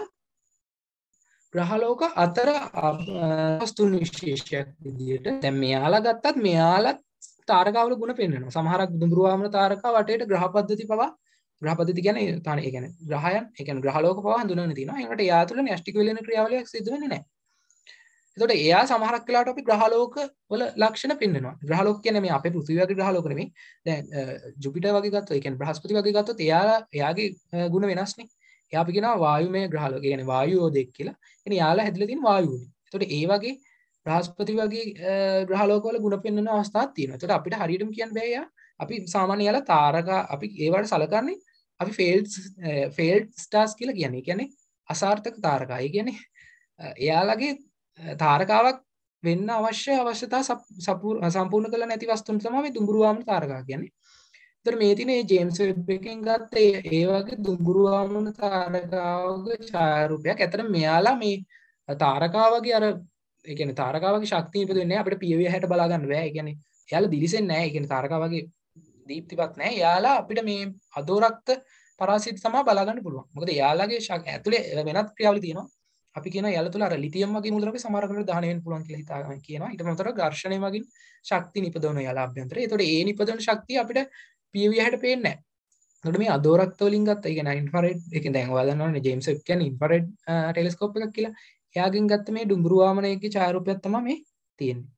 ග්‍රහලෝක අතර වස්තුන් විශේෂයක් විදිහට. දැන් මෙයාලා ගත්තත් මෙයාලත් තාරකාවල ගුණ පෙන්වනවා. සමහරක් දුඹුරු වාමන තාරකා වටේට ග්‍රහ පද්ධති පවා ග්‍රහ පද්ධති කියන්නේ තාන ඒ කියන්නේ ග්‍රහයන් ඒ කියන්නේ ග්‍රහලෝක පවා හඳුනගෙන තියෙනවා. ඒකට එයා තුළ න්‍යෂ්ටික විලයන ක්‍රියාවලියක් සිදු වෙන්නේ නැහැ. එතකොට එයා සමහරක් වෙලාවට අපි ග්‍රහලෝක වල ලක්ෂණ පෙන්වනවා. ග්‍රහලෝක කියන්නේ මේ අපේ පෘථිවි වගේ ග්‍රහලෝක නෙමෙයි. දැන් ජුපිටර් වගේ ගත්තොත් ඒ කියන්නේ බ්‍රහස්පති වගේ ගත්තොත් එයාගේ ගුණ වෙනස්නේ. එයා අපි කියනවා වායුමය ග්‍රහලෝක. ඒ කියන්නේ වායුයෝදෙක් කියලා. එනේ යාලා හැදිලා තියෙන වායුවනේ. එතකොට ඒ වගේ බ්‍රහස්පති වගේ ග්‍රහලෝක වල ගුණ පෙන්වන අවස්ථාවක් තියෙනවා. එතකොට අපිට හරියටම කියන්න බෑ යා. අපි සාමාන්‍ය යාලා තාරකා අපි ඒවට සලකන්නේ අපි ෆේල්ඩ් ස්ටාර්ස් කියලා කියන්නේ. ඒ කියන්නේ අසාර්ථක තාරකා. ඒ කියන්නේ එයාලගේ තාරකාවක් වෙන්න අවශ්‍යතා සම්පූර්ණ කරලා නැති වස්තුන් තමයි මේ දුඹුරු වාමන තාරකා කියන්නේ. ඒතර මේ තියෙන මේ ජේම්ස් වෙබ් එකෙන් ගත්ත ඒ වගේ දුඹුරු වාමන තාරකාවක ඡායාරූපයක්. ඇත්තට මෙයාලා මේ තාරකාවගේ අර ඒ කියන්නේ තාරකාවගේ ශක්තිය ඉපදෙන්නේ නැහැ. අපිට පියවිය හැට බලා ගන්න බෑ. ඒ කියන්නේ එයාලා දිලිසෙන්නේ නැහැ. ඒ කියන්නේ තාරකාවගේ දීප්තිපත් නැහැ. එයාලා අපිට මේ අදෝරක්ත පරාසිත තමයි බලා ගන්න පුළුවන්. මොකද එයාලගේ ඇතුලේ වෙනත් ක්‍රියාවලිය තියෙනවා. අපි කියන යාල තුළ අර ලිතියම් වගේ මූලද්‍රව්‍ය සමහරකට දහනය වෙන්න පුළුවන් කියලා හිතාගෙන කියනවා. ඊට අමතරව ඝර්ෂණය වගේ ශක්තිය නිපදවන යාල අභ්‍යන්තරේ. ඒතකොට ඒ නිපදවන ශක්තිය අපිට PV හැට පේන්නේ නැහැ. ඒතකොට මේ අදෝරක්ත වලින් ගත්ත ඒ කියන්නේ ඉන්ෆ්‍රාරෙඩ් ඒ කියන්නේ දැන් ඔයාලා දන්නවනේ ජේම්ස් වෙබ් කියන්නේ ඉන්ෆ්‍රාරෙඩ් ටෙලිස්කෝප් එකක් කියලා. එයාගෙන් ගත්ත මේ දුඹුරු වාමනයේ ඡායාරූපයක් තමයි මේ තියෙන්නේ.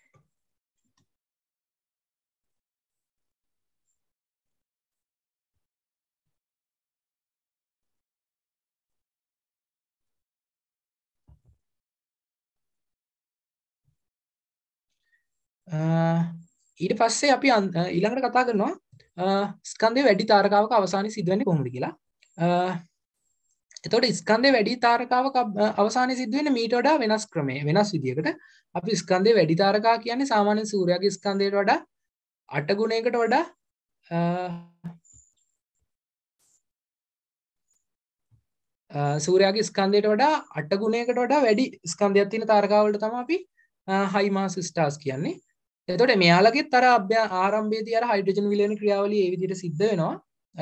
ඊට පස්සේ අපි ඊළඟට කතා කරනවා ස්කන්ධයේ වැඩි තාරකාවක අවසානයේ සිදුවෙන්නේ කොහොමද කියලා. එතකොට ස්කන්ධයේ වැඩි තාරකාවක අවසානයේ සිදුවෙන්නේ මීට වඩා වෙනස් වෙනස් විදියකට. අපි ස්කන්ධයේ වැඩි තාරකා කියන්නේ සාමාන්‍ය සූර්යාගේ ස්කන්ධයට වඩා 8 ගුණයකට වඩා සූර්යාගේ ස්කන්ධයට වඩා 8 ගුණයකට වඩා වැඩි ස්කන්ධයක් තියෙන තාරකාවලට තමයි අපි හයි මාස් ස්ටාර්ස් කියන්නේ. එතකොට මෙයාලගෙත් අර ආරම්භයේදී අර හයිඩ්‍රජන් විලයන ක්‍රියාවලිය ඒ විදිහට සිද්ධ වෙනවා.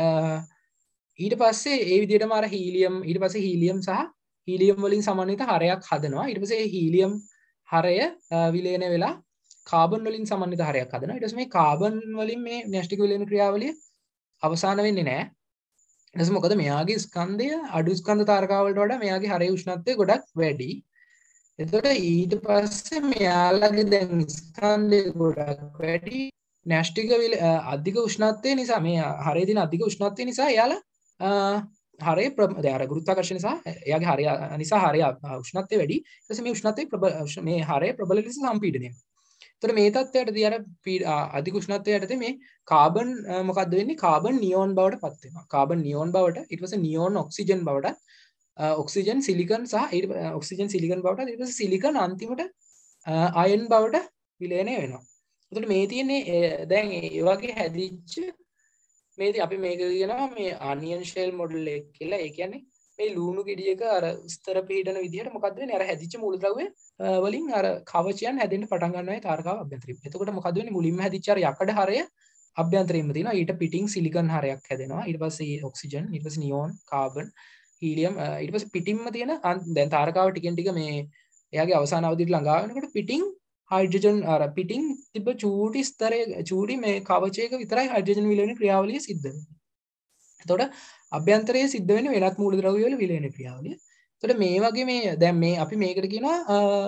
ඊට පස්සේ ඒ විදිහටම අර ඊට පස්සේ හීලියම් සහ හීලියම් වලින් සමන්විත හරයක් හදනවා. ඊට පස්සේ හීලියම් හරය විලයන වෙලා කාබන් වලින් සමන්විත හරයක් හදනවා. ඊට පස්සේ මේ කාබන් වලින් මේ න්‍යෂ්ටික විලයන ක්‍රියාවලිය අවසාන වෙන්නේ නැහැ. ඊට පස්සේ මොකද මෙයාගේ ස්කන්ධය අඩු ස්කන්ධ තාරකාවලට වඩා මෙයාගේ හරයේ උෂ්ණත්වය ගොඩක් වැඩි. එතකොට ඊට පස්සේ මෙයාලගේ දැන් ස්කන්ධය ගොඩක් වැඩි න්‍යෂ්ටික අධික උෂ්ණත්වය නිසා මේ හරයේ තියෙන අධික උෂ්ණත්වය නිසා එයාලා හරයේ දැන් අර ගුරුත්වාකර්ෂණ නිසා එයාගේ හරය නිසා හරය උෂ්ණත්වය වැඩි. ඊට පස්සේ මේ උෂ්ණත්වය මේ හරයේ ප්‍රබල ලෙස සම්පීඩනය වෙනවා. එතකොට මේ තත්ත්වයටදී අර අධික උෂ්ණත්වයට මේ කාබන් මොකද්ද වෙන්නේ? කාබන් නියෝන් බවට පත් වෙනවා. කාබන් නියෝන් බවට ඊට පස්සේ නියෝන් ඔක්සිජන් බවට ඔක්සිජන් සිලිකන් සහ ඔක්සිජන් සිලිකන් බවට ඊට පස්සේ සිලිකන් අන්තිමට අයන් බවට විලයනය වෙනවා. එතකොට මේ තියෙන්නේ දැන් ඒ වගේ හැදිච්ච මේ අපි මේක කියනවා මේ අනියන් ෂෙල් මොඩල් එක කියලා. ඒ කියන්නේ මේ ලුණු ගෙඩියක අර ස්තර පීඩන විදිහට මොකද්ද වෙන්නේ? අර හැදිච්ච මූලද්‍රව්‍ය වලින් අර කවචයන් හැදෙන්න පටන් ගන්නවා ඒ තාරකාව අභ්‍යන්තරයෙන්. එතකොට මොකද වෙන්නේ? මුලින්ම හැදිච්ච අර යකඩ හරය අභ්‍යන්තරයෙන්ම තියෙනවා. ඊට පිටින් සිලිකන් හරයක් හැදෙනවා. ඊට පස්සේ ඔක්සිජන්, ඊට පස්සේ නියෝන්, කාබන්, හීලියම්, ඊට පස්සේ පිටින්ම තියෙන දැන් තාරකාව ටිකෙන් ටික මේ එයාගේ අවසාන අවධියට ළඟා වෙනකොට පිටින් හයිඩ්‍රජන් අර පිටින් තිබ්බ චූටි ස්තරයේ චූටි මේ කවචයක විතරයි හයිඩ්‍රජන් විලයන ක්‍රියාවලිය සිද්ධ වෙන්නේ. එතකොට අභ්‍යන්තරයේ සිද්ධ වෙන්නේ වෙනත් මූලද්‍රව්‍ය වල විලයන ක්‍රියාවලිය. එතකොට මේ වගේ මේ දැන් මේ අපි මේකට කියනවා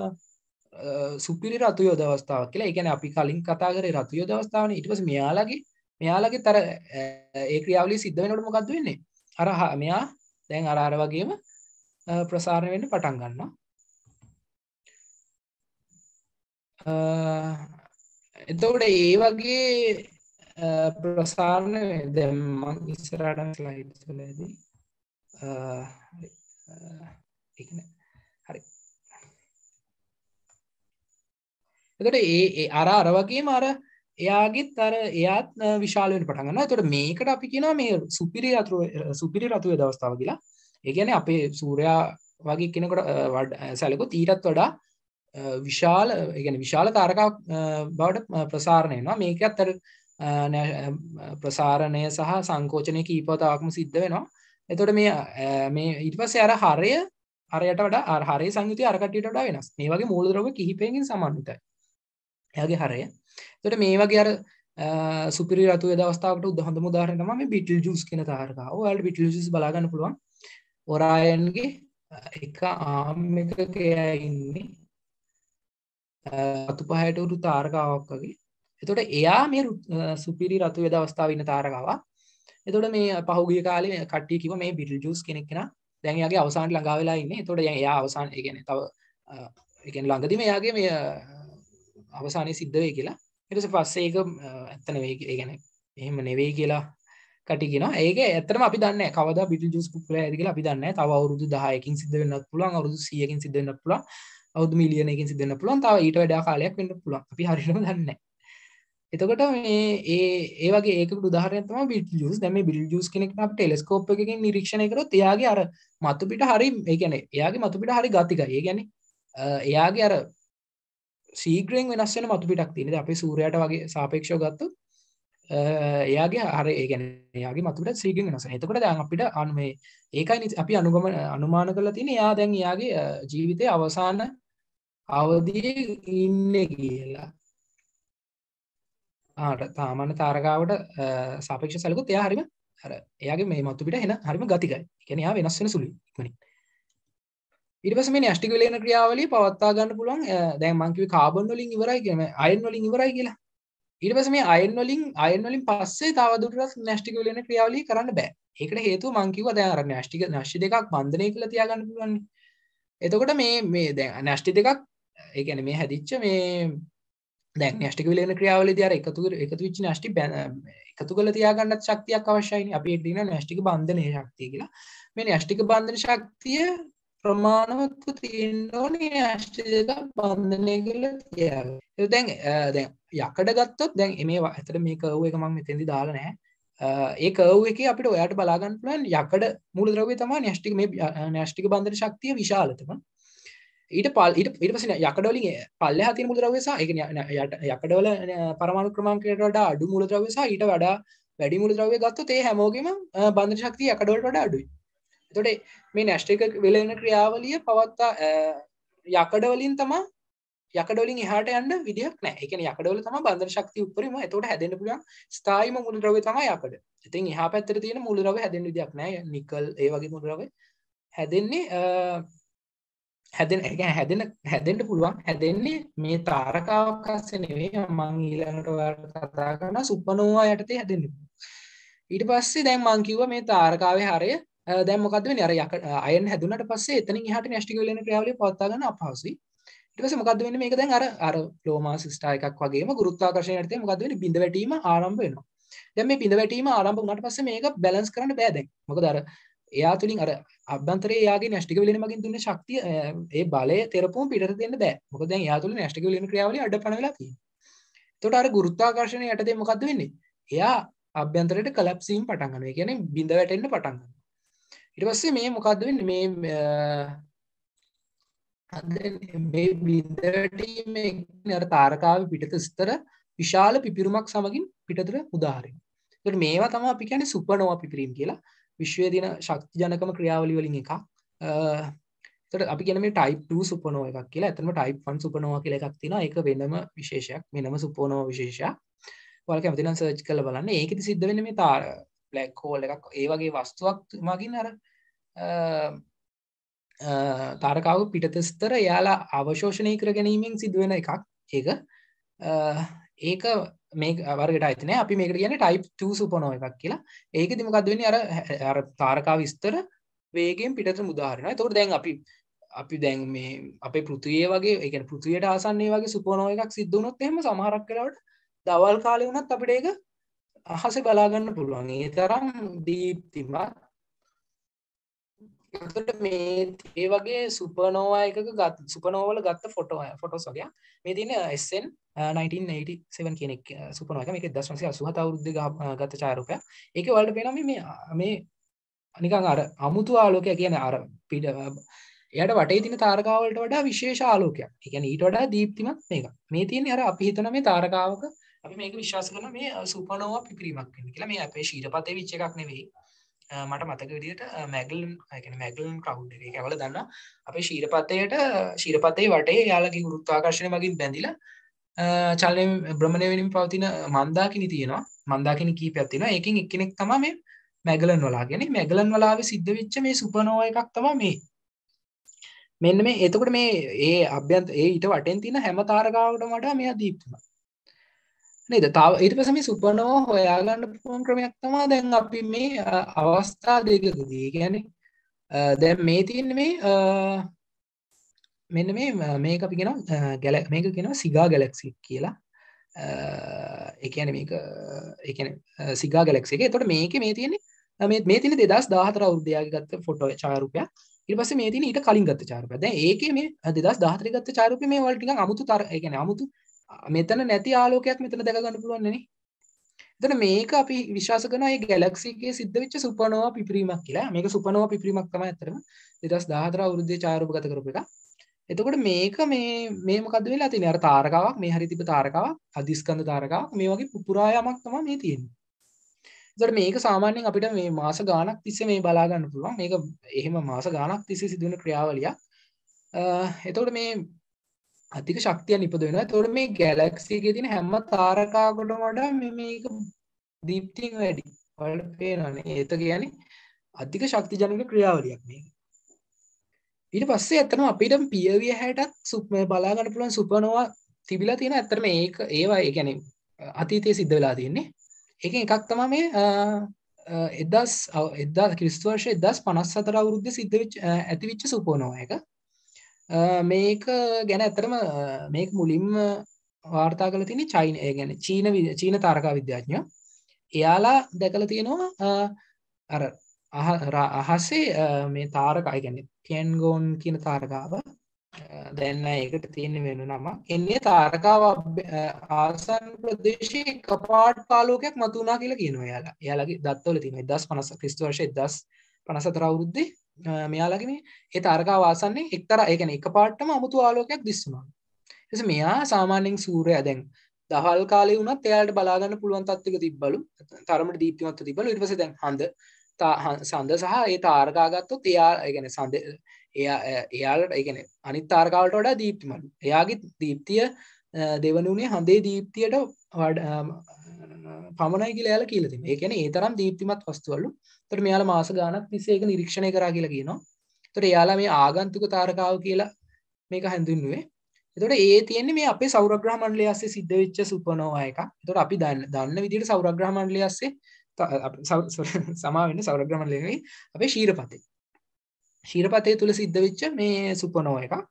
සුපිරි රතු යෝධ අවස්ථාවක් කියලා. ඒ කියන්නේ අපි කලින් කතා කරේ රතු යෝධ අවස්ථාවනේ. ඊට පස්සේ මෙයාලගේ තර ඒ ක්‍රියාවලිය සිද්ධ වෙනකොට මොකද්ද වෙන්නේ? අර මෙයා දැන් අර වගේම ප්‍රසාරණය වෙන්න පටන් ගන්නවා. එතකොට ඒ වගේ ප්‍රසාරණ දැන් මම ඉස්සරහට ස්ලයිඩ්ස් වලදී හරි. එතකොට ඒ අර වගේම අර එයාගෙත් අර එයාත් විශාල වෙන්න පටන් ගන්නවා. එතකොට මේකට අපි කියනවා මේ සුපිරි රතු වේද අවස්ථාව කියලා. ඒ කියන්නේ අපේ සූර්යා වගේ කෙනෙකුට සැලකුවොත් ඊටත් වඩා විශාල ඒ කියන්නේ විශාල තාරකාවක් බවට ප්‍රසාරණය වෙනවා. මේකත් අර ප්‍රසාරණය සහ සංකෝචනය කීපවතාවක්ම සිද්ධ වෙනවා. එතකොට මේ ඊට පස්සේ අර හරය හරයට වඩා හරය සංයුතිය අර කට්ටියට වඩා වෙනස්. මේ වගේ මූලද්‍රව්‍ය කිහිපයකින් සමන්විතයි. එයාගේ හරය. එතකොට මේ වගේ අර සුපිරි රතු වේද අවස්ථාවකට හොඳම උදාහරණය තමයි මේ බීටල් ජූස් කියන තාරකාව. ඔයාලට බීටල් ජූස් බලා ගන්න පුළුවන්. ඔරායන්ගේ එක ආම් එකක ඉන්නේ රතු පහයට උරු තාරකාවක් වගේ. එතකොට එයා මේ සුපිරි රතු වේද අවස්ථාවේ ඉන්න තාරකාවක්. එතකොට මේ පහුගිය කාලේ කට්ටිය කිව්වා මේ බීටල් ජූස් කෙනෙක් කෙනා දැන් එයාගේ අවසානට ළඟා වෙලා ඉන්නේ. එතකොට එයා අවසාන ඒ කියන්නේ තව ඒ කියන්නේ ළඟදීම එයාගේ මේ අවසානයේ සිද්ධ වෙයි කියලා. ඊට පස්සේ ඒක ඇත්ත නෙවෙයි ඒ කියන්නේ එහෙම නෙවෙයි කියලා කටි කියනවා. ඒක ඇත්තටම අපි දන්නේ නැහැ කවදා බීටල් ජූස් පුපුරලා ඇයිද කියලා අපි දන්නේ නැහැ. තව අවුරුදු 10කින් සිද්ධ වෙන්නත් පුළුවන්, අවුරුදු 100කින් සිද්ධ වෙන්නත් පුළුවන්, අවුරුදු මිලියනකින් සිද්ධ වෙන්නත් පුළුවන්. තව ඊට වඩා කාලයක් වෙන්න පුළුවන්. අපි හරියටම දන්නේ නැහැ. එතකොට මේ ඒ වගේ ඒකකට උදාහරණයක් තමයි බීටල් ජූස්. දැන් මේ බීටල් ජූස් කෙනෙක් අපිට ටෙලස්කෝප් එකකින් නිරීක්ෂණය කරොත් එයාගේ අර මතු පිට හරි ඒ කියන්නේ එයාගේ මතු පිට හරි ගතිකයි. ඒ කියන්නේ එයාගේ අර ශීඝ්‍රයෙන් වෙනස් වෙන මතු පිටක් තියෙනවා. දැන් අපේ සූර්යයාට වගේ සාපේක්ෂව ගත්තොත් එයාගේ හරි ඒ කියන්නේ එයාගේ මතු පිට ශීඝ්‍රයෙන් වෙනස් වෙනවා. එතකොට දැන් අපිට මේ ඒකයි අපි අනුමාන කරලා තියෙන්නේ එයා දැන් එයාගේ ජීවිතයේ අවසාන අවධියේ ඉන්නේ කියලා. සාමාන්‍ය තාරකාවට සාපේක්ෂව සැලකුවොත් එයා හරියම අර එයාගේ මේ මතු පිට එන හරියම ගතිකයි. ඒ කියන්නේ එයා වෙනස් වෙන සුළුයි ඉක්මනින්. ඊට පස්සේ මේ න්‍යෂ්ටික විලයන ක්‍රියාවලිය පවත්වා ගන්න පුළුවන්. දැන් මම කිව්වේ කාබන් වලින් ඉවරයි කියලා, අයන් වලින් ඉවරයි කියලා. ඊට පස්සේ මේ අයන් වලින් පස්සේ තවදුරටත් න්‍යෂ්ටික විලයන ක්‍රියාවලිය කරන්න බෑ. ඒකට හේතුව මම කිව්වා දැන් අර න්‍යෂ්ටි දෙකක් බන්ධනය කියලා තියාගන්න පුළුවන්. එතකොට මේ දැන් න්‍යෂ්ටි දෙකක් ඒ කියන්නේ මේ හැදිච්ච මේ දැන් න්‍යෂ්ටික විලයන ක්‍රියාවලියදී අර එකතු වෙච්ච න්‍යෂ්ටි එකතු කරලා තියාගන්නත් ශක්තියක් අවශ්‍යයිනේ. අපි ඒකට කියනවා න්‍යෂ්ටික බන්ධනයේ ශක්තිය කියලා. මේ න්‍යෂ්ටික බන්ධන ශක්තිය ප්‍රමාණවත්ව තියෙන්න ඕනේ න්‍යෂ්ටි දෙක බන්ධනය කරලා තියාගන්න. ඒක දැන් යකඩ ගත්තොත් දැන් මේ ඇත්තට මේ කර්ව් එක මම මෙතෙන්දි දාලා නැහැ. ඒ කර්ව් එකේ අපිට ඔයාලට බලා ගන්න පුළුවන් යකඩ මූලද්‍රව්‍ය තමයි න්‍යෂ්ටික මේ න්‍යෂ්ටික බන්ධන ශක්තිය විශාලතම. ඊට පස්සේ යකඩ වලින් පල්ලෙහා තියෙන මූලද්‍රව්‍ය සහ ඒ කියන්නේ යකඩ වල පරමාණු ක්‍රමාංකයට වඩා අඩු මූලද්‍රව්‍ය සහ ඊට වඩා වැඩි මූලද්‍රව්‍ය ගත්තොත් ඒ හැමෝගෙම බන්ධන ශක්තිය යකඩ වලට වඩා අඩුයි. එතකොට මේ න්‍යෂ්ටික විලයන ක්‍රියාවලිය පවත්තා යකඩ වලින් තමයි යකඩ වලින් එහාට යන්න විදියක් නැහැ. ඒ කියන්නේ යකඩ වල තමයි බන්ධන ශක්තිය උඩරිම. එතකොට හැදෙන්න පුළුවන් ස්ථායීම මූලද්‍රව්‍ය තමයි යකඩ. ඉතින් එහා පැත්තේ තියෙන මූලද්‍රව්‍ය හැදෙන්න විදියක් නැහැ. නිකල් ඒ වගේ මූලද්‍රව්‍ය හැදෙන්නේ හැදෙන්න පුළුවන්. හැදෙන්නේ මේ තාරකාවක් අස්සේ නෙවෙයි. මම ඊළඟට ඔයාලට කතා කරන සුපර්නෝවා යටතේ හැදෙන්නේ. ඊට පස්සේ දැන් මම කිව්වා මේ තාරකාවේ හරය දැන් මොකද්ද වෙන්නේ? අර අයන් හැදුනට පස්සේ එතනින් එහාට න්‍යෂ්ටික විලයන ක්‍රියාවලිය පවත්වා ගන්න අපහසුයි. ඊට පස්සේ මොකද්ද වෙන්නේ? මේක දැන් අර ක්ලෝමා සිස්ටා එකක් වගේම ගුරුත්වාකර්ෂණය යටතේ මොකද්ද වෙන්නේ? බිඳ වැටීම ආරම්භ වෙනවා. දැන් මේ බිඳ වැටීම ආරම්භ වුණාට පස්සේ මේක බැලන්ස් කරන්න බෑ දැන්. මොකද අර එයා තුලින් අර අභ්‍යන්තරයේ එයාගේ න්‍යෂ්ටික විලයන මගින් දුන්න ශක්තිය ඒ බලය තෙරපුම් පිටට දෙන්න බෑ. මොකද දැන් එයා තුල න්‍යෂ්ටික විලයන ක්‍රියාවලිය අඩපණ වෙලා තියෙනවා. එතකොට අර ගුරුත්වාකර්ෂණය යටතේ මොකද්ද වෙන්නේ? එයා අභ්‍යන්තරයට කොලැප්ස් වීම පටන් ගන්නවා. ඒ කියන්නේ බිඳ වැටෙන්න පටන් ගන්නවා. ඊට පස්සේ මේ මොකද්ද වෙන්නේ? මේ බිඳ වැටීමේ අර තාරකාවේ පිටත ස්තර විශාල පිපිරුමක් සමගින් පිටතට උදාහරණයක්. ඒකට මේවා තමයි අපි කියන්නේ සුපර්නෝවා පිපිරීම කියලා. විශ්වයේ දින ශක්තිජනකම ක්‍රියාවලිය වලින් එකක්. ඒකට අපි කියන්නේ මේ type 2 සුපර්නෝවා එකක් කියලා. ඇත්තටම type 1 සුපර්නෝවා කියලා එකක් තියෙනවා. ඒක වෙනම විශේෂයක්. වෙනම සුපර්නෝවා විශේෂයක්. ඔයාලා කැමති නම් සර්ච් කරලා බලන්න. ඒකෙදි සිද්ධ වෙන්නේ මේ black hole එකක් ඒ වගේ වස්තුවක් මගින් අර තාරකාව පිටත ස්තර එයාලා අවශෝෂණය කර ගැනීමෙන් සිදුවෙන එකක්. ඒක මේ වර්ගයට අයිති නෑ. අපි මේකට කියන්නේ type 2 supernova එකක් කියලා. ඒකෙදි මොකද්ද වෙන්නේ? අර තාරකාව ස්තර වේගයෙන් පිටතට උදාහරණයි. එතකොට දැන් අපි දැන් මේ අපේ පෘථිවිය වගේ ඒ කියන්නේ පෘථිවියට ආසන්නයේ වගේ supernova එකක් සිද්ධ වුණොත් එහෙම සමහරක් වෙලාවට දවල් කාලේ වුණත් අපිට ඒක අහසේ බලා ගන්න පුළුවන්. ඒ තරම් දීප්තිමත්. එතකොට මේ වගේ සුපර්නෝවා එකක සුපර්නෝවා වල ගත්ත ෆොටෝස් වගේ. මේ තියෙන SN 1987 කියන එක සුපර්නෝවා එක. මේක 1987 අවුරුද්දේ ගත්ත ඡායාරූපයක්. ඒකේ වලට පේනවා මේ නිකන් අර අමුතු ආලෝකයක් කියන්නේ අර එයාට වටේ තියෙන තාරකාව වලට වඩා විශේෂ ආලෝකයක්. ඒ කියන්නේ ඊට වඩා දීප්තිමත් මේක. මේ තියෙන්නේ අර අපි හිතන මේ තාරකාවක අපි මේක විශ්වාස කරනවා මේ සුපර්නෝවා පිපිරීමක් වෙන්නේ කියලා. මේ අපේ ශීරපතේ විච් එකක් නෙවෙයි. මට මතක විදිහට මැගලන් කියන්නේ මැගලන් ක්ලවුඩ් එක. ඒක අවල දන්නවා. අපේ ශීරපතේ වටේ යාළගේ ගුරුත්වාකර්ෂණය මගින් බැඳිලා චලනය භ්‍රමණය වෙමින් පවතින මන්දාකිනි තියෙනවා. මන්දාකිනි කීපයක් තියෙනවා. ඒකෙන් එක්කෙනෙක් තමයි මේ මැගලන් වලාව. කියන්නේ මැගලන් වලාවේ සිද්ධ වෙච්ච මේ සුපර්නෝවා එකක් තමයි මේ. මෙන්න මේ එතකොට මේ ඊට වටෙන් තියෙන හැම තාරකාවකටම වඩා මෙයා දීප්තිමත්. නේද? තව ඊට පස්සේ මේ සුපර්නෝවා හොයාගන්න පුළුවන් ක්‍රමයක් තමයි දැන් අපි මේ අවස්ථා දෙකකදී කියන්නේ දැන් මේ තියෙන්නේ මේ මෙන්න මේක අපි කියනවා මේක කියනවා සිගා ගැලැක්සි කියලා. ඒ කියන්නේ සිගා ගැලැක්සි එක. එතකොට මේකේ මේ තියෙන්නේ මේ තියෙන්නේ 2014 අවුරුද්දේ යාගේ ගත්ත ෆොටෝ ඡායාරූපයක්. ඊට පස්සේ මේ තියෙන්නේ ඊට කලින් ගත්ත ඡායාරූපයක්. දැන් ඒකේ මේ 2014 ගත්ත ඡායාරූපේ මේ වල ටිකක් අමුතු ඒ කියන්නේ අමුතු මෙතන නැති ආලෝකයක් මෙතන දැක ගන්න පුළුවන් නේ. එතන මේක අපි විශ්වාස කරනවා මේ ගැලැක්සි එකේ සිද්ධ වෙච්ච සුපර්නෝවා පිපිරීමක් කියලා. මේක සුපර්නෝවා පිපිරීමක් තමයි අත්‍තරම 2014 අවුරුද්දේ ඡායාරූප ගත කරපු එක. එතකොට මේක මේ මොකද්ද වෙලා තියෙන්නේ? අර තාරකාවක් මේ හරිය තිබ්බ තාරකාවක් අධිස්කන්ධ තාරකාවක් මේ වගේ පුපුරා යමක් තමයි මේ තියෙන්නේ. එතකොට මේක සාමාන්‍යයෙන් අපිට මේ මාස ගාණක් තිස්සේ මේ බලා ගන්න පුළුවන්. මේක එහෙම මාස ගාණක් තිස්සේ සිදුවෙන ක්‍රියාවලියක්. එතකොට මේ අධික ශක්තියක් නිපද වෙනවා. එතකොට මේ ගැලැක්සි එකේ තියෙන හැම තාරකාවකටම වඩා මේක දීප්තියෙන් වැඩි. ඔයාලට පේනවනේ. ඒක කියන්නේ අධික ශක්තිජනක ක්‍රියාවලියක් මේක. ඊට පස්සේ ඇත්තටම අපිට පියවිය හැටත් බලා ගන්න පුළුවන් සුපර්නෝවා තිබිලා තියෙන. ඇත්තටම ඒවා ඒ කියන්නේ අතීතයේ සිද්ධ වෙලා තියෙන්නේ. ඒකෙන් එකක් තමයි මේ 1000 ක්‍රිස්තු වර්ෂ 1054 අවුරුද්දේ සිද්ධ වෙච්ච ඇතිවෙච්ච සුපර්නෝවා එක. මේක ගැන ඇත්තටම මේක මුලින්ම වාර්තා කරලා තියෙන්නේ ඒ කියන්නේ චීන තාරකා විද්‍යාඥයෝ. එයාලා දැකලා තියෙනවා අර අහසේ මේ තාරකා කියන්නේ ටියන්ගෝන් කියන තාරකාව දැන් ඒකට තියෙන වෙන නම. එන්නේ තාරකාව ආසන්න ප්‍රදේශයේ එකපාරට ආලෝකයක් මතුණා කියලා කියනවා එයාලා. එයාලගේ දත්තවල තියෙනවා 1050 ක්‍රිස්තු වර්ෂ 1054 අවුරුද්දේ මෙයාලගේ මේ ඒ තාරකාව ආසන්නේ එක්තරා ඒ කියන්නේ එකපාරටම අමුතු ආලෝකයක් දිස්සුණා. ඊට පස්සේ මෙයා සාමාන්‍යයෙන් සූර්යයා දැන් දහල් කාලේ වුණත් එයාලට බලා ගන්න පුළුවන් තත්ත්වයක තිබ්බලු. තරමට දීප්තිමත්ව තිබ්බලු. ඊට පස්සේ දැන් සඳ සහ ඒ තාරකා ගත්තොත් එයා ඒ කියන්නේ සඳ එයාලට ඒ කියන්නේ අනිත් තාරකාවලට වඩා දීප්තිමත්ලු. එයාගේ දීප්තිය දෙවනුනේ හඳේ දීප්තියට පමණයි කියලා එයාලා කියලා තියෙනවා. ඒ කියන්නේ ඒ තරම් දීප්තිමත් වස්තුවලු. ඒතර මෙයාලා මාස ගාණක් තිස්සේ ඒක නිරීක්ෂණය කරා කියලා කියනවා. ඒතර එයාලා මේ ආගන්තුක තාරකාව කියලා මේක හඳුන්වුවේ. එතකොට ඒ තියෙන්නේ මේ අපේ සෞරග්‍රහ මණ්ඩලය ASCII සිද්ධ වෙච්ච සුපර්නෝවා එකක්. එතකොට අපි දන්න විදිහට සෞරග්‍රහ මණ්ඩලය ASCII සමා වෙන්නේ සෞරග්‍රහ මණ්ඩලය නෙවෙයි අපේ ශීරපතේ තුල සිද්ධ වෙච්ච මේ සුපර්නෝවා එකක්.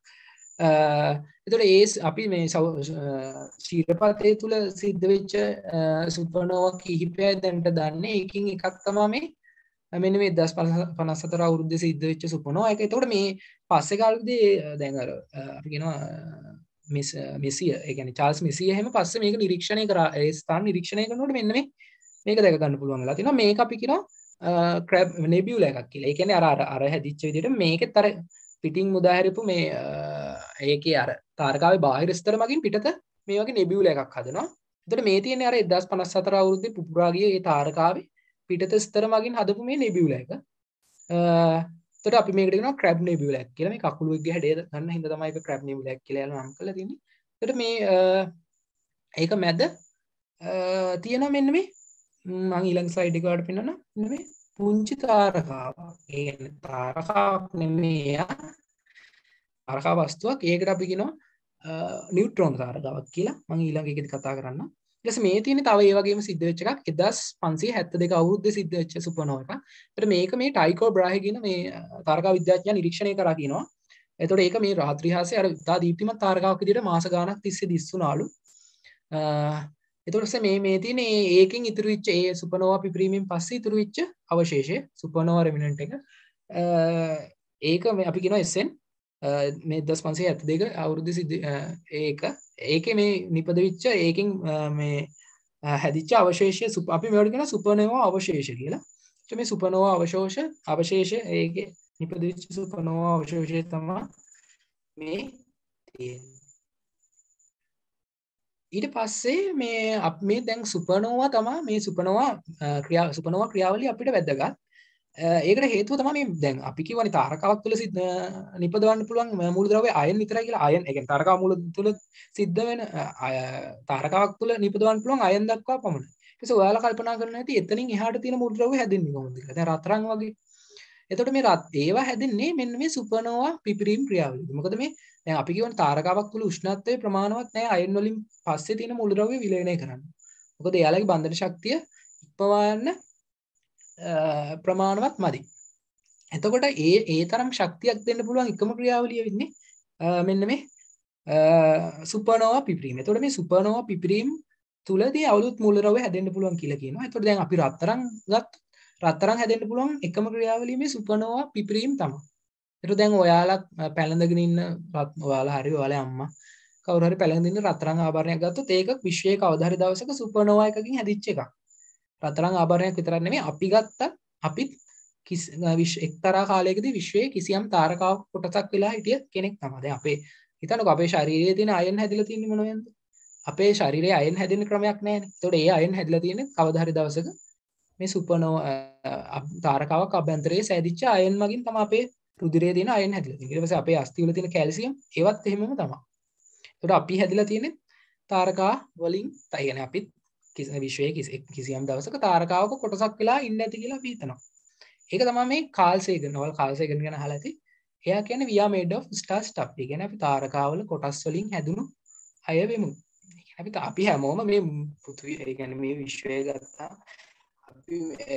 එතකොට අපි මේ ශීරපතේ තුල සිද්ධ වෙච්ච සුපර්නෝවා කිහිපයක් දැනට දන්නේ. ඒකින් එකක් තමයි මේ මෙන්න මේ 1054 අවුරුද්දේ සිද්ධ වෙච්ච සුපර්නෝවා එක. එතකොට මේ පස්සේ කාලෙදී දැන් අර අපි කියනවා මෙසිය ඒ කියන්නේ චාල්ස් මෙසිය එහෙම පස්සේ මේක නිරීක්ෂණය කරා. ඒ ස්ථාන නිරීක්ෂණය කරනකොට මෙන්න මේක දැක ගන්න පුළුවන් වෙලා තිනවා. මේක අපි කියනවා ක්‍රැබ් නෙබියුලා එකක් කියලා. ඒ කියන්නේ අර හැදිච්ච විදිහට මේකෙත් අර පිටින් මුදා හැරපු මේ ඒකේ අර තාරකාවේ බාහිර ස්තර මගින් පිටත මේ වගේ නෙබියුලා එකක් හදනවා. එතකොට මේ තියෙන්නේ අර 1054 අවුරුද්දේ පුපුරා ගිය ඒ තාරකාවේ පිටත ස්තර මගින් හදපු මේ නෙබියුලා එක. එතකොට අපි මේකට කියනවා ක්‍රැබ් නෙබියුලා කියලා. මේ කකුලුවෙක්ගේ හැඩය ගන්න හින්දා තමයි ඒක ක්‍රැබ් නෙබියුලා කියලා නම් කරලා තියෙන්නේ. එතකොට මේ ඒක මැද තියෙනවා මෙන්න මේ මම ඊළඟ ස්ලයිඩ් එක වලට පෙන්නනවා. මෙන්න මේ පුංචි තාරකාවක්. ඒ කියන්නේ තාරකාවක් නෙමෙයි. තාරකා වස්තුවක්. ඒකට අපි කියනවා නියුට්‍රෝන තාරකාවක් කියලා. මම ඊළඟ එකේදී කතා කරන්නම්. ඊට පස්සේ මේ තියෙන්නේ තව ඒ වගේම සිද්ධ වෙච්ච එකක් 1572 අවුරුද්දේ සිද්ධ වෙච්ච සුපර්නෝවා එකක්. ඒතර මේක මේ ටයිකෝ බ්‍රාහි කියන මේ තාරකා විද්‍යාඥයා නිරීක්ෂණය කරා කියනවා. එතකොට ඒක මේ රාත්‍රී හාසයේ අර ඉතා දීප්තිමත් තාරකාවක් විදිහට මාස ගාණක් තිස්සේ දිස්සුනාලු. එතකොට මේ තියෙන ඒකෙන් ඉතුරු වෙච්ච ඒ සුපර්නෝවා පිපිරීමෙන් පස්සේ ඉතුරු වෙච්ච අවශේෂය සුපර්නෝවා රෙමිනන්ට් එක. ඒක අපි කියනවා SN මේ 1572 අවුරුද්දේ සිද්ධ ඒකේ මේ නිපදවිච්ච ඒකෙන් මේ හැදිච්ච අවශේෂය අපි මේවට කියනවා සුපර්නෝවා අවශේෂ කියලා. මේ සුපර්නෝවා අවශේෂ ඒකේ නිපදවිච්ච සුපර්නෝවා අවශේෂය තමයි මේ තියෙන්නේ. ඊට පස්සේ මේ දැන් සුපර්නෝවා තමයි මේ සුපර්නෝවා ක්‍රියාවලිය අපිට වැදගත්. ඒකට හේතුව තමයි මේ දැන් අපි කියවනේ තාරකාවක් තුළ නිපදවන්න පුළුවන් මූලද්‍රව්‍ය අයන් විතරයි කියලා. අයන් ඒ කියන්නේ තාරකාව මූල තුළ සිද්ධ වෙන තාරකාවක් තුළ නිපදවන්න පුළුවන් අයන් දක්වා පමණයි. ඊට පස්සේ ඔයාලා කල්පනා කරන්න ඇති එතනින් එහාට තියෙන මූලද්‍රව්‍ය හැදෙන්නේ කොහොමද කියලා. දැන් රත්රන් වගේ. එතකොට මේ ඒවා හැදෙන්නේ මෙන්න මේ සුපර්නෝවා පිපිරීම් ක්‍රියාවලිය. මොකද මේ දැන් අපි කියවන තාරකාවක් තුළ උෂ්ණත්වය ප්‍රමාණවත් නැහැ අයන් වලින් පස්සේ තියෙන මූලද්‍රව්‍ය විලයනය කරන්න. මොකද එයාලගේ බන්ධන ශක්තිය ඉක්මවන්න ප්‍රමාණවත් මදි. එතකොට ඒ තරම් ශක්තියක් දෙන්න පුළුවන් එකම ක්‍රියාවලිය වෙන්නේ මෙන්න මේ සුපර්නෝවා පිපිරීම. එතකොට මේ සුපර්නෝවා පිපිරීම තුලදී අවුලුත් මූලද්‍රව්‍ය හැදෙන්න පුළුවන් කියලා කියනවා. එතකොට දැන් අපි රත්තරන් හැදෙන්න පුළුවන් එකම ක්‍රියාවලිය මේ සුපර්නෝවා පිපිරීම තමයි. එතකොට දැන් ඔයාලා පැලඳගෙන ඉන්න ඔයාලා අම්මා කවුරු හරි පැලඳගෙන ඉන්න රත්තරන් ආභරණයක් ගත්තොත් ඒක විශ්වයේ කවදා හරි දවසක සුපර්නෝවා එකකින් හැදිච්ච එකක්. රත්තරන් ආභරණයක් විතරක් නෙමෙයි අපිත් එක්තරා කාලයකදී විශ්වයේ කිසියම් තාරකාවක් කොටසක් වෙලා හිටිය කෙනෙක් තමයි. දැන් හිතන්නකෝ අපේ ශරීරයේ තියෙන අයන් හැදිලා තියෙන්නේ මොනවෙන්ද? අපේ ශරීරයේ අයන් හැදෙන්න ක්‍රමයක් නැහැනේ. ඒතකොට ඒ අයන් හැදිලා තියෙන්නේ කවදා හරි දවසක මේ සුපර්නෝවා තාරකාවක් අභ්‍යන්තරයේ සෑදිච්ච අයන් මගින් තමයි අපේ රුධිරයේ තියෙන අයන් හැදිලා තියෙන්නේ. ඊට පස්සේ අපේ අස්ථි වල තියෙන කැල්සියම් ඒවත් එහෙමම තමයි. ඒතකොට අපි හැදිලා තියෙන්නේ තාරකා වලින්. ඒ කියන්නේ අපිත් විශ්වයේ කිසියම් දවසක තාරකාවක කොටසක් වෙලා ඉන්න ඇති කියලා අපි හිතනවා. ඒක තමයි මේ කාල් සේගන්. ඔයාලා කාල් සේගන් ගැන අහලා ඇති. එයා කියන්නේ we are made of star stuff. ඒ කියන්නේ අපි තාරකාවල කොටස් වලින් හැදුණු අය වෙමු. ඒ කියන්නේ අපි හැමෝම මේ පෘථිවි ඒ කියන්නේ මේ විශ්වය ගත්තා. අපි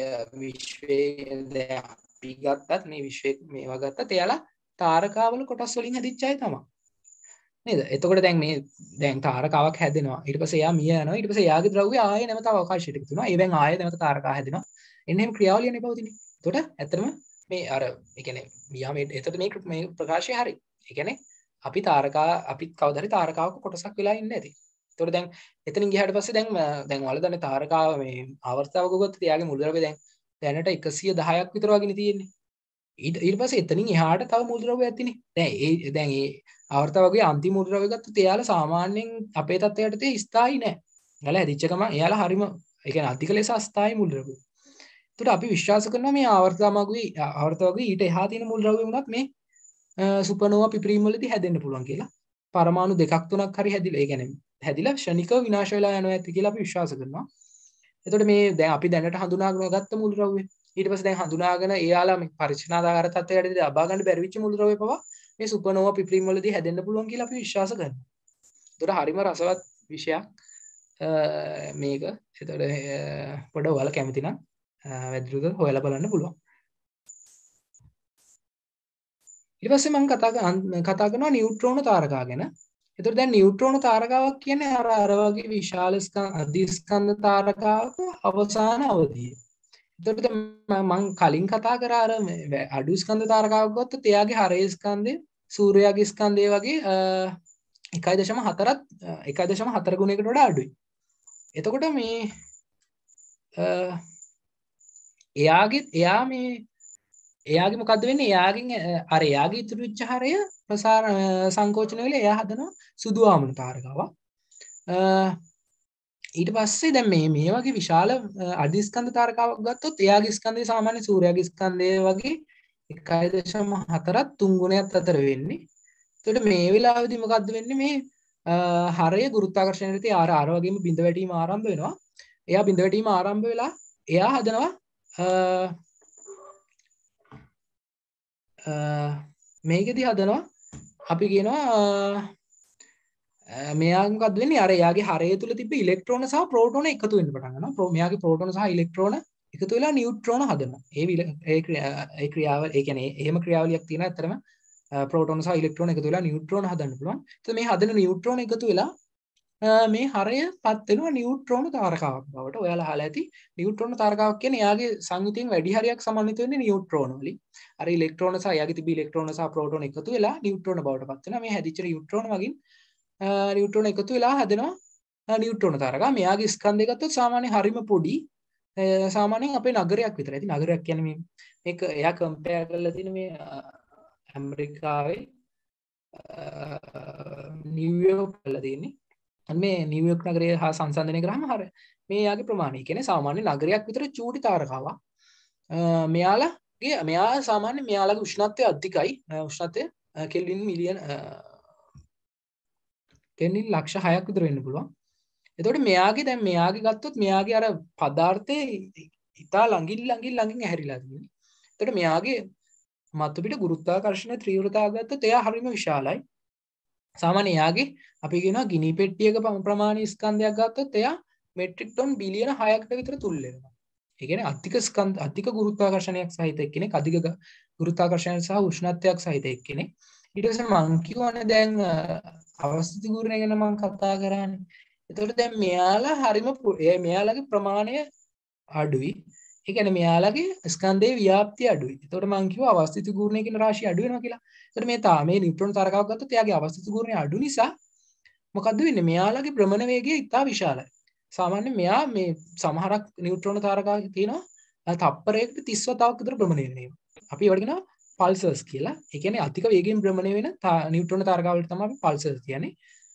ගත්තත් මේ විශ්වයේ මේවා ගත්තත් එයාලා තාරකාවල කොටස් වලින් හැදිච්ච අය තමයි. නේද? එතකොට දැන් තාරකාවක් හැදෙනවා. ඊට පස්සේ එයා මිය යනවා. ඊට පස්සේ එයාගේ ද්‍රව්‍ය ආයෙ නැවත අවකාශයට එකතු වෙනවා. ඒවෙන් ආයෙ නැවත තාරකා හැදෙනවා. එන්න එහෙම ක්‍රියාවලියනේ පවතින්නේ. එතකොට ඇත්තටම මේ ඒ කියන්නේ එතකොට මේ ප්‍රකාශය හරි. ඒ කියන්නේ අපිත් කවදා හරි තාරකාවක කොටසක් වෙලා ඉන්නේ නැති. එතකොට දැන් එතනින් ගියාට පස්සේ දැන් ඔයාලා දන්නේ තාරකාව මේ ආවර්තාවක ගත්තොත් එයාගේ මූලද්‍රව්‍ය දැනට 110ක් විතර වගේනේ තියෙන්නේ. ඊට පස්සේ එතනින් එහාට තව මූලද්‍රව්‍ය ඇතිනේ. දැන් ඒ ආවර්තාවකගේ අන්තිම මූලද්‍රව්‍ය ගත්තොත් එයාලා සාමාන්‍යයෙන් අපේ තත්ත්වයට තේ ස්ථායි නෑ. එයාලා හැදිච්ච ගමන් එයාලා හරිම ඒ කියන්නේ අධික ලෙස අස්ථායි මූලද්‍රව්‍ය. ඒකට අපි විශ්වාස කරනවා මේ ආවර්තාවකගේ ඊට එහා තියෙන මූලද්‍රව්‍ය වුණත් මේ සුපර්නෝවා පිපිරීම් වලදී හැදෙන්න පුළුවන් කියලා. පරමාණු දෙකක් තුනක් හරි හැදිලා ඒ කියන්නේ හැදිලා ක්ෂණිකව විනාශ වෙලා යනවා ඇති කියලා අපි විශ්වාස කරනවා. එතකොට මේ දැන් අපි දැනට හඳුනාගෙන ගත්ත මූලද්‍රව්‍ය ඊට පස්සේ දැන් හඳුනාගෙන එයාලා මේ පරීක්ෂණාගාර තත්ත්වයකදී අබා ගන්න බැරි වෙච්ච මූලද්‍රව්‍ය පවා මේ සුපර්නෝවා පිපිරීම් වලදී හැදෙන්න පුළුවන් කියලා අපි විශ්වාස කරනවා. ඒතකොට හරිම රසවත් විෂයක් මේක. ඒතකොට පොඩ ඔයාලා කැමති නම් වැදගත් හොයලා බලන්න පුළුවන්. ඊට පස්සේ මම කතා කරනවා නියුට්‍රෝන තාරකා ගැන. ඒතකොට දැන් නියුට්‍රෝන තාරකාවක් කියන්නේ අර වගේ විශාල අධිස්කන්ධ තාරකාවක අවසාන අවධිය. එතකොට මම කලින් කතා කරා අර අඩු ස්කන්ධ තාරකාවක් ගත්තොත් එයාගේ හරය ස්කන්ධය සූර්යයාගේ ස්කන්ධය වගේ 1.4 ගුණයකට වඩා අඩුයි. එතකොට මේ එයාගේ මොකද්ද වෙන්නේ? එයාගේ ඉතුරු වෙච්ච හරය ප්‍රසාර සංකෝචන වෙලා එයා හදනවා සුදු ආමන තාරකාවක්. ඊට පස්සේ දැන් මේ වගේ විශාල අධිස්කන්ධ තාරකාවක් ගත්තොත් එයාගේ ස්කන්ධය සාමාන්‍ය සූර්යාගේ ස්කන්ධය වගේ 1.4 3 ගුණයක් අතර වෙන්නේ. එතකොට මේ වෙලාවේදී මොකද්ද වෙන්නේ? මේ හරය ගුරුත්වාකර්ෂණයට අර වගේම බිඳ වැටීම ආරම්භ වෙනවා. එයා බිඳ වැටීම ආරම්භ වෙලා එයා හදනවා මේකෙදි හදනවා අපි කියනවා මෙයා මොකද්ද වෙන්නේ? අර එයාගේ හරය තුල තිබ්බ ඉලෙක්ට්‍රෝන සහ ප්‍රෝටෝන එකතු වෙන්න පටන් ගන්නවා. මෙයාගේ ප්‍රෝටෝන සහ ඉලෙක්ට්‍රෝන එකතු වෙලා නියුට්‍රෝන හදනවා. ඒ ක්‍රියාව ඒ කියන්නේ එහෙම ක්‍රියාවලියක් තියෙනවා. ඇත්තටම ප්‍රෝටෝන සහ ඉලෙක්ට්‍රෝන එකතු වෙලා නියුට්‍රෝන හදන්න පුළුවන්. ඒත් මේ හදන නියුට්‍රෝන එකතු වෙලා මේ හරයපත් වෙනවා නියුට්‍රෝන තාරකාවක් බවට. ඔයාලා අහලා ඇති නියුට්‍රෝන තාරකාවක් කියන්නේ එයාගේ සංයුතියෙන් වැඩි හරියක් සමන්විත වෙන්නේ නියුට්‍රෝන වලින්. අර ඉලෙක්ට්‍රෝන සහ එයාගේ තිබි ඉලෙක්ට්‍රෝන සහ ප්‍රෝටෝන එකතු වෙලා නියුට්‍රෝන බවට පත් වෙනවා. මේ හැදිච්ච නියුට්‍රෝන වලින් නියුට්‍රෝන එකතු වෙලා හදනවා නියුට්‍රෝන තාරකා. මෙයාගේ ස්කන්ධය ගත්තොත් සාමාන්‍ය හරිම පොඩි. සාමාන්‍යයෙන් අපේ නගරයක් විතරයි. ඉතින් නගරයක් කියන්නේ මේක එයා කම්පෙයාර් කරලා තියෙන මේ ඇමරිකාවේ නිව්යෝර්ක් වල තියෙන්නේ. මේ නිව්යෝර්ක් නගරය හා සංසන්දනය කරාම හර මේ යාගේ ප්‍රමාණය කියන්නේ සාමාන්‍ය නගරයක් විතර චූටි තාරකාවක්. මෙයා සාමාන්‍ය මෙයාලගේ උෂ්ණත්වය අධිකයි. උෂ්ණත්වය කෙල්වින් මිලියන කෙල්වින් ලක්ෂ 6ක් විතර වෙන්න පුළුවන්. එතකොට මෙයාගේ දැන් මෙයාගේ ගත්තොත් මෙයාගේ අර පදාර්ථය ඉතා ළඟින් ඇහැරිලා තියෙනවා. එතකොට මෙයාගේ මතු පිට ගුරුත්වාකර්ෂණ තීව්‍රතාව ගත්තොත් එයා හරිම විශාලයි. සාමාන්‍ය එයාගේ අපි කියනවා ගිනි පෙට්ටියක ප්‍රමාණීය ස්කන්ධයක් ගත්තොත් එයා මෙට්‍රික් ටන් බිලියන 6කට විතර තුල් වෙනවා. ඒ කියන්නේ අධික ගුරුත්වාකර්ෂණයක් සහිත එක්කෙනෙක්, අධික ගුරුත්වාකර්ෂණයක් සහ උෂ්ණත්වයක් සහිත එක්කෙනෙක්. ඊට පස්සේ මං කියවනේ දැන් අවස්ථිති ගුරුණය ගැන මං කතා කරානේ. එතකොට දැන් මෙයාලගේ ප්‍රමාණය අඩුයි. ඒ කියන්නේ මෙයාලගේ ස්කන්ධයේ ව්‍යාප්තිය අඩුයි. එතකොට මං කිව්වා අවස්ථිති ගුරුණය කියන රාශිය අඩු වෙනවා කියලා. එතකොට මේ නියුට්‍රෝන තාරකාවක් ගත්තොත් එයාගේ අවස්ථිති ගුරුණය අඩු නිසා මොකද්ද වෙන්නේ? මෙයාලගේ භ්‍රමණ වේගය ඉතා විශාලයි. සාමාන්‍යයෙන් මෙයා මේ සමහරක් නියුට්‍රෝන තාරකාවක තියෙනවා තප්පරයකට 30 වතාවක් විතර භ්‍රමණය වෙනවා. අපි ඒවට කියනවා පල්සර්ස් කියලා. ඒ කියන්නේ අධික වේගයෙන් භ්‍රමණය වෙන නියුට්‍රෝන තාරකාවලට තමයි අපි පල්සර්ස් කියන්නේ.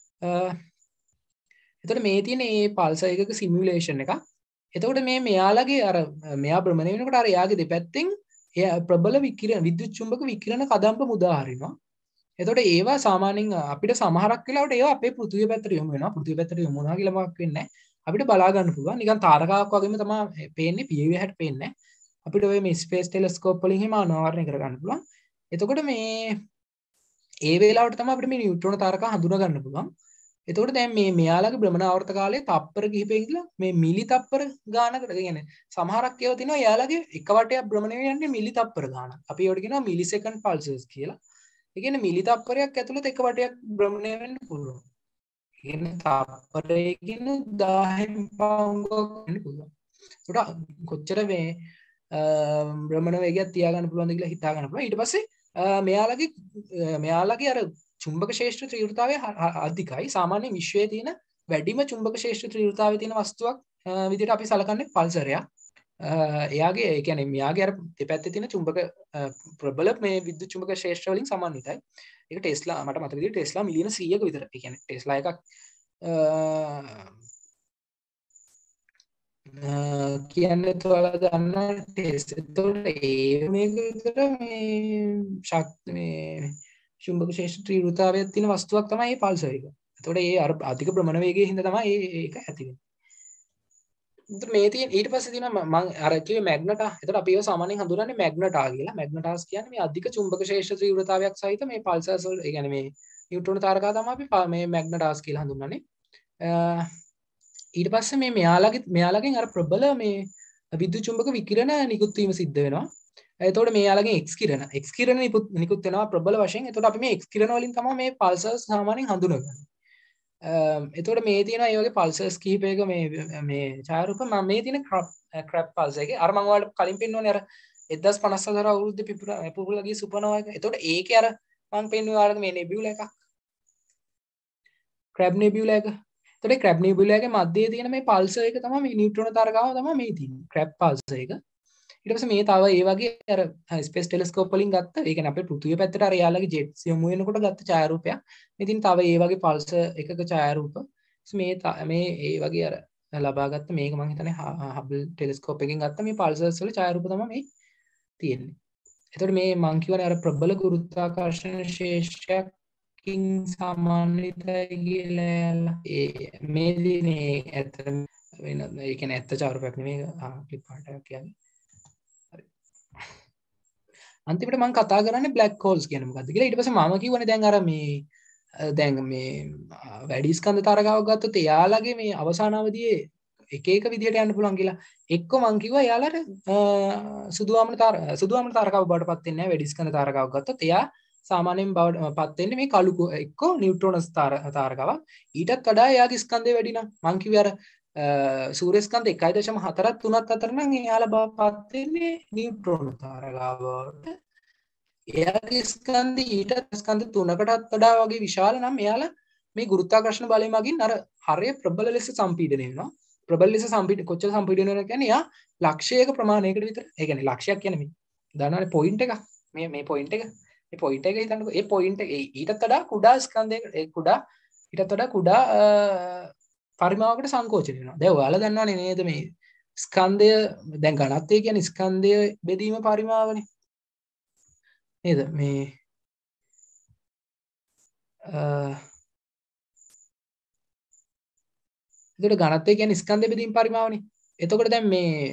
එතකොට මේ තියෙන මේ පල්සර් එකක සිමියුලේෂන් එකක්. එතකොට මෙයාලගේ අර මෙයා භ්‍රමණය වෙනකොට අර එයාගේ දෙපැත්තෙන් ප්‍රබල විද්‍යුත් චුම්බක විකිරණ කදම්බ මුදා හරිනවා. එතකොට ඒවා සාමාන්‍යයෙන් අපිට සමහරක් වෙලාවට ඒවා අපේ පෘථිවිය පැත්තට යොමු වෙනවා. පෘථිවිය පැත්තට යොමු වුණා කියලා මොකක් වෙන්නේ නැහැ. අපිට බලා ගන්න පුළුවන්. නිකන් තාරකාවක් වගේම තමයි පේන්නේ. POV හැට පේන්නේ නැහැ. අපිට ඔය මේ ස්පේස් ටෙලස්කෝප් වලින් හිම අනාවරණය කර ගන්න පුළුවන්. එතකොට ඒ වේලාවට තමයි අපිට මේ නියුට්‍රෝන තාරකා හඳුනා ගන්න පුළුවන්. එතකොට දැන් මෙයාලගේ භ්‍රමණ ආවර්ත කාලය තප්පර කිහිපයකින් ඉඳලා මේ මිලි තප්පර ගානකට කියන්නේ සමහරක් ඒවා තියෙනවා යාලගේ එක වටයක් භ්‍රමණය වෙන්නේ මිලි තප්පර ගානක්. අපි ඒවට කියනවා මිලි සෙකන්ඩ් පල්සස් කියලා. ඒ කියන්නේ මිලි තප්පරයක් ඇතුළත එක වටයක් භ්‍රමණය වෙන්න පුළුවන්. ඒ කියන්නේ තප්පරයකින් 1000 පවුංගුවක් වෙන්න පුළුවන්. ඒකට කොච්චර මේ භ්‍රමණ වේගයක් තියාගන්න පුළුවන්ද කියලා හිතා ගන්න පුළුවන්. ඊට පස්සේ මෙයාලගේ අර චුම්බක ක්ෂේත්‍ර තීව්‍රතාවය අධිකයි. සාමාන්‍ය විශ්වයේ තියෙන වැඩිම චුම්බක ක්ෂේත්‍ර තීව්‍රතාවය තියෙන වස්තුවක් විදිහට අපි සලකන්නේ පල්සරයක්. එයාගේ ඒ කියන්නේ මෙයාගේ අර දෙපැත්තේ තියෙන චුම්බක ප්‍රබල මේ විද්‍යුත් චුම්බක ක්ෂේත්‍ර වලින් සමන්විතයි. ඒක ටෙස්ලා මට මතක විදිහට ටෙස්ලා මිලියන 100ක විතර. ඒ කියන්නේ ටෙස්ලා එකක් කියන්නේ ඔයාලා දන්න ටෙස්ට්. ඒතකොට මේක විතර මේ ශක්ති මේ චුම්බක ක්ෂේත්‍ර තීව්‍රතාවයක් තියෙන වස්තුවක් තමයි මේ පල්සර් එක. එතකොට ඒ අර අධික භ්‍රමණ වේගයේ හින්දා තමයි ඒක ඇති වෙන්නේ. එතකොට මේ තියෙන ඊට පස්සේ තියෙනවා මම අර කිව්වේ මැග්නටා. එතකොට අපි ඒව සාමාන්‍යයෙන් හඳුනන්නේ මැග්නටා කියලා. මැග්නටාස් කියන්නේ මේ අධික චුම්බක ක්ෂේත්‍ර තීව්‍රතාවයක් සහිත මේ පල්සර්ස් වල, ඒ කියන්නේ මේ නියුට්‍රෝන තාරකා තමයි අපි මේ මැග්නටාස් කියලා හඳුන්වන්නේ. ඊට පස්සේ මෙයාලගෙන් අර ප්‍රබල මේ විද්‍යුත් චුම්බක විකිරණ නිකුත් වීම සිද්ධ වෙනවා. එතකොට මෙයාලගෙන් X කිරණ නිකුත් වෙනවා ප්‍රබල වශයෙන්. එතකොට අපි මේ X කිරණ වලින් තමයි මේ පල්සර්ස් සාමාන්‍යයෙන් හඳුනගන්නේ. එතකොට මේ තියෙන ඒ වගේ පල්සර්ස් කිහිපයක මේ ඡායාරූප මම මේ තියෙන ක්‍රැප් පල්සර් එකේ අර මම ඔයාලට කලින් පෙන්නුවනේ අර 1054 අවුරුද්දේ පුපුරලා ගිය සුපර්නෝවා එක. එතකොට ඒකේ අර මම පෙන්නුවේ ඔයාලට මේ නෙබියුලා එකක්. ක්‍රැබ් නෙබියුලා එක. එතකොට ක්‍රැබ් නෙබියුලා එකේ මැදේ තියෙන මේ පල්සර් එක තමයි මේ නියුට්‍රෝන තාරකාව තමයි මේ තියෙන්නේ. ක්‍රැබ් පල්සර් එක. ඊට පස්සේ මේ තව ඒ වගේ අර ස්පේස් ටෙලස්කෝප් වලින් ගත්ත, ඒ කියන්නේ අපේ පෘථිවිය පැත්තට අර යාලගේ ජෙට්ස් යොමු වෙනකොට ගත්ත ඡායාරූපයක්. මේ තියෙන තව ඒ වගේ පල්සර් එකක ඡායාරූප. මේ ඒ වගේ අර ලබාගත්ත මේක මම හිතන්නේ හබල් ටෙලස්කෝප් එකෙන් ගත්ත මේ පල්සර්ස් වල ඡායාරූප තමයි මේ තියෙන්නේ. එතකොට මේ මං කියවනේ අර ප්‍රබල ගුරුත්වාකර්ෂණ ශේෂ්ඨකින් සමාන්විතයි කියලා මේ දිනේ ඇත්ත වෙන ඒ කියන්නේ ඇත්ත ඡායාරූපයක් නෙමෙයි ක්ලිප් පාටයක් කියන්නේ. අන්තිමට මම කතා කරන්නේ බ්ලැක් හෝල්ස් කියන්නේ මොකද්ද කියලා. ඊට පස්සේ මම කිව්වනේ දැන් අර දැන් මේ වැඩි ස්කන්ධ තාරකාවක් ගත්තොත් එයාලගේ මේ අවසාන අවධියේ එක විදිහට යන්න පුළුවන් කියලා. එක්ක මම කිව්වා එයාලට සුදුවාමන තාරකාව බවට පත් වෙන්නේ නැහැ. වැඩි ස්කන්ධ තාරකාවක් ගත්තොත් එයා සාමාන්‍යයෙන් බවට පත් වෙන්නේ මේ කළු එක්ක නියුට්‍රෝනස් තාරකාවක්. ඊටත් වඩා එයාගේ ස්කන්ධය වැඩි නම් මම කිව්වේ අර සූර්ය ස්කන්ධ 1.4 3ක් අතර නම් එයාලා බවපත් වෙන්නේ නියුට්‍රෝන තාරකාවට. එයාගේ ස්කන්ධය ඊට ස්කන්ධ 3කටත් වඩා වගේ විශාල නම් එයාලා මේ ගුරුත්වාකර්ෂණ බලය මගින් අර හරිය ප්‍රබල ලෙස සම්පීඩනය වෙනවා. ප්‍රබල ලෙස කොච්චර සම්පීඩනය වෙනවද කියන්නේ එයා ලක්ෂයක ප්‍රමාණයකට විතර. ඒ කියන්නේ ලක්ෂයක් කියන්නේ මේ දන්නවනේ පොයින්ට් එක. මේ පොයින්ට් එක. මේ පොයින්ට් එක හිතන්නකෝ. ඒ පොයින්ට් එක ඊටත් වඩා කුඩා ස්කන්ධයක කුඩා ඊටත් වඩා කුඩා පරිමාවකට සංකෝචනය වෙනවා. දැන් ඔයාලා දන්නවනේ නේද මේ ස්කන්ධය දැන් ඝනත්වය කියන්නේ ස්කන්ධය බෙදීම පරිමාවනේ. නේද? මේ එතකොට ඝනත්වය කියන්නේ ස්කන්ධ බෙදීම පරිමාවනේ. එතකොට දැන්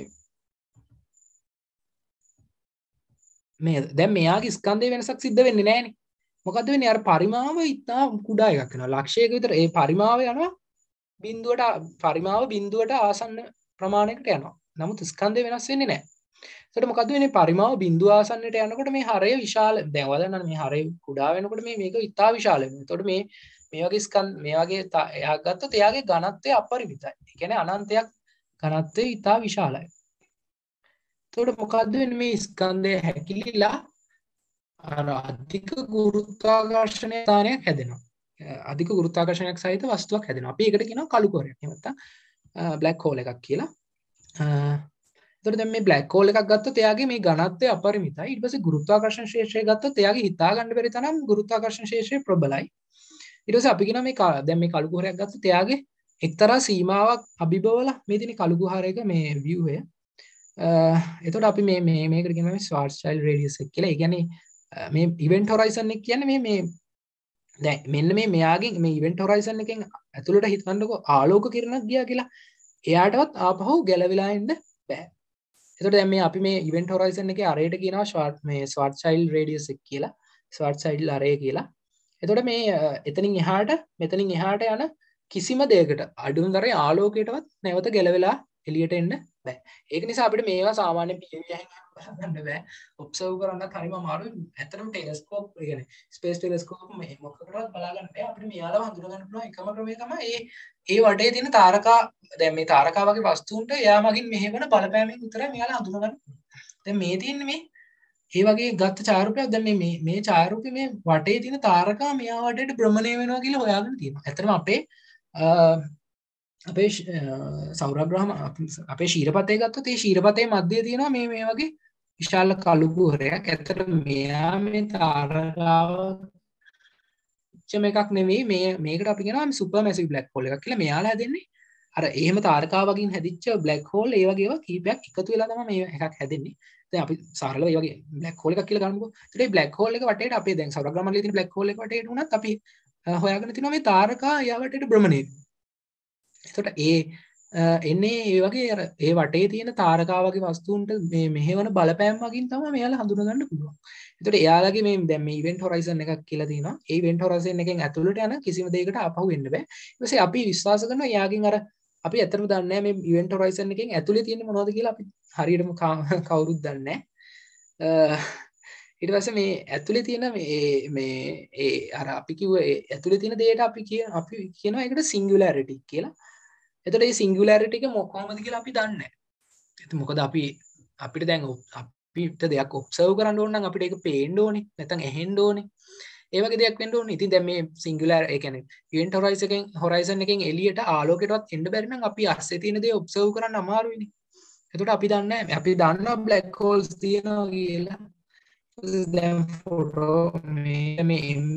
මේ දැන් මෙයාගේ ස්කන්ධයේ වෙනසක් සිද්ධ වෙන්නේ නැහනේ. මොකද්ද වෙන්නේ? අර පරිමාව ඉතා කුඩා එකක් වෙනවා. ලක්ෂයක විතර ඒ පරිමාව යනවා පරිමාව බිඳුවට ආසන්න ප්‍රමාණයකට යනවා. නමුත් ස්කන්ධය වෙනස් වෙන්නේ නැහැ. ඒකට මොකද්ද වෙන්නේ? පරිමාව බිඳුව ආසන්නයට යනකොට මේ හරය විශාල දැන් ඔයාලා දන්නවනේ මේ හරය කුඩා වෙනකොට මේක ඉතා විශාල වෙනවා. ඒකට මේ වගේ ස්කන්ධ මේ වගේ එහා ගත්තොත් එයාගේ ඝනත්වය අපරිමිතයි. ඒ කියන්නේ අනන්තයක් ඝනත්වය ඉතා විශාලයි. ඒකට මොකද්ද වෙන්නේ? මේ ස්කන්ධය හැකිලිලා අර අධික ගුරුත්වාකර්ෂණය ස්ථානයක් හැදෙනවා. අධික ගුරුත්වාකර්ෂණයක් සහිත වස්තුවක් හැදෙනවා. අපි ඒකට කියනවා කළු කොරයක්. එහෙම නැත්නම් බ්ලැක් හෝල් එකක් කියලා. එතකොට දැන් මේ බ්ලැක් හෝල් එකක් ගත්තොත් එයාගේ මේ ඝනත්වය අපරිමිතයි. ඊට පස්සේ ගුරුත්වාකර්ෂණ ශේෂ්ත්‍රය ගත්තොත් එයාගේ හිතා ගන්න බැරි තරම් ගුරුත්වාකර්ෂණ ශේෂ්ත්‍රය ප්‍රබලයි. ඊට පස්සේ අපි කියනවා මේ දැන් මේ කළු කොරයක් ගත්තොත් එයාගේ එක්තරා සීමාවක් අභිබවලා මේ තියෙන කළු කුහරයක මේ view එක. එතකොට අපි මේකට කියනවා මේ Schwarzschild radius එක කියලා. ඒ කියන්නේ මේ event horizon එක කියන්නේ මේ දැන් මෙන්න මෙයාගෙන් මේ event horizon එකෙන් ඇතුළට හිතන්නකො ආලෝක කිරණක් ගියා කියලා. එයාටවත් ආපහු ගැලවිලා එන්න බෑ. එතකොට දැන් මේ අපි මේ event horizon එකේ array-ට කියනවා Schwarzschild radius එක කියලා. Schwarzschild array කියලා. එතකොට මේ එතනින් එහාට යන කිසිම දෙයකට අඩුතරේ ආලෝකයටවත් නැවත ගැලවිලා එළියට එන්න බෑ. ඒක නිසා අපිට මේවා සාමාන්‍ය PVI ගන්න බෑ. ඔබ්සර්ව් කරන්නත් හරිම අමාරුයි. ඇත්තටම ටෙලස්කෝප් කියන්නේ ස්පේස් ටෙලස්කෝප් මේ මොකකටවත් බලා ගන්න බෑ. අපිට මෙයාලව හඳුනා ගන්න පුළුවන් එකම ක්‍රමය තමයි ඒ වටේ තියෙන තාරකා දැන් මේ තාරකා වගේ වස්තුන්ට එයා මගින් මෙහෙවන බලපෑමෙන් විතරයි මෙයාලා හඳුනා ගන්න. දැන් මේ තියෙන්නේ මේ ඒ වගේ ගත්ත ඡායාරූපයක් දැන් මේ ඡායාරූපේ මේ වටේ තියෙන තාරකා මෙයා වටේට භ්‍රමණය වෙනවා කියලා හොයාගෙන තියෙනවා. ඇත්තටම අපේ සෞරග්‍රහම අපේ ශීරපතේ ගත්තොත් ඒ ශීරපතේ මැදේ තියෙනවා මේ වගේ විශාල කළු කුහරයක්. ඇත්තට මෙයා මේ තාරකාව එකක් නෙවෙයි මේකට අපි කියනවා සුපර්මැසිව් බ්ලැක් හෝල් එකක් කියලා. මෙයාලා හැදෙන්නේ අර එහෙම තාරකා වගේන් හැදිච්ච බ්ලැක් හෝල් ඒ වගේ ඒවා කීපයක් එකතු වෙලා තමයි මේ එකක් හැදෙන්නේ. දැන් අපි සරලව ඒ වගේ බ්ලැක් හෝල් එකක් කියලා ගන්නකො. ඒත් මේ බ්ලැක් හෝල් එක වටේට අපේ දැන් සෞරග්‍රහ මණ්ඩලයේ තියෙන බ්ලැක් හෝල් එක වටේට උනත් අපි හොයාගෙන තිනවා මේ තාරකා යා වටේට භ්‍රමණය වෙනවා. එතකොට එන්නේ ඒ වගේ අර ඒ වටේ තියෙන තාරකා වගේ වස්තුන්ට මේ මෙහෙවන බලපෑම් වගින් තමයි මෙයාලා හඳුනා ගන්න පුළුවන්. එතකොට එයාලගේ මේ දැන් මේ event horizon එකක් කියලා තියෙනවා. ඒ event horizon එකෙන් ඇතුළට යන කිසිම දෙයකට ආපහු එන්න බෑ. ඊට පස්සේ අපි විශ්වාස කරනවා එයාගෙන් අර අපි ඇත්තටම දන්නේ නැහැ මේ event horizon එකෙන් ඇතුළේ තියෙන්නේ මොනවද කියලා අපි හරියටම කවුරුත් දන්නේ නැහැ. ඊට පස්සේ මේ ඇතුළේ තියෙන මේ අර අපි කිව්ව ඇතුළේ තියෙන දෙයට අපි කියනවා ඒකට singularity කියලා. එතකොට මේ singularity එක කොහොමද කියලා අපි දන්නේ නැහැ. ඒත් මොකද අපිට දැන් අපිට දෙයක් ඔබ්සර්ව් කරන්න ඕන නම් අපිට ඒක පේන්න ඕනේ. නැත්නම් ඇහෙන්න ඕනේ. ඒ වගේ දෙයක් වෙන්න ඕනේ. ඉතින් දැන් මේ singular ඒ කියන්නේ event horizon එකෙන් එළියට ආලෝකයටවත් එන්න බැරි නම් අපි අස්සේ තියෙන දේ ඔබ්සර්ව් කරන්න අමාරුයිනේ. එතකොට අපි දන්නේ නැහැ. අපි දන්නවා black holes තියෙනවා කියලා. දැන් ෆොටෝ මේ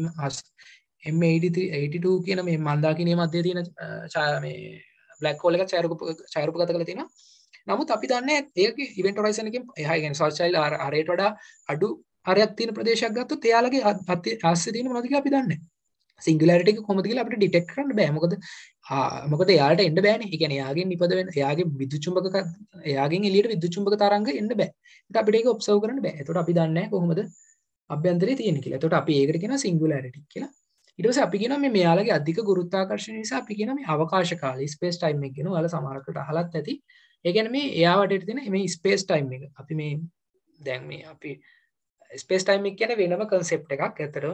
M82 කියන මේ මන්දාකිණිය මැදේ තියෙන මේ බ්ලැක් හෝල් එකක් ඡායාරූපගත කරලා තියෙනවා. නමුත් අපි දන්නේ ඒකේ ඉවෙන්ට් හොරයිසන් එකෙන් එහා කියන්නේ Schwarzschild array-ට වඩා අඩු හරයක් තියෙන ප්‍රදේශයක් ගත්තොත් එයාලගේ ආස්සේ තියෙන මොනවද කියලා අපි දන්නේ නැහැ. සිංගුලාරිටි එක කොහොමද කියලා අපිට ඩිටෙක්ට් කරන්න බෑ. මොකද එයාලට එන්න බෑනේ. ඒ කියන්නේ එයාගෙන් නිපද වෙන එයාගේ විද්‍යුත් චුම්බක එයාගෙන් එළියට විද්‍යුත් චුම්බක තරංග එන්න බෑ. ඒකට අපිට ඒක ඔබ්සර්ව් කරන්න බෑ. ඒකට අපි දන්නේ නැහැ කොහොමද අභ්‍යන්තරයේ තියෙන්නේ කියලා. ඒකට අපි ඒකට කියනවා සිංගුලාරිටි කියලා. ඊට පස්සේ අපි කියනවා මේ මෙයාලගේ අධික ගුරුත්වාකර්ෂණය නිසා අපි කියනවා මේ අවකාශ කාලය ස්පේස් ටයිම් එක කියනවා. ඔයාලා සමහරකට අහලත් ඇති. ඒ කියන්නේ මේ එයා වටේට තියෙන මේ ස්පේස් ටයිම් එක. අපි මේ දැන් මේ අපි ස්පේස් ටයිම් එක කියන්නේ වෙනම concept එකක්. ඇත්තටම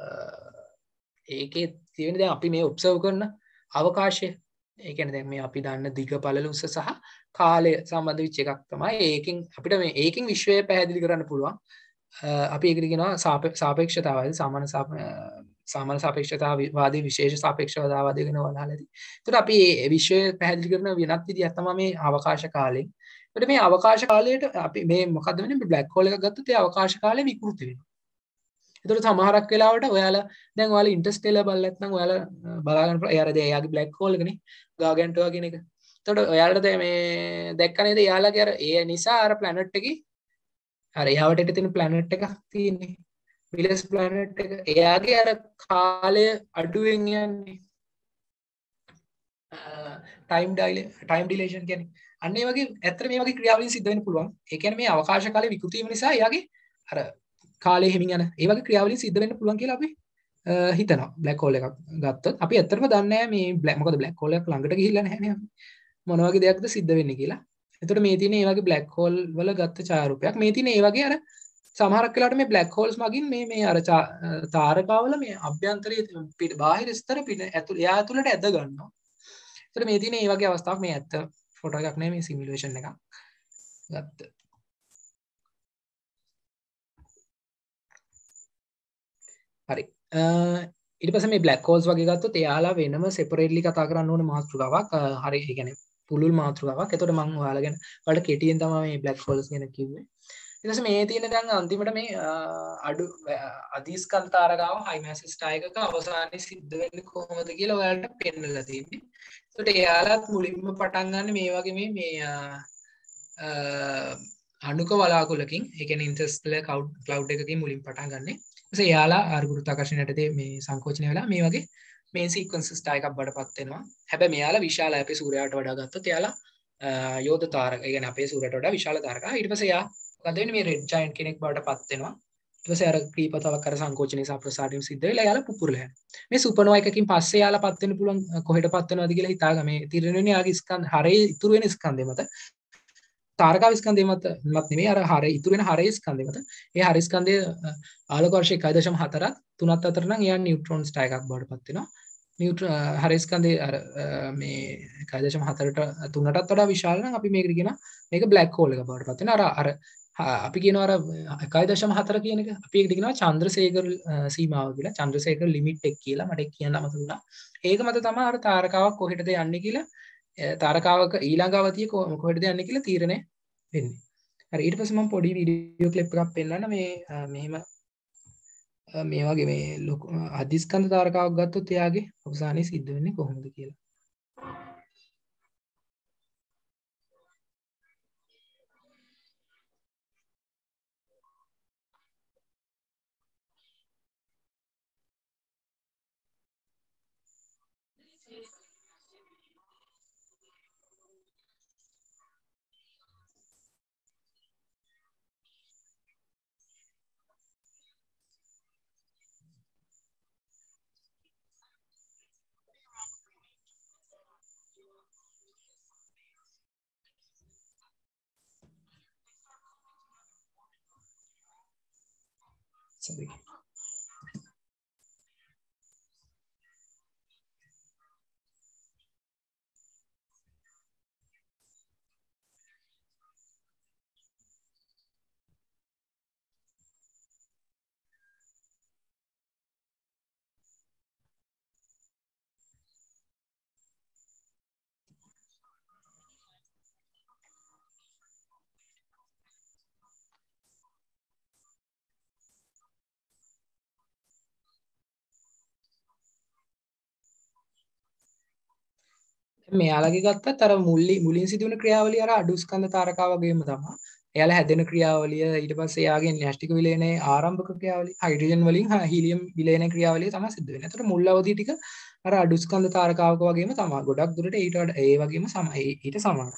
ඒකේ තියෙන දැන් අපි මේ ඔබ්සර්ව් කරන අවකාශය ඒ කියන්නේ දැන් මේ අපි දන්න දිග පළල උස සහ කාලය සම්බන්ධ වෙච්ච එකක් තමයි. ඒකෙන් අපිට මේ ඒකෙන් විශ්වය පැහැදිලි කරන්න පුළුවන්. අපි ඒකට කියනවා සාපේක්ෂතාවය සාමාන්‍ය සාපේක්ෂතාවාදී විශේෂ සාපේක්ෂතාවාදී කියන වලහලදී. ඒකට අපි මේ විශ්වය පැහැදිලි කරන වෙනත් විදිහක් තමයි මේ අවකාශ කාලය. ඒකට මේ අවකාශ කාලයට අපි මේ මොකද්ද වෙන්නේ බ්ලැක් හෝල් එකක් ගත්තොත් ඒ අවකාශ කාලය විකෘති වෙනවා. ඒතර සමහරක් වෙලාවට ඔයාලා දැන් ඔයාලා ඉන්ටර්ස්ටෙලර් බලලා නැත්නම් ඔයාලා බලාගන්න පුළුවන්. එයාලා දැන් එයාගේ බ්ලැක් හෝල් එකනේ ගාගැන්ටුවා කියන එක. එතකොට ඔයාලට දැන් මේ දැක්ක නේද එයාලගේ අර ඒ නිසා අර ප්ලැනට් එකේ අර එයාවට තියෙන ප්ලැනට් එකක් තියෙන්නේ. විලස් ප්ලැනට් එක. එයාගේ අර කාලය අඩුවෙන් යන්නේ. ටයිම් ඩිලේෂන් කියන්නේ අන්න ඒ වගේ ඇත්තට මේ වගේ ක්‍රියාවලින් සිද්ධ වෙන්න පුළුවන්. ඒ කියන්නේ මේ අවකාශ කාලේ විකෘති වීම නිසා එයාගේ අර කාලේ හිමින් යන ඒ වගේ ක්‍රියාවලින් සිද්ධ වෙන්න පුළුවන් කියලා අපි හිතනවා. බ්ලැක් හෝල් එකක් ගත්තොත් අපි ඇත්තටම දන්නේ නැහැ මේ මොකද බ්ලැක් හෝල් එකක් ළඟට ගිහිල්ලා නැහැ නේ. මොන වගේ දෙයක්ද සිද්ධ වෙන්නේ කියලා. එතකොට මේ තියෙන මේ වගේ බ්ලැක් හෝල් වල ගත්ත ඡායාරූපයක්. මේ තියෙන මේ වගේ අර සමහරක් වෙලාවට මේ බ්ලැක් හෝල්ස් මගින් මේ අර තාරකාවල මේ අභ්‍යන්තරයේ බාහිර ස්තර පිට ඇතුළ එයා ඇතුළට ඇද ගන්නවා. ඒතර මේ තියෙන මේ වගේ අවස්ථාවක් මේ ඇත්ත ෆොටෝ එකක් නෙමෙයි මේ සිමියුලේෂන් එකක් ගත්ත. හරි. ඊට පස්සේ මේ බ්ලැක් හෝල්ස් වගේ ගත්තොත් එයාලා වෙනම සෙපරේට්ලි කතා කරන්න ඕන මාතෘකාවක්. හරි. ඒ කියන්නේ පුළුල් මාතෘකාවක්. එතකොට මම ඔයාලා ගැන ඔයාලට කෙටියෙන් තමයි මේ බ්ලැක් හෝල්ස් ගැන කිව්වේ. ඊට පස්සේ මේ තියෙන දැන් අන්තිමට මේ අඩු අධිස්කන්ධ තාරකාව හයි මැස් ස්ටාර් එකක අවසානයේ සිද්ධ වෙන්නේ කොහොමද කියලා ඔයාලට පෙන්නලා තියෙන්නේ. ඒකට එයාලත් මුලින්ම පටන් ගන්න මේ වගේ මේ අණුක වලාකුළකින් ඒ කියන්නේ ඉන්ටර්ස්ටෙලර් ක්ලවුඩ් එකකින් මුලින් පටන් ගන්නෙ. ඊපස්සේ එයාලා ආර ගුරුත්වාකර්ෂණ යටතේ මේ සංකෝචනය වෙලා මේ වගේ මේන් සීක්වෙන්සස් ටයිප් එකක් බඩපත් වෙනවා. හැබැයි මෙයාලා විශාලයි අපේ සූර්යාට වඩා ගත්තොත් එයාලා යෝධ තාරක. ඒ කියන්නේ අපේ සූර්යයට වඩා විශාල තාරකා. ඊට පස්සේ එයා මොකද වෙන්නේ මේ රෙඩ් ජයන්ට් කෙනෙක් බඩපත් වෙනවා. ඊට පස්සේ අර ක්‍රීපතාවක් අර සංකෝචනය සහ ප්‍රසාරයෙන් සිද්ධ වෙලා එයාලා පුපුරලා යනවා. මේ සුපර්නෝවා එකකින් පස්සේ එයාලා පත් වෙන්න පුළුවන් කොහෙටපත් වෙනවද කියලා හිතාගන්න. මේ තිරණ වෙන්නේ යාගේ ස්කන්ධ හරේ ඉතුරු වෙන ස්කන්ධය මත. තාරකා ස්කන්ධය මත නෙමෙයි අර හරේ ඉතුරු වෙන හරේ ස්කන්ධය මත. ඒ හරේ ස්කන්ධය ආලෝක වර්ෂ 1.4ක් 3ත් අතර නම් එයා නියුට්‍රෝන් ස්ටාර් එකක් බවට පත් වෙනවා. හරේ ස්කන්ධය අර මේ 1.4ට 3ටත් වඩා විශාල නම් අපි මේකට කියනවා මේක බ්ලැක් හෝල් එක බවට පත් වෙනවා. අර අපි කියනවා අර 1.4 කියන එක අපි ඒකට කියනවා චන්ද්‍රසේකර සීමාව කියලා. චන්ද්‍රසේකර ලිමිට් එක කියලා මට කියන්න අමතක වුණා. ඒක මත තමයි අර තාරකාවක් කොහෙටද යන්නේ කියලා තාරකාවක ඊළඟ අවධිය කොහෙටද යන්නේ කියලා තීරණය වෙන්නේ. හරි ඊට පස්සේ මම පොඩි වීඩියෝ ක්ලිප් එකක් පෙන්නන්න මෙහෙම මේ වගේ මේ ලොකු අධිස්කන්ධ තාරකාවක් ගත්තොත් එයාගේ අවසානයේ සිද්ධ වෙන්නේ කොහොමද කියලා. Sorry. මෙයාලගේ ගත්තත් අර මුලින් සිදුවන ක්‍රියාවලිය අර අඩු ස්කන්ධ තාරකා වගේම තමයි. එයාලා හැදෙන ක්‍රියාවලිය ඊට පස්සේ එයාගේ න්‍යෂ්ටික විලයනයේ ආරම්භක ක්‍රියාවලිය හයිඩ්‍රජන් වලින් හීලියම් විලයන ක්‍රියාවලිය තමයි සිද්ධ වෙන්නේ. ඒතර මුල් අවධිය ටික අර අඩු ස්කන්ධ තාරකාවක වගේම තමයි. ගොඩක් දුරට ඊට වඩා ඒ වගේම ඊට සමානයි.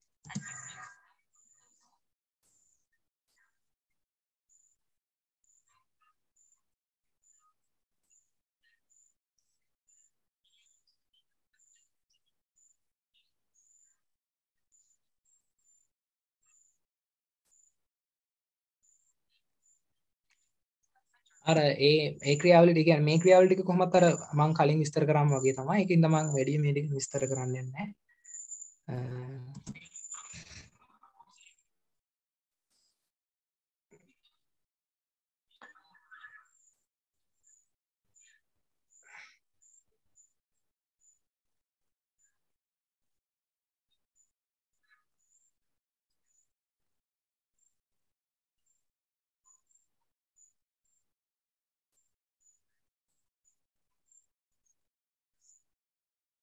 අර ඒ ක්‍රියාවලිය ටික කියන්නේ මේ ක්‍රියාවලිය ටික කොහොමත් අර මම කලින් විස්තර කරාම වගේ තමයි. ඒකින්ද මම වැඩි මේ ටික විස්තර කරන්නේ නැහැ.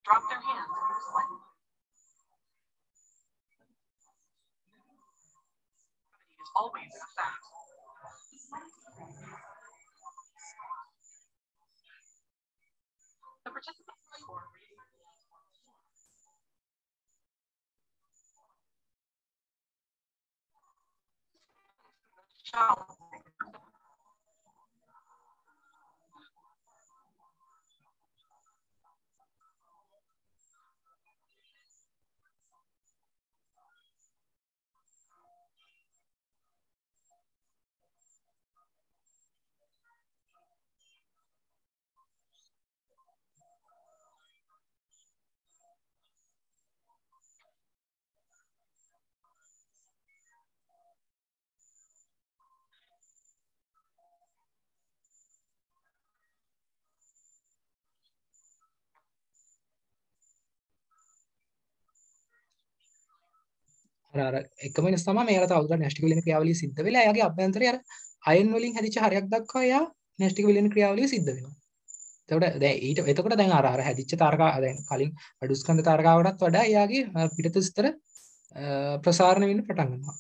අර එකම වෙනස තමයි මේකට තවදුරටත් න්‍යෂ්ටික විලයන ක්‍රියාවලිය සිද්ධ වෙලා එයාගේ අභ්‍යන්තරයේ අර අයන් වලින් හැදිච්ච හරයක් දක්වා එයා න්‍යෂ්ටික විලයන ක්‍රියාවලිය සිද්ධ වෙනවා. එතකොට දැන් එතකොට දැන් අර හැදිච්ච තාරකා දැන් කලින් අඩු ස්කන්ධ තාරකාවටත් වඩා එයාගේ පිටත ස්තර ප්‍රසාරණය වෙන්න පටන් ගන්නවා.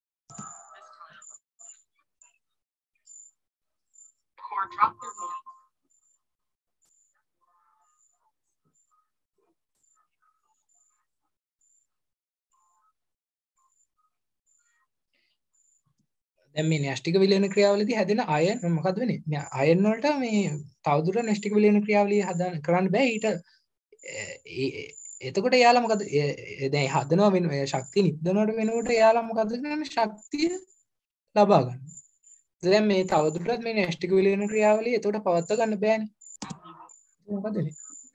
දැන් මේ න්‍යෂ්ටික විලයන ක්‍රියාවලියදී හැදෙන අයන් මොකද්ද වෙන්නේ? අයන් වලට මේ තවදුරටත් න්‍යෂ්ටික විලයන ක්‍රියාවලිය හදන්න කරන්න බෑ. එතකොට එයාලා මොකද දැන් හදනවා වෙන ශක්තිය නිපදවනවට වෙනකොට එයාලා මොකද කරන්නේ? ශක්තිය ලබා ගන්න. දැන් මේ තවදුරටත් මේ න්‍යෂ්ටික විලයන ක්‍රියාවලිය එතකොට පවත්වා ගන්න බෑනේ. මොකද වෙන්නේ?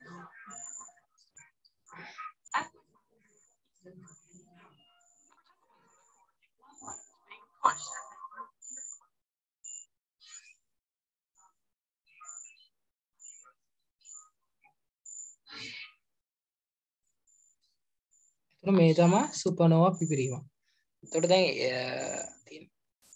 මේ තමයි සුපර්නෝවා පිපිරීම. එතකොට දැන් තියෙන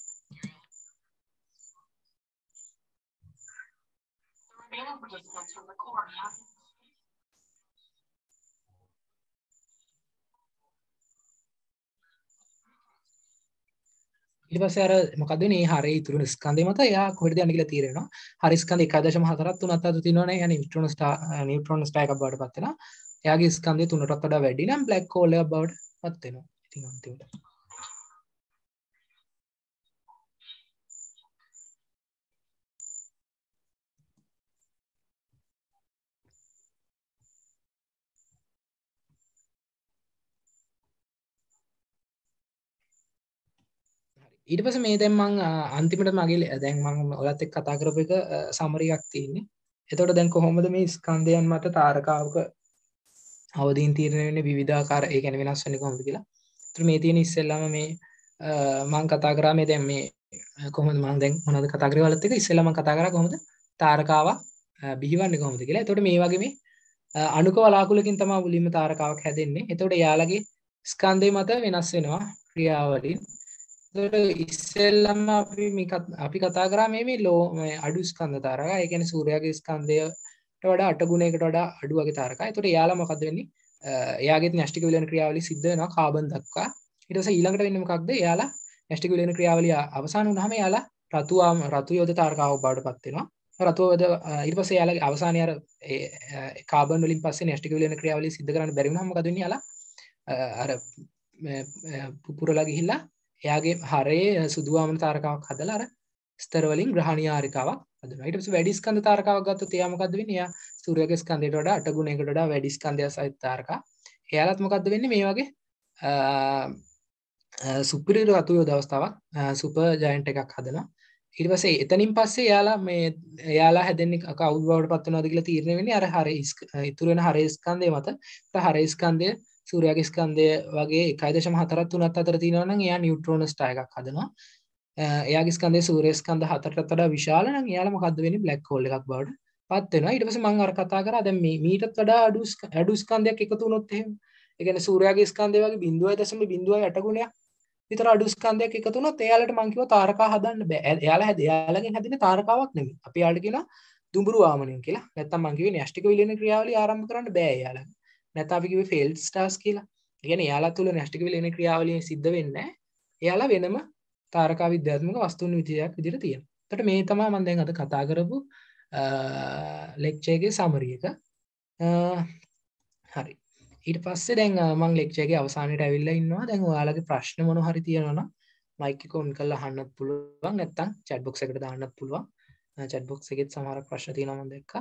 ඊට පස්සේ අර මොකද වෙන්නේ? මේ හරේ ඉතුරු වෙන ස්කන්ධය මත එයා කොහෙද යන්නේ කියලා තීරණය වෙනවා. හරි ස්කන්ධ 1.4ක් 3ක් අතර තියෙනවනේ. එයා නියුට්‍රෝන ස්ටාර් එකක් බවට පත් වෙනවා. එයාගේ ස්කන්ධය 3ටත් වඩා වැඩි නම් බ්ලැක් හෝල් එකක් බවට පත් වෙනවා. ඉතින් අන්තිමට ඊට පස්සේ මේ දැන් මම අන්තිමට මගේ දැන් මම ඔයත් එක්ක කතා කරපු එක සමරි එකක් තියෙන්නේ. එතකොට දැන් කොහොමද මේ ස්කන්ධයන් මත තාරකාවක අවදීන් තීරණය වෙන්නේ විවිධාකාර ඒ කියන්නේ වෙනස් වෙන්නේ කොහොමද කියලා. ඒතර මේ තියෙන ඉස්සෙල්ලාම මේ මම කතා කරා මේ දැන් මේ කොහොමද මම දැන් මොනවද කතා කරේ වලත් එක ඉස්සෙල්ලා මම කතා කරා කොහොමද තාරකාවක් බිහිවන්නේ කොහොමද කියලා. එතකොට මේ වගේ මේ අණුක වලාකුලකින් තමයි මුලින්ම තාරකාවක් හැදෙන්නේ. එතකොට යාළගේ ස්කන්ධය මත වෙනස් වෙනවා ක්‍රියාවලින්. ඉස්සෙල්ලම අපි කතා කරා මේ අඩු ස්කන්ධ තාරකා. ඒ කියන්නේ සූර්යාගේ ස්කන්ධයට වඩා 8 ගුණයකට වඩා අඩු වගේ තාරකා. ඒතකොට එයාලා මොකද වෙන්නේ? එයාගේ න්‍යෂ්ටික විලයන ක්‍රියාවලිය සිද්ධ වෙනවා කාබන් දක්වා. ඊට පස්සේ ඊළඟට වෙන්නේ මොකක්ද? එයාලා න්‍යෂ්ටික විලයන ක්‍රියාවලිය අවසන් වුණාම එයාලා රතු යෝධ තාරකාවක් බවට පත් වෙනවා. රතු යෝධ ඊට පස්සේ එයාලගේ අවසානයේ අර කාබන් වලින් පස්සේ න්‍යෂ්ටික විලයන ක්‍රියාවලිය සිද්ධ කරන්න බැරි වුණාම මොකද වෙන්නේ? එයාලා අර පුපුරලා ගිහිල්ලා එයාගේ හරේ සුදු වාමන තාරකාවක් හදලා අර ස්තර වලින් ග්‍රහණීයාරිකාවක් හදනවා. ඊට පස්සේ වැඩි ස්කන්ධ තාරකාවක් ගත්තොත් එයා මොකද්ද වෙන්නේ? එයා සූර්යගේ ස්කන්ධයට වඩා 8 ගුණයකට වඩා වැඩි ස්කන්ධය සහිත තාරකා. එයාලත් මොකද්ද වෙන්නේ? මේ වගේ සුපිරියර් රතු යෝධ අවස්ථාවක් සුපර් ජයන්ට් එකක් හදනවා. ඊට පස්සේ එතනින් පස්සේ එයාලා හැදෙන්නේ කවුද බවට පත් වෙනවද කියලා තීරණය වෙන්නේ අර හරේ ඉතුරු වෙන හරේ ස්කන්ධය මත. හරේ ස්කන්ධය සූර්යාගේ ස්කන්ධය වගේ 1.4ක් 3ක් අතර තියෙනවා නම් එයා නියුට්‍රෝන ස්ටාර් එකක් හදනවා. එයාගේ ස්කන්ධය සූර්ය ස්කන්ධ 4ටත් වඩා විශාල නම් එයාලා මොකද්ද වෙන්නේ? බ්ලැක් හෝල් එකක් බවට පත් වෙනවා. ඊට පස්සේ මම අර කතා කරා දැන් මීටත් වඩා අඩු ස්කන්ධයක් එකතු වුණොත් එහෙම. ඒ කියන්නේ සූර්යාගේ ස්කන්ධය වගේ 0.08 ගුණයක් විතර අඩු ස්කන්ධයක් එකතු වුණොත් එයාලට මම කිව්වා තාරකා හදන්න බෑ. එයාලගෙන් හැදෙන තාරකාවක් නෙමෙයි. අපි යාලට කියනවා දුඹුරු වාමනය කියලා. නැත්තම් මම කිව්වේ න්‍යෂ්ටික විලයන ක්‍රියාවලිය ආරම්භ කරන්න බෑ එයාලට. නැත්නම් අපි කිව්වේ failed stars කියලා. ඒ කියන්නේ එයාලා තුල න්‍යෂ්ටික විලයන ක්‍රියාවලිය සිද්ධ වෙන්නේ නැහැ. එයාලා වෙනම තාරකා විද්‍යාත්මක වස්තුන් විදියක් විදිහට තියෙනවා. එතකොට මේ තමයි මම දැන් අද කතා කරපු ලෙක්චර් එකේ සමරි එක. හරි. ඊට පස්සේ දැන් මම ලෙක්චර් එකේ අවසානයේට ඇවිල්ලා ඉන්නවා. දැන් ඔයාලගේ ප්‍රශ්න මොනවා හරි තියෙනවා නම් මයික් එක ඔන් කරලා අහන්නත් පුළුවන්. නැත්නම් chat box එකට දාන්නත් පුළුවන්. chat box එකෙත් සමහර ප්‍රශ්න තියෙනවා මම දැක්කා.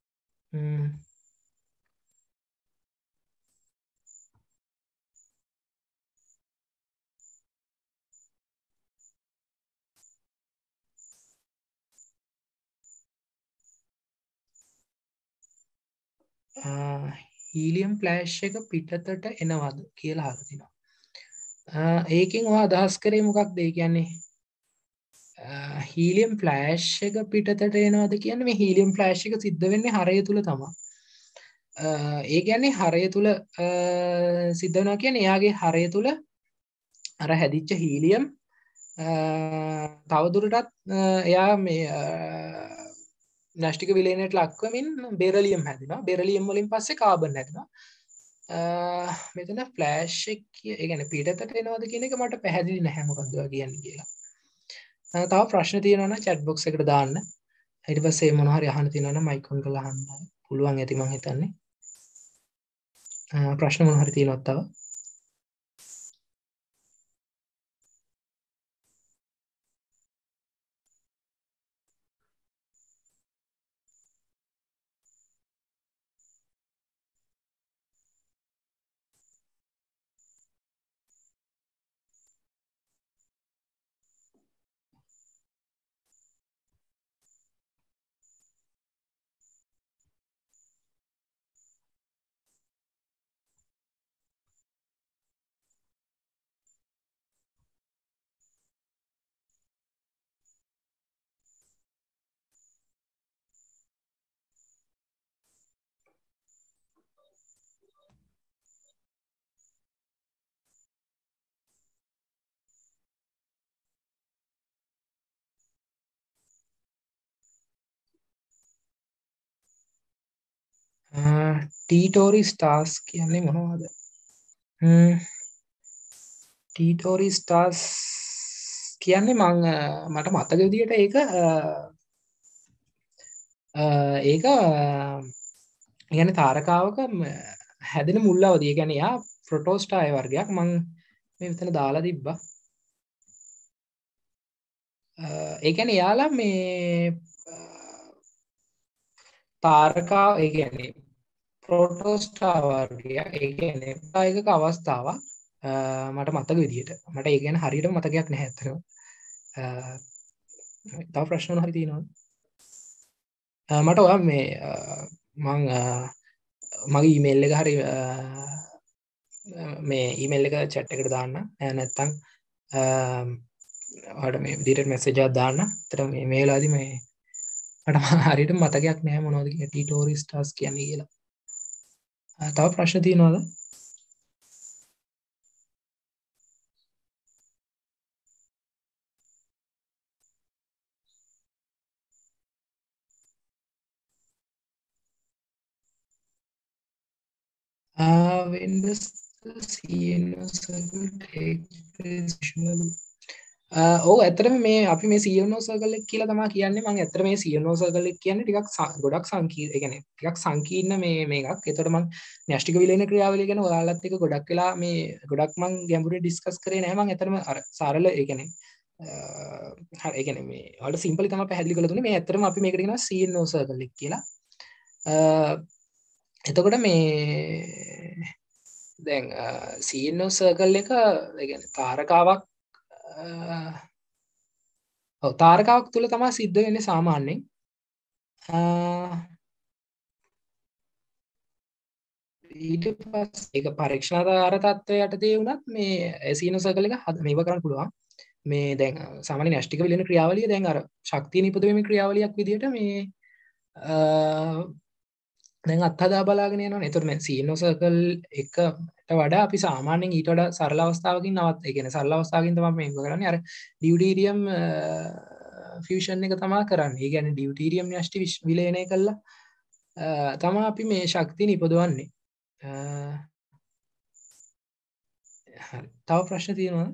හීලියම් ෆ්ලෑෂ් එක පිටතට එනවද කියලා අහලා තිනවා. ඒකෙන් ඔයා අදහස් කරේ මොකක්ද? ඒ කියන්නේ හීලියම් ෆ්ලෑෂ් එක පිටතට එනවද කියන්නේ මේ හීලියම් ෆ්ලෑෂ් එක සිද්ධ වෙන්නේ හරය තුල තමයි. ඒ කියන්නේ හරය තුල සිද්ධ වෙනවා කියන්නේ එයාගේ හරය තුල අර හැදිච්ච හීලියම් තවදුරටත් එයා මේ න්‍යෂ්ටික විලයනයට ලක්වමින් බෙරලියම් හැදෙනවා. බෙරලියම් වලින් පස්සේ කාබන් හැදෙනවා. මෙතන ෆ්ලෑෂ් එක ඒ කියන්නේ පිටතට එනවද කියන එක මට පැහැදිලි නැහැ මොකක්ද ඔයා කියන්නේ කියලා. තව ප්‍රශ්න තියෙනවා නම් chat box එකට දාන්න. ඊට පස්සේ මොනවා හරි අහන්න තියෙනවා නම් මයික් ඔන් කරලා අහන්න පුළුවන් ඇති මම හිතන්නේ. ප්‍රශ්න මොනවා හරි තියෙනවද තව? ටීටෝරි ස්ටාර්ස් කියන්නේ මොනවද? ටීටෝරි ස්ටාර්ස් කියන්නේ මට මතක විදිහට ඒක කියන්නේ තාරකාවක හැදෙන මුල් අවධිය. ඒ කියන්නේ යා ප්‍රොටෝස්ටාය වර්ගයක්. මම මේ මෙතන දාලා තිබ්බා. ඒ කියන්නේ යාලා මේ තාරකා ඒ කියන්නේ ප්‍රෝටෝස්ටා වර්ගය. ඒ කියන්නේ ප්‍රායෝගික අවස්ථාවක් මට මතක විදිහට. මට ඒ ගැන හරියටම මතකයක් නැහැ අතන. තව ප්‍රශ්න මොනවා හරි තියෙනවද? මට ඔයා මේ මගේ ඊමේල් එක හරි මේ ඊමේල් එක chat එකට දාන්න. නැත්නම් ඔයාලට මේ විදිහට මැසේජ් එකක් දාන්න. ඒතර මේ වෙලාවේදී මේ මට හරියට මතකයක් නැහැ මොනවද කියන්නේ ටීටෝරි ස්ටාර්ස් කියන්නේ කියලා. තව ප්‍රශ්න තියෙනවද? When does the CNO circle take place usually? ඔව් ඇත්තටම මේ අපි මේ CNO circle එක කියලා තමයි කියන්නේ. මම ඇත්තට මේ CNO circle එක කියන්නේ ටිකක් ගොඩක් සංකීර්ණ, ඒ කියන්නේ ටිකක් සංකීර්ණ මේකක්. ඒතකොට මම න්‍යෂ්ටික විලයන ක්‍රියාවලිය ගැන ඔයාලත් එක්ක ගොඩක් වෙලා මේ ගොඩක් මම ගැඹුරින් ඩිස්කස් කරේ නැහැ. මම ඇත්තටම අර සරල ඒ කියන්නේ හරි ඒ කියන්නේ මේ ඔයාලට සිම්පලි තමයි පැහැදිලි කරලා දුන්නේ. මේ ඇත්තටම අපි මේකට කියනවා CNO circle එක කියලා. එතකොට මේ දැන් CNO circle එක ඒ කියන්නේ තාරකාවක් තාරකාවක් තුල තමයි සිද්ධ වෙන්නේ සාමාන්‍යයෙන්. ඊට පස්සේ ඒක පරීක්ෂණාකාර තත්ත්වයට යටතේ වුණත් මේ CNO circle එක මේව කරන්න පුළුවන්. මේ දැන් සාමාන්‍ය න්‍යෂ්ටික විලයන ක්‍රියාවලිය දැන් අර ශක්තිය නිපදවීමේ ක්‍රියාවලියක් විදිහට මේ දැන් අත්හදා බලාගෙන යනවනේ. එතකොට මේ CNO circle එකට වඩා අපි සාමාන්‍යයෙන් ඊට වඩා සරල අවස්ථාවකින් ඒ කියන්නේ සරල අවස්ථාවකින් තමයි මේක කරන්නේ. අර ඩියුටීරියම් ෆියුෂන් එක තමයි කරන්නේ. ඒ කියන්නේ ඩියුටීරියම් න්‍යෂ්ටි විලයනය කළා තමයි අපි මේ ශක්තිය නිපදවන්නේ. හරි තව ප්‍රශ්න තියෙනවද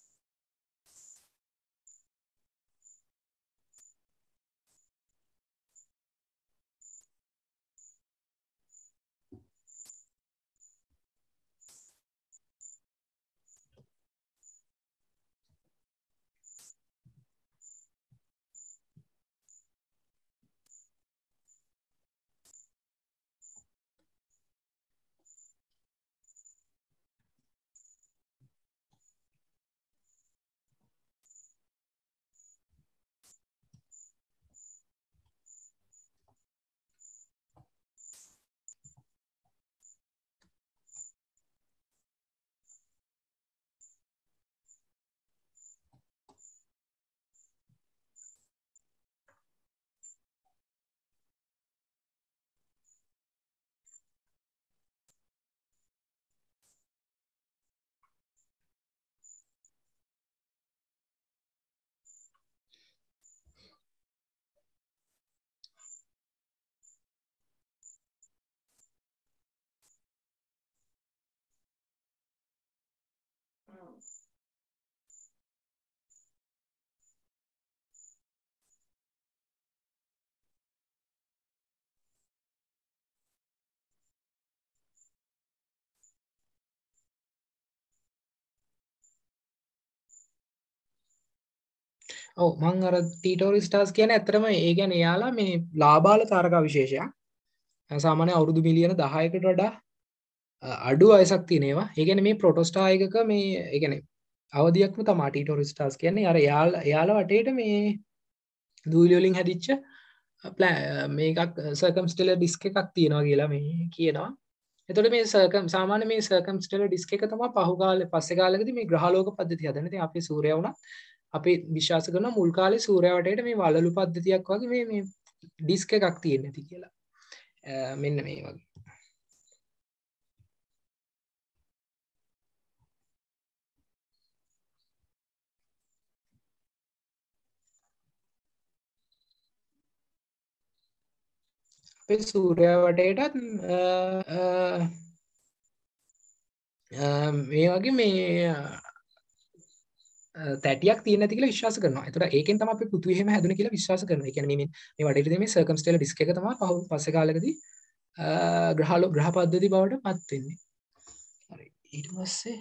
ඔව් මම අර ටීටෝරි ස්ටාර්ස් කියන්නේ ඇත්තටම ඒ කියන්නේ එයාලා මේ ලාබාල තාරකා විශේෂයක්. සාමාන්‍ය අවුරුදු මිලියන 10කට වඩා අඩු වයසක් තියෙන ඒවා. ඒ කියන්නේ මේ ප්‍රොටෝස්ටාර් එකක මේ ඒ කියන්නේ අවධියක්ම තමයි ටීටෝරි ස්ටාර්ස් කියන්නේ. අර එයාලා වටේට මේ දූවිලි වලින් හැදිච්ච මේකක් සර්කම්ස්ටෙලර් ඩිස්ක් එකක් තියෙනවා කියලා මේ කියනවා. එතකොට මේ සාමාන්‍ය මේ සර්කම්ස්ටෙලර් ඩිස්ක් එක තමයි පස්සේ කාලෙකදී මේ ග්‍රහලෝක පද්ධතිය හදන්නේ. ඉතින් අපි සූර්යයා වුණත් අපි විශ්වාස කරන මුල් කාලේ සූර්යයා වටේට මේ වලලු පද්ධතියක් වගේ මේ ඩිස්ක් එකක් තියෙන ඇති කියලා. මෙන්න මේ වගේ. අපේ සූර්යයා වටේටත් මේ වගේ මේ තැටියක් තියෙන ඇති කියලා විශ්වාස කරනවා. ඒතකොට ඒකෙන් තමයි අපි පෘථිවිය එහෙම හැදුනේ කියලා විශ්වාස කරනවා. ඒ කියන්නේ මේ වටේට තියෙන මේ සර්කම්ස්ටෙලර් ඩිස්ක් එක තමයි පස්සේ කාලෙකදී ග්‍රහ පද්ධති බවට පත් වෙන්නේ. හරි. ඊට පස්සේ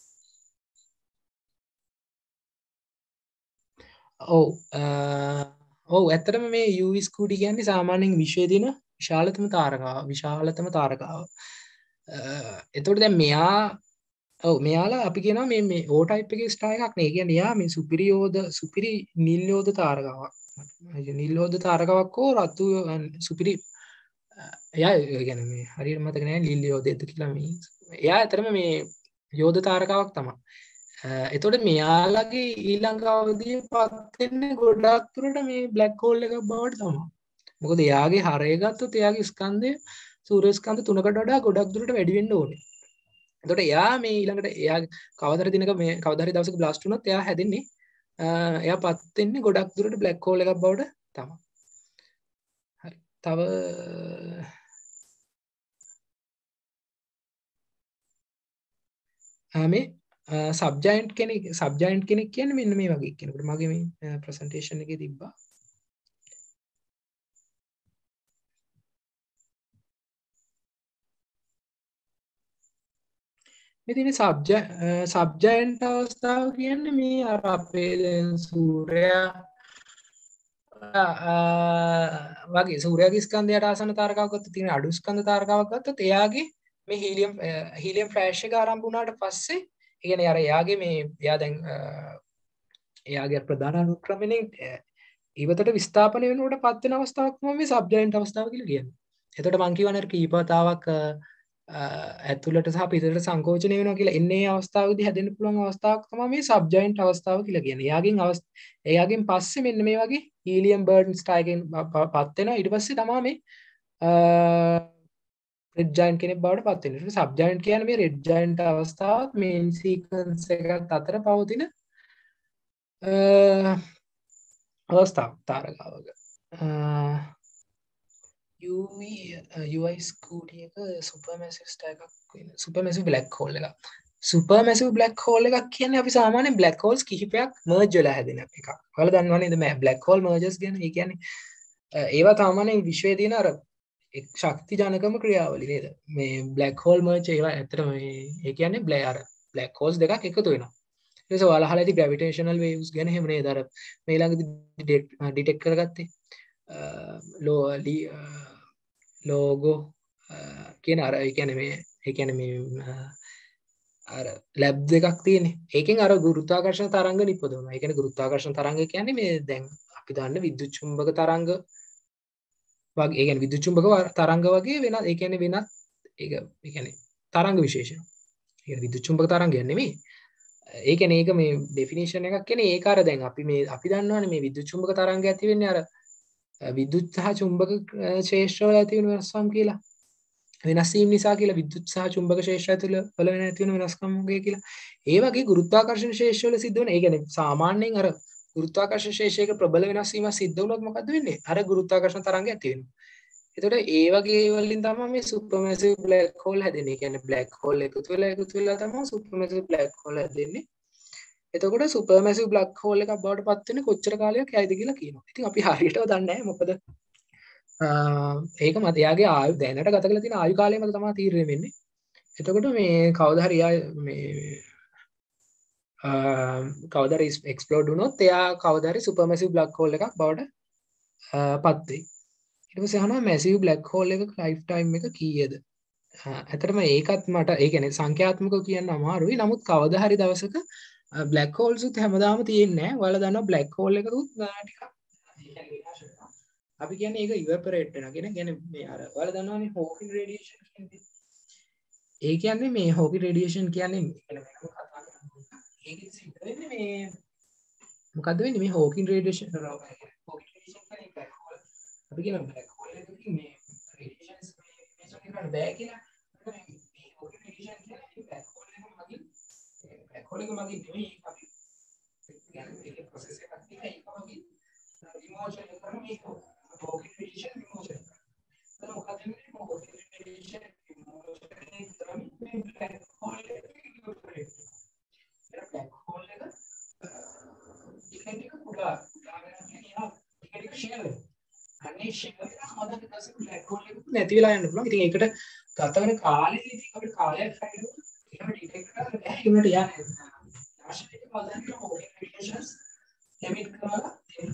ඔව් ඇත්තටම මේ UV ස්කූටි කියන්නේ සාමාන්‍යයෙන් විශ්වයේ තියෙන විශාලතම තාරකාව. එතකොට දැන් මෙයාලා අපි කියනවා මේ O type එකේ ස්ටාර් එකක් නේ. කියන්නේ එයා මේ සුපිරි නිල් යෝධ තාරකාවක්. නිල් යෝධ තාරකාවක් හෝ රතු සුපිරි එයා කියන්නේ මේ හරියට මතක නැහැ නිල් යෝධයද කියලා මේ. එයා ඇත්තටම මේ යෝධ තාරකාවක් තමයි. එතකොට මෙයාලගේ ඊළඟ අවධිය පත් වෙන්නේ ගොඩක් දුරට මේ බ්ලැක් හෝල් එකක් බවට තමයි. මොකද එයාගේ හරය ගත්තොත් එයාගේ ස්කන්ධය සූර්ය ස්කන්ධ 3කට වඩා ගොඩක් දුරට වැඩි වෙන්න ඕනේ. එතකොට එයා මේ ඊළඟට එයා කවදාද දිනක මේ කවදාද දවසක බ්ලාස්ට් වුණොත් එයා හැදෙන්නේ එයා පත් වෙන්නේ ගොඩක් දුරට බ්ලැක් හෝල් එකක් බවට තමයි. හරි. තව මේ සබ්ජයන්ට් කෙනෙක් කියන්නේ මෙන්න මේ වගේ කෙනෙකුට මගේ මේ ප්‍රසන්ටේෂන් එකේ තිබ්බා. මෙතින සබ්ජයන්ට අවස්ථාව කියන්නේ මේ අර අපේ දැන් සූර්යයා වගේ සූර්යාගේ ස්කන්ධයට ආසන්න තාරකාවක් ගත්තොත් තියෙන අඩු ස්කන්ධ තාරකාවක් ගත්තොත් එයාගේ මේ හීලියම් ෆ්ලෑෂ් එක ආරම්භ වුණාට පස්සේ ඒ කියන්නේ අර එයාගේ මේ එයා දැන් එයාගේ ප්‍රධාන අනුක්‍රමණයෙන් ඉවතට විස්ථාපනය වෙනකොට පත් වෙන අවස්ථාවක් තමයි මේ සබ්ජයන්ට් අවස්ථාව කියලා කියන්නේ. එතකොට මං කියවනේ කීපතාවක් ඇතුළට සහ පිටතට සංකෝචනය වෙනවා කියලා එන්නේ අවස්ථාවේදී හැදෙන්න පුළුවන් අවස්ථාවක් තමයි මේ සබ්ජයන්ට් අවස්ථාව කියලා කියන්නේ. එයාගෙන් පස්සේ මෙන්න මේ වගේ හීලියම් බර්න් ස්ටාර් එකෙන් පත් වෙනවා. ඊට පස්සේ තමයි මේ රෙඩ් ජයන්ට් කෙනෙක් බවට පත් වෙන්නේ. ඒක සබ්ජයන්ට් කියන්නේ මේ රෙඩ් ජයන්ට් අවස්ථාවත් මේන් සීක්වන්ස් එකත් අතර පවතින අවස්ථාවක් තාරකාවක. UI scooty එක supermassive stack එකක් වෙන supermassive black hole එකක්. supermassive black hole එකක් කියන්නේ අපි සාමාන්‍යයෙන් black holes කිහිපයක් merge වෙලා හැදෙන එකක්. ඔයාලා දන්නවනේ නේද black hole mergers ගැන? ඒ කියන්නේ ඒවා සාමාන්‍යයෙන් විශ්වයේ තියෙන අර ශක්ති ජනකම ක්‍රියාවලිය නේද? මේ black hole merge ඒවා ඇත්තටම ඒ කියන්නේ අර black holes දෙකක් එකතු වෙනවා. ඊට පස්සේ ඔයාලා අහලා ඇති gravitational waves ගැන එහෙම නේද? අර මේ ළඟදී detect කරගත්තේ ලෝගෝ කියන අර ඒ කියන්නේ මේ අර ලැබ් දෙකක් තියෙන්නේ. ඒකෙන් අර ගුරුත්වාකර්ෂණ තරංග නිපදවනවා. ඒ කියන්නේ ගුරුත්වාකර්ෂණ තරංග කියන්නේ මේ දැන් අපි දන්න විද්‍යුත් චුම්බක තරංග වගේ. ඒ කියන්නේ විද්‍යුත් චුම්බක තරංග වගේ වෙන ඒ කියන්නේ වෙනත් ඒ කියන්නේ තරංග විශේෂණ. ඒ කියන්නේ විද්‍යුත් චුම්බක තරංගයක් නෙමෙයි. ඒ කියන්නේ ඒක මේ ඩෙෆිනිෂන් එකක් කියන්නේ ඒක අර දැන් අපි දන්නවනේ මේ විද්‍යුත් චුම්බක තරංග ඇති වෙන්නේ අර විද්‍යුත් සහ චුම්බක ක්ෂේත්‍රවල ඇති වෙන වෙනස්කම් කියලා. වෙනස් වීම නිසා කියලා විද්‍යුත් සහ චුම්බක ක්ෂේත්‍රය තුළ වල ඇති වෙන වෙනස්කම් වගේ කියලා. ඒ වගේ ගුරුත්වාකර්ෂණ ක්ෂේත්‍රවල සිද්ධ වෙන. ඒ කියන්නේ සාමාන්‍යයෙන් අර ගුරුත්වාකර්ෂණ ක්ෂේත්‍රයක ප්‍රබල වෙනස් වීමක් සිද්ධ වුණොත් මොකද වෙන්නේ? අර ගුරුත්වාකර්ෂණ තරංග ඇති වෙනවා. එතකොට ඒ වගේ වලින් තමයි මේ supermassive black hole හැදෙන්නේ. ඒ කියන්නේ black hole එකතු වෙලා තමයි supermassive black hole හැදෙන්නේ. එතකොට supermassive black hole එකක් බවට පත් වෙන්නේ කොච්චර කාලයක් යයිද කියලා කියනවා. ඉතින් අපි හරියටම දන්නේ නැහැ මොකද ඒක මත එයාගේ ආයු දැනට ගත කරලා තියෙන ආයු කාලය මත තමයි තීරණය වෙන්නේ. එතකොට මේ කවදා හරි කවදා හරි එක්ස්ප්ලෝඩ් වුණොත් එයා කවදා හරි supermassive black hole එකක් බවට පත් වෙයි. ඊට පස්සේ අහනවා massive black hole එකක life time එක කීයද? ඇත්තටම ඒකත් මට ඒ කියන්නේ සංඛ්‍යාත්මකව කියන්න අමාරුයි. නමුත් කවදා හරි දවසක black holes උත් හැමදාම තියෙන්නේ නැහැ. ඔයාලා දන්නවා black hole එකක උත් ටිකක් අපි කියන්නේ ඒක evaporate වෙනවා කියන්නේ මේ අර ඔයාලා දන්නවනේ Hawking radiation කියන්නේ. ඒ කියන්නේ මේ Hawking radiation කියන්නේ ඒකෙත් සිද්ධ වෙන්නේ මේ මොකද්ද වෙන්නේ මේ Hawking radiation කියන්නේ black hole. අපි කියන black hole එකකින් මේ radiations measure කරන්න බෑ කියලා. මේ Hawking radiation කියන්නේ black hole එක මගින් නෙමෙයි අපි කියන්නේ ඒක process එකක් තියෙනවා ඒක මගින් remotion කරන මේක Hawking radiation remotion. तो मुकादमे में Hawking radiation remotion एक तरह में black hole के यूज करेंगे. मेरा black hole का टिकट पूरा यहाँ टिकट शेयर है. अन्य शेयर का मतलब कैसे black hole නැති වෙලා යන්න පුළුවන්. ඉතින් ඒකට ගත වෙන කාලෙදී අපිට කාලයක් හරියට එහෙම ඩිටෙක්ට් කරන්න බැහැ. ඒකට යන්නේ. ආශ්‍රිත පදන්න Hawking radiations emit කරලා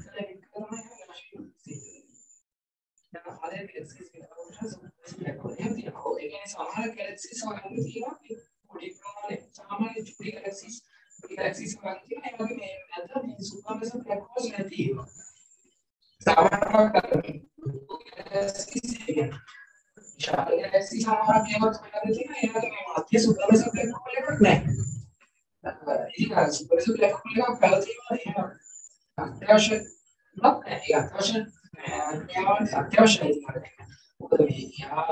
other galaxies with oceans black hole එහෙම තියෙනවා. ඒ කියන්නේ සමහර galaxies වගේ තියෙනවා. පොඩි ප්‍රමාණයේ සාමාන්‍ය චුටි galaxies වගේ තියෙනවා. ඒ වගේ මේ අතර මේ supermassive black holes නැතිවෙනවා. සාමාන්‍යයෙන් galaxies කියන්නේ විශාල galaxies සමහරක් ඒවත් වෙනද තියෙනවා. ඒ වගේ මේ මධ්‍ය supermassive black hole එකක් නැහැ. ඒක supermassive black hole එකක් පැවතීම එහෙම අත්‍යවශ්‍ය නැහැ. ඒක අත්‍යවශ්‍යයි මොකද මේ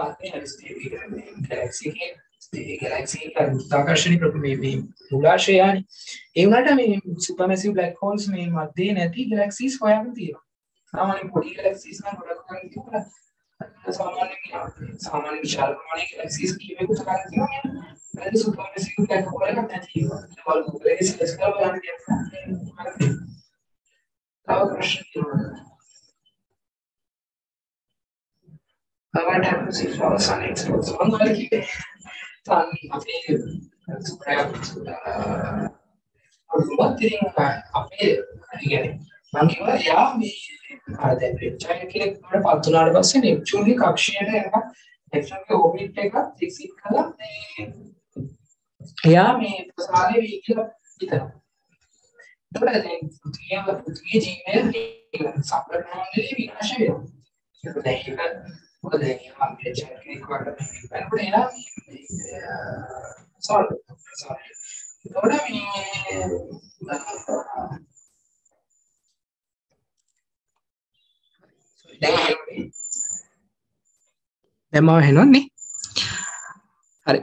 galaxy ගුරුත්වාකර්ෂණීය මේ මුලාශය යන්නේ ඒ වුණාට මේ supermassive black holes මේ මැදේ නැති galaxies හොයාගෙන තියෙනවා. සාමාන්‍යයෙන් පොඩි galaxies නම් ගොඩක් හොයන්න තියෙනවා. සාමාන්‍ය විශාල ප්‍රමාණයේ galaxies කීපයකට කරලා තියෙනවා. ඒක supermassive black hole එකක් නැති ඒවා. ඒක Google එකේ සර්ච් කරලා බලන්න කියනවා. තව ප්‍රශ්න තියෙනවා. What happens if our sun explodes? One molecule, sun appears. One thing appears again. Monkey, yeah, me. Then Neptune के थोड़ा पातुनार बस से Neptune की कक्षीय है ना Neptune के orbit पे का फिक्सिट करा या मैं सारे व्हीकल इधर थोड़ा दें पृथ्वी जीवन सापड़ नामने भी विनाश है तो नहीं कर वो नहीं हम नेचर के क्वार्टर में पर पड़े ना सॉरी थोड़ा मैं දැන් මම හෙනවන්නේ හරි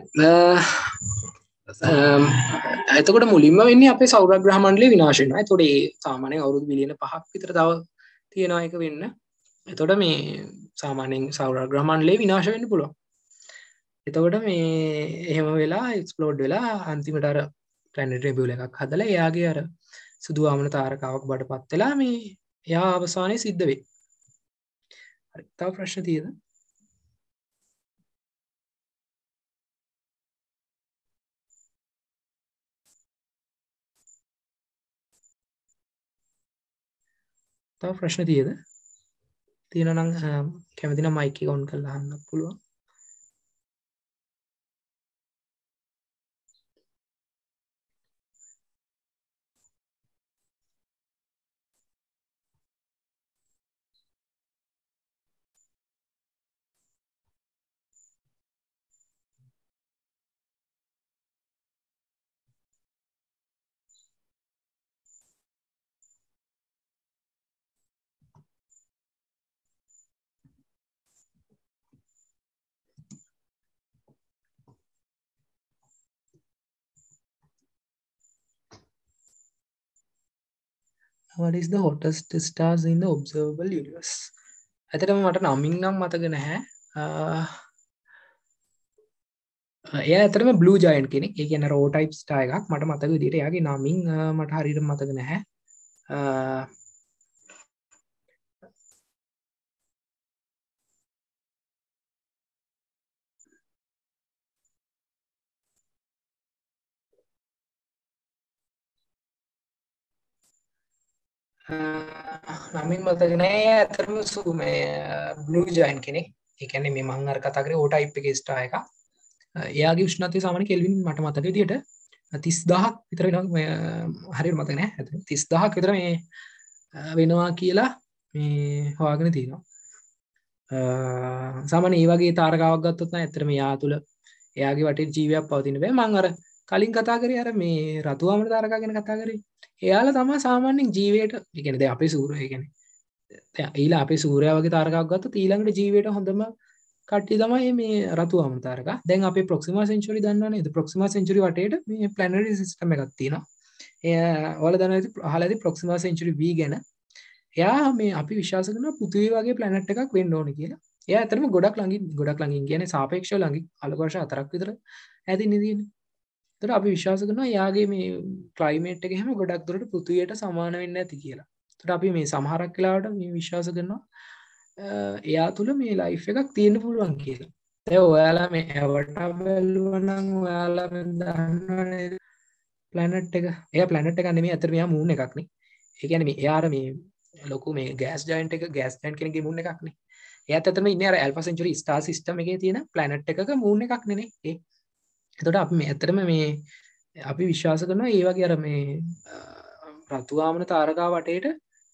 එතකොට මුලින්ම වෙන්නේ අපේ සෞරග්‍රහ මණ්ඩලය විනාශ වෙනවා. එතකොට ඒ සාමාන්‍යයෙන් අවුරුදු බිලියන 5ක් විතර තව තියෙනවා ඒක වෙන්න. එතකොට මේ සාමාන්‍යයෙන් සෞර ග්‍රහමණ්ඩලය විනාශ වෙන්න පුළුවන්. එතකොට මේ එහෙම වෙලා එක්ස්ප්ලෝඩ් වෙලා අන්තිමට අර ප්ලැනටරි nebula එකක් හදලා එයාගේ අර සුදු වාමන තාරකාවක් බවට පත් වෙලා මේ එයා අවසානයේ සිද්ධ වෙයි. හරි. තව ප්‍රශ්න තියෙද? තව ප්‍රශ්න තියෙද? තියෙනවා නම් කැමති නම් මයික් එක ඔන් කරලා අහන්න පුළුවන්. What is the hottest stars in the observable universe? ඇත්තටම මට නමින් නම් මතක නැහැ. එයා ඇත්තටම blue giant කෙනෙක්. ඒ කියන්නේ raw type star එකක්. මට මතක විදිහට එයාගේ නමින් මට හරියට මතක නැහැ. නමින් මතක නෑ. ඇත්තටම මේ blue giant කෙනෙක්. ඒ කියන්නේ මේ මම අර කතා කරේ raw type එකේ star එකක්. එයාගේ උෂ්ණත්වය සාමාන්‍ය කෙල්වින් මට මතක විදිහට 30000ක් විතර වෙනවා. හරියට මතක නැහැ. 30000ක් විතර මේ වෙනවා කියලා මේ හොයාගෙන තියෙනවා. සාමාන්‍ය මේ වගේ තාරකාවක් ගත්තොත් නම් ඇත්තටම එයා තුල එයාගේ වටේ ජීවියක් පවතින බෑ. මම අර කලින් කතා කරේ අර මේ රතු ආමන තාරකා ගැන කතා කරේ. එයාලා තමයි සාමාන්‍යයෙන් ජීවයට, ඒ කියන්නේ දැන් අපේ සූර්යය, ඒ කියන්නේ දැන් ඊළඟ අපේ සූර්යයා වගේ තාරකාවක් ගත්තොත් ඊළඟට ජීවයට හොඳම කට්ටිය තමයි මේ රතු ආමන තාරකා. දැන් අපේ ප්‍රොක්සිමා සෙන්චුරි දන්නව නේද? ප්‍රොක්සිමා සෙන්චුරි වටේට මේ ප්ලැනටරි සිස්ටම් එකක් තියෙනවා. ඔයාලා දන්නවා ඇති, අහලා ඇති ප්‍රොක්සිමා සෙන්චුරි V ගැන. එයා මේ අපි විශ්වාස කරනවා පෘථිවිය වගේ ප්ලැනට් එකක් වෙන්න ඕනේ කියලා. එයා ඇත්තටම ගොඩක් ළඟින් කියන්නේ සාපේක්ෂව ළඟින් ආලෝක වර්ෂ 4ක් විතර ඈතින් ඉඳින්නේ. ඒතර අපි විශ්වාස කරනවා එයාගේ මේ ක්ලයිමේට් එක එහෙම ගොඩක් දුරට පෘථිවියට සමාන වෙන්නේ නැති කියලා. ඒතර අපි මේ සමහරක් වෙලාවට මේ විශ්වාස කරනවා එයා තුල මේ ලයිෆ් එකක් තියෙන්න පුළුවන් කියලා. දැන් ඔයාලා මේ ඇවට බැලුවා නම් ඔයාලා දන්නවනේ ප්ලැනට් එක. එයා ප්ලැනට් එකක් නෙමෙයි, අතට මෙයා මූන් එකක් නේ. ඒ කියන්නේ මේ එයා අර මේ ලොකු මේ ගෑස් ජයන්ට් කෙනෙක්ගේ මූන් එකක් නේ. එයාත් අතටම ඉන්නේ අර ඇල්ෆා සෙන්චුරි ස්ටාර් සිස්ටම් එකේ තියෙන ප්ලැනට් එකක මූන් එකක් නේ. එතකොට අපි මේ ඇත්තටම මේ අපි විශ්වාස කරනවා ඒ වගේ අර මේ රතු ආමන තාරකා වටේට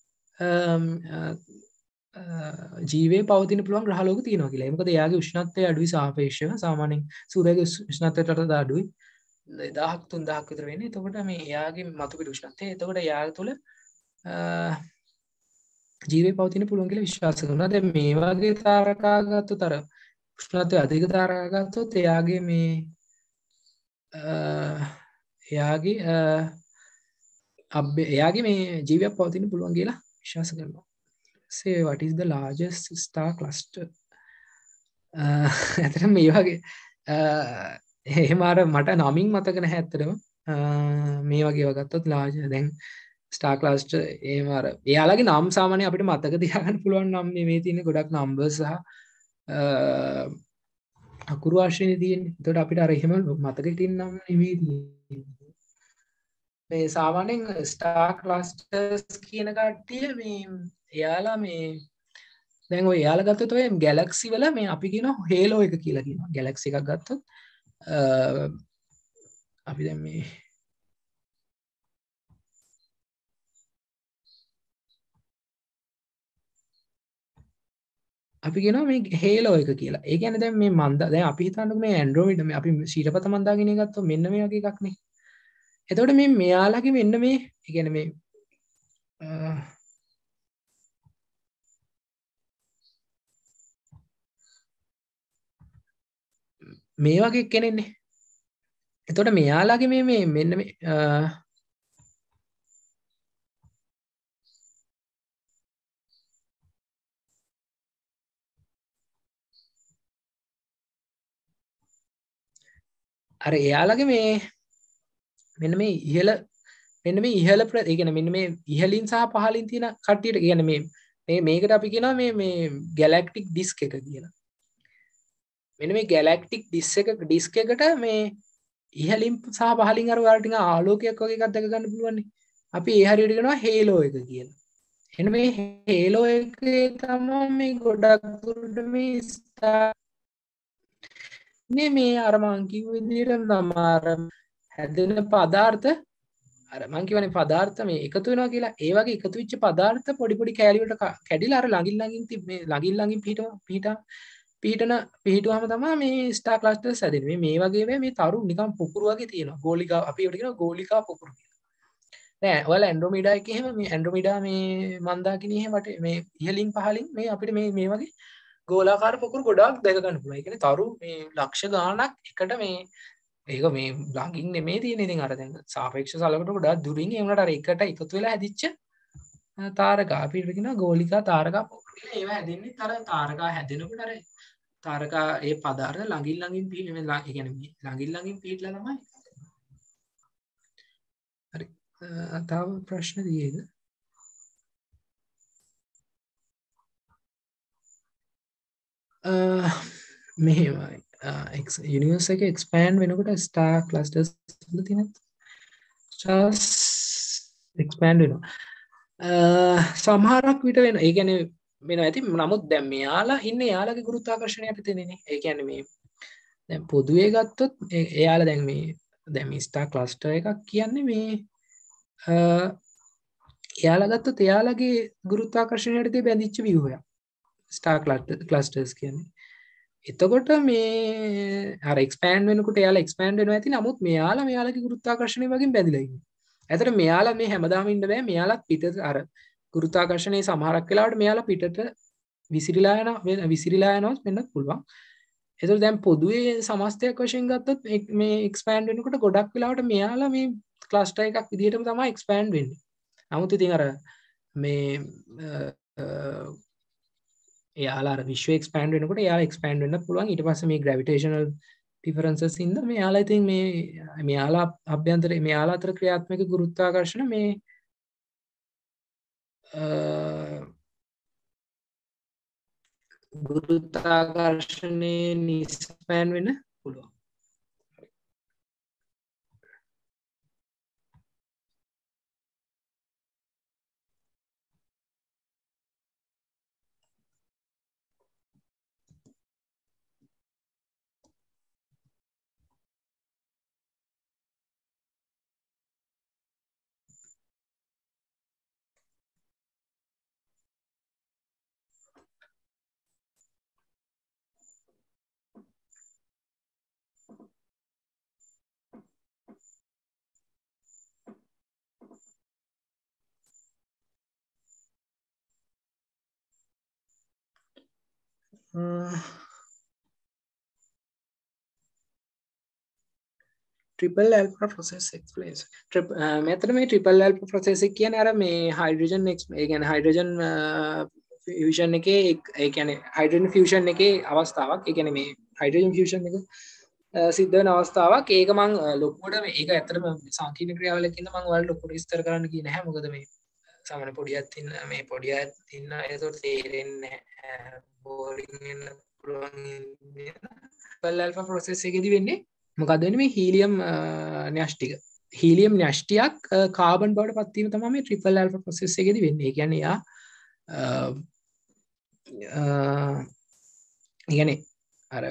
ජීවේ පවතින පුළුවන් ග්‍රහලෝක තියෙනවා කියලා. මොකද එයාගේ උෂ්ණත්වය අඩුයි සාපේක්ෂව. සාමාන්‍යයෙන් සූර්යයාගේ උෂ්ණත්වයට වඩා අඩුයි. 2000ක් 3000ක් විතර වෙන්නේ. එතකොට මේ එයාගේ මතු පිට උෂ්ණත්වය. එතකොට එයා තුළ ජීවේ පවතින පුළුවන් කියලා විශ්වාස කරනවා. දැන් මේ වගේ තාරකා ගත්තොත් අර උෂ්ණත්වය අධික තාරකා ගත්තොත් එයාගේ මේ එයාගේ මේ ජීවයක් පවතින පුළුවන් කියලා විශ්වාස කරනවා. say what is the largest star cluster? ඇත්තටම මේ වගේ එහෙම අර මට නමින් මතක නැහැ ඇත්තටම. මේ වගේ ඒවා ගත්තොත් large දැන් star cluster එහෙම අර එයාලගේ නම් සාමාන්‍යයෙන් අපිට මතක තියාගන්න පුළුවන් නම් මේ තියෙන ගොඩක් numbers සහ අකුරු ආශ්‍රයනේ තියෙන්නේ. ඒකට අපිට අර එහෙම මතක හිටින්න නම් නෙමෙයි තියෙන්නේ. මේ සාමාන්‍යයෙන් star clusters කියන කට්ටිය මේ එයාලා මේ දැන් ඔය එයාලා ගත්තොත් ඔය ගැලැක්සි වල මේ අපි කියනවා හේලෝ එක කියලා කියනවා. ගැලැක්සි එකක් ගත්තොත් අපි දැන් මේ අපි කියනවා මේ හේලෝ එක කියලා. ඒ කියන්නේ දැන් මේ දැන් අපි හිතන්නකෝ මේ ඇන්ඩ්‍රොමීඩා මේ අපි ශීතපත මන්දාකිණිය ගත්තොත් මෙන්න මේ වගේ එකක් නේ. එතකොට මේ මෙයාලගේ මෙන්න මේ ඒ කියන්නේ මේ වගේ කෙනෙන්නේ. එතකොට මෙයාලගේ මේ මෙන්න මේ අර එයාලගේ මේ මෙන්න මේ ඉහළ ඒ කියන්නේ මෙන්න මේ ඉහළින් සහ පහළින් තියෙන කට්ටියට කියන්නේ මේකට අපි කියනවා මේ ගැලැක්ටික් ඩිස්ක් එක කියලා. මෙන්න මේ ගැලැක්ටික් ඩිස්ක් එකට මේ ඉහළින් සහ පහළින් අර ඔයාලට නිකන් ආලෝකයක් වගේ එකක් දැක ගන්න පුළුවන් නේ. අපි ඒ හරියට කියනවා හේලෝ එක කියලා. එන්න මේ හේලෝ එකේ තමයි මේ ගොඩක් දුරට මේ අර මං කිව්ව විදිහට තමයි අර හැදෙන පදාර්ථ අර මං කියවනේ පදාර්ථ මේ එකතු වෙනවා කියලා. ඒ වගේ එකතු වෙච්ච පදාර්ථ පොඩි පොඩි කෑලි වලට කැඩිලා අර ළඟින් පිහිටුවාම තමයි මේ ස්ටාර් ක්ලස්ටර්ස් හැදෙන්නේ. මේ වගේ මේ තරු නිකන් පුපුරු වගේ තියෙනවා. ගෝලිකා අපි ඒකට කියනවා ගෝලිකා පුපුරු කියලා. නෑ ඔයාලා ඇන්ඩ්‍රොමීඩා එකේ එහෙම මේ ඇන්ඩ්‍රොමීඩා මේ මන්දාකිණි එහෙම වටේ මේ ඉහළින් පහළින් මේ අපිට මේ වගේ ගෝලාකාර පුපුරු ගොඩාක් දැක ගන්න පුළුවන්. ඒ කියන්නේ තරු මේ ලක්ෂ ගාණක් එකට මේ ඒක මේ ළඟින් නෙමෙයි තියෙන්නේ. ඉතින් අර දැන් සාපේක්ෂ සලකුවට ගොඩාක් දුරින් ඒ වුණාට අර එකට එකතු වෙලා හැදිච්ච තාරකා අපිට කියනවා ගෝලිකා තාරකා පුපුරු කියලා. ඒවා හැදෙන්නේ අර තාරකා හැදෙනකොට අර තාරකා ඒ පදාර්ථ ළඟින් පිහිටලා තමයි. හරි. තව ප්‍රශ්න තියෙයිද? මෙහෙමයි. යුනිවර්ස් එක එක්ස්පෑන්ඩ් වෙනකොට ස්ටාර් ක්ලස්ටර්ස් වල තියෙන ස්ටාර්ස් එක්ස්පෑන්ඩ් වෙනවා. සමහරක් විට වෙන. ඒ කියන්නේ වෙනවා ඇති. නමුත් දැන් මෙයාලා ඉන්නේ එයාලගේ ගුරුත්වාකර්ෂණය යටතේනේ. ඒ කියන්නේ මේ දැන් පොදුවේ ගත්තොත් එයාලා දැන් මේ ස්ටාර් ක්ලස්ටර් එකක් කියන්නේ මේ එයාලා ගත්තොත් එයාලගේ ගුරුත්වාකර්ෂණය යටතේ බැඳිච්ච ව්‍යුහයක්. ස්ටාර් ක්ලස්ටර්ස් කියන්නේ. එතකොට මේ අර එක්ස්පෑන්ඩ් වෙනකොට එයාලා එක්ස්පෑන්ඩ් වෙනවා ඇති. නමුත් මෙයාලගේ ගුරුත්වාකර්ෂණය වලින් බැඳිලා ඉන්නේ. ඇත්තට මෙයාලා මේ හැමදාම ඉන්න බෑ. මෙයාලත් පිටත අර ගුරුත්වාකර්ෂණයේ සමහරක් වෙලාවට මෙයාලා පිටට විසිරීලා යනවා වෙන්නත් පුළුවන්. ඒතර දැන් පොදුවේ සමස්තයක් වශයෙන් ගත්තොත් මේ එක්ස්පෑන්ඩ් වෙනකොට ගොඩක් වෙලාවට මෙයාලා මේ ක්ලස්ටර් එකක් විදිහටම තමයි එක්ස්පෑන්ඩ් වෙන්නේ. නමුත් ඉතින් අර මේ එයාලා අර විශ්වය එක්ස්පෑන්ඩ් වෙනකොට එයාලා එක්ස්පෑන්ඩ් වෙන්නත් පුළුවන්. ඊට පස්සේ මේ ග්‍රැවිටේෂනල් ඩිෆරන්සස් ඉඳලා මෙයාලා ඉතින් මෙයාලා අභ්‍යන්තරේ මෙයාලා අතර ක්‍රියාත්මක ගුරුත්වාකර්ෂණ මේ ගුරුත්වාකර්ෂණයේ නිස්පෑන් වෙන්න පුළුවන්. ट्रिपल अल्फा प्रोसेस एक्सप्लेन्स මෙතන මේ ट्रिपल अल्फा प्रोसेस එක කියන්නේ අර මේ හයිඩ්‍රජන් ඒ කියන්නේ හයිඩ්‍රජන් ෆියුෂන් එකේ ඒ කියන්නේ හයිඩ්‍රජන් ෆියුෂන් එකේ අවස්ථාවක්. ඒ කියන්නේ මේ හයිඩ්‍රජන් ෆියුෂන් එක සිද්ධ වෙන අවස්ථාවක්. ඒක මම ලොකුවට මේක ඇත්තටම සංකීර්ණ ක්‍රියාවලියක් ඉන්න මම ඔයාලට ලොකුට විස්තර කරන්න කියේ නැහැ. මොකද මේ සාමාන්‍ය පොඩියක් ඉන්න මේ පොඩියක් ඉන්න ඒකට තේරෙන්නේ නැහැ. බෝරින් වෙන්න පුළුවන්. ट्रिपल अल्फा प्रोसेस එකේදී වෙන්නේ මොකද වෙන්නේ මේ හීලියම් න්‍යෂ්ටික හීලියම් න්‍යෂ්ටියක් කාබන් බවට පත් වීම තමයි මේ ට්‍රිපල් ඇල්ෆා ප්‍රොසෙස් එකේදී වෙන්නේ. ඒ කියන්නේ යා කියන්නේ අර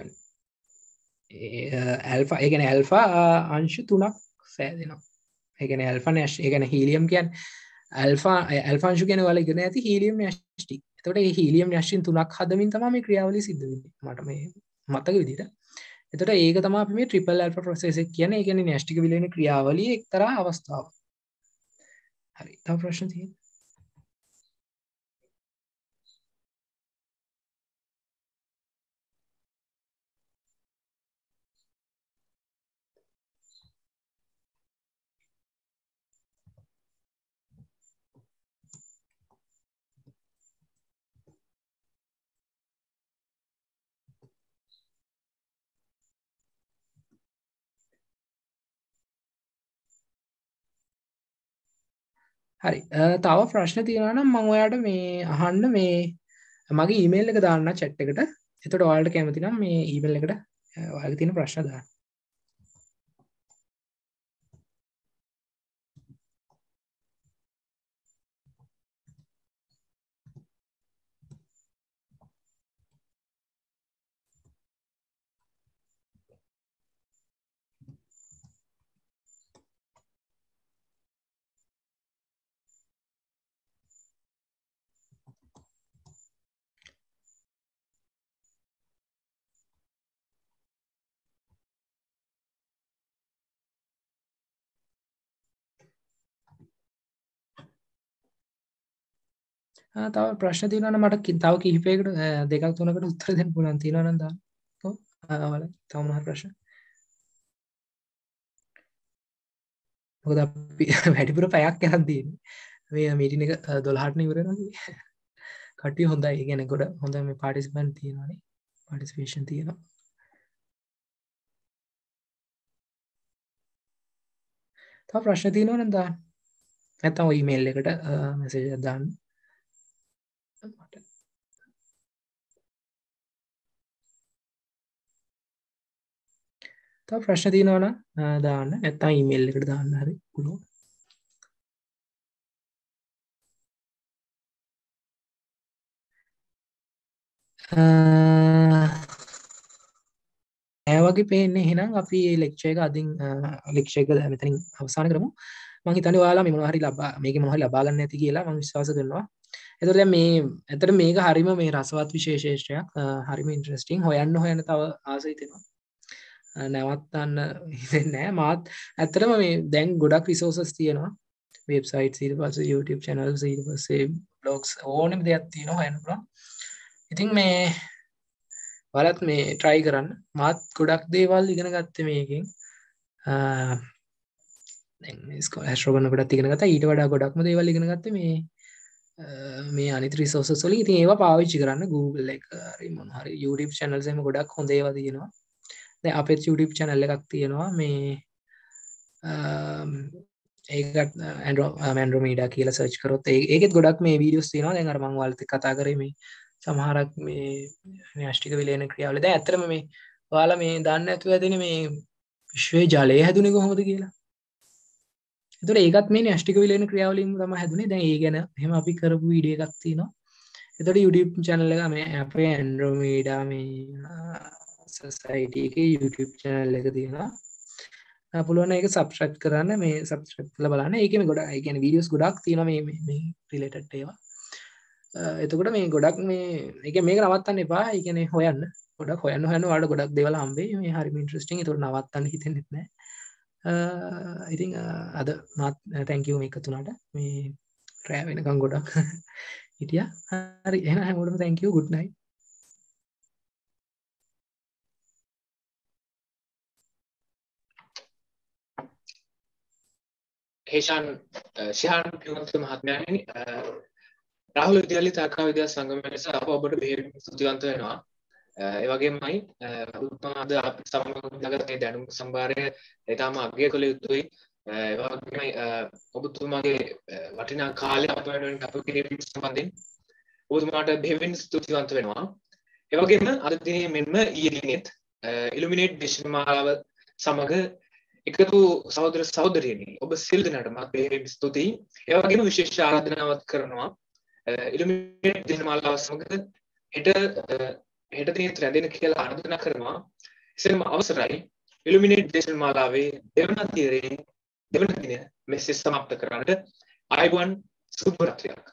ඇල්ෆා ඒ කියන්නේ ඇල්ෆා අංශු 3ක් සෑදෙනවා. ඒ කියන්නේ ඇල්ෆා න්‍යෂ්ටි ඒ කියන්නේ හීලියම් කියන්නේ ඇල්ෆා අංශු කියන්නේ ඔයාලා ඉගෙන ඇති හීලියම් න්‍යෂ්ටි. එතකොට මේ හීලියම් න්‍යෂ්ටින් 3ක් හදමින් තමයි මේ ක්‍රියාවලිය සිද්ධ වෙන්නේ. මට මේ මතක විදිහට එතකොට ඒක තමයි අපි මේ ට්‍රිපල් ඇල්ෆා ප්‍රොසෙස් එක කියන්නේ. ඒ කියන්නේ න්‍යෂ්ටික විලයන ක්‍රියාවලියේ එක්තරා අවස්ථාවක්. හරි. තව ප්‍රශ්න තියෙනවද? හරි තව ප්‍රශ්න තියෙනවා නම් මම ඔයාලට මේ අහන්න මේ මගේ ඊමේල් එක දාන්න chat එකට. එතකොට ඔයාලට කැමති නම් මේ ඊමේල් එකට ඔයාලගේ තියෙන ප්‍රශ්න දාන්න. තව ප්‍රශ්න තියෙනවා නම් මට තව කිහිපයකට දෙකක් තුනකට උත්තර දෙන්න පුළුවන් තියෙනවා නම් දාන්න. ඔව්. ඔයාලා තව මොනවද ප්‍රශ්න? මොකද අපි වැඩිපුර පැයක් යනක් තියෙන්නේ. මේ මීටින් එක 12ට ඉවර වෙනවා කිව්වේ. කට්ටිය හොඳයි. ඒ කියන්නේ ගොඩ හොඳ මේ පාටිසිපන්ට් තියෙනවානේ. පාටිසිපේෂන් තියෙනවා. තව ප්‍රශ්න තියෙනවා නම් දාන්න. නැත්නම් ඔය ඊමේල් එකට මෙසේජ් එකක් දාන්න. මට තව ප්‍රශ්න තියෙනවා නම් දාන්න. නැත්නම් ඊමේල් එකට දාන්න හරි පුළුවන්. වගේ පේන්නේ එහෙනම් අපි මේ ලෙක්චර් එක අදින් ලෙක්චර් එක මෙතනින් අවසන් කරමු. මම හිතන්නේ ඔයාලා මේ මොනවා හරි මේකේ මොනවා හරි ලබා ගන්න ඇති කියලා මම විශ්වාස කරනවා. එතකොට දැන් මේ ඇත්තට මේක හරිම මේ රසවත් විශේෂයක්. හරිම ඉන්ටරෙස්ටිං. හොයන්න තව ආස හිතෙනවා. නැවත්තන්න හිතෙන්නේ නැහැ. මාත් ඇත්තටම මේ දැන් ගොඩක් රිසෝසස් තියෙනවා. වෙබ්සයිට්ස් ඊට පස්සේ YouTube channels ඊට පස්සේ blogs ඕනෙම දෙයක් තියෙනවා හොයන්න පුළුවන්. ඉතින් මේ ඔයාලත් මේ try කරන්න. මාත් ගොඩක් දේවල් ඉගෙන ගත්තේ මේකෙන්. දැන් ඇස්ට්‍රෝ කරනකොටත් ඉගෙන ගත්තා. ඊට වඩා ගොඩක්ම දේවල් ඉගෙන ගත්තේ මේ අනිත් රිසෝසස් වලින්. ඉතින් ඒවා පාවිච්චි කරන්න Google එක හරි මොන හරි YouTube channels එහෙම ගොඩක් හොඳ ඒවා තියෙනවා. දැන් අපේ YouTube channel එකක් තියෙනවා මේ ඒකත් Andromeda කියලා search කරොත් ඒකෙත් ගොඩක් මේ වීඩියෝස් තියෙනවා. දැන් අර මම ඔයාලත් එක්ක කතා කරේ මේ සමහරක් මේ අෂ්ටික විලයන ක්‍රියාවල. දැන් ඇත්තටම මේ ඔයාලා මේ දන්නේ නැතුව ඇදෙන මේ විශ්වයේ ජලය හැදුනේ කොහොමද කියලා. ඒතකොට ඒකත් මේ න්‍යෂ්ටික විලයන ක්‍රියාවලින් තමයි හැදුනේ. දැන් ඒ ගැන එහෙම අපි කරපු වීඩියෝ එකක් තියෙනවා. ඒතකොට YouTube channel එක මේ අපේ Andromeda මේ society එකේ YouTube channel එක තියෙනවා. පුළුවන් ඒක subscribe කරන්න. මේ subscribe කරලා බලන්න. ඒකෙම ගොඩක් ඒ කියන්නේ videos ගොඩක් තියෙනවා මේ related ඒවා. එතකොට මේ ගොඩක් මේ ඒ කියන්නේ මේක නවත්තන්න එපා. ඒ කියන්නේ හොයන්න. ගොඩක් හොයන්න ඔයාලට ගොඩක් දේවල් හම්බෙයි. මේ හරිම ඉන්ටරෙස්ටිං. ඒතකොට නවත්තන්න හිතෙන්නේ නැහැ. ඉතින් අද මාත් thank you මේක තුනට මේ රෑ වෙනකන් ගොඩක් හිටියා. හරි එහෙනම් හැමෝටම thank you good night. Shihan පියවන්ත මහත්මයාණනි Rahula විද්‍යාලය තාක්ෂණ විද්‍යා සංගමය නිසා අප ඔබට බෙහෙවින් ස්තුතිවන්ත වෙනවා. ඒ වගේමයි අද අපි සමග මේ දැනුම් සම්භාරය ඊටම අගය කළ යුතුයි. ඒ වගේමයි ඔබතුමාගේ වටිනා කාලය අප වෙනුවෙන් කැප කිරීම සම්බන්ධයෙන් ඔබතුමාට බෙහෙවින් ස්තුතිවන්ත වෙනවා. ඒ වගේම අද දිනේ මෙන්ම ඊයේ දිනෙත් ඉලුමිනේට් දේශමාලාව සමග එකතු සහෝදර සහෝදරියනි ඔබ සියලු දෙනාටම බෙහෙවින් ස්තුතියි. ඒ වගේම විශේෂ ආරාධනාවක් කරනවා ඉලුමිනේට් දේශමාලාව සමග හෙට දිනෙත් රැඳෙන කියලා ආරාධනා කරනවා. එසේම අවසරයි ඉලුමිනේට් දේශමාලාවේ දෙවන දින මෙසේ සමාප්ත කරන්නට ආයුබෝවන් සුබ රාත්‍රියක්.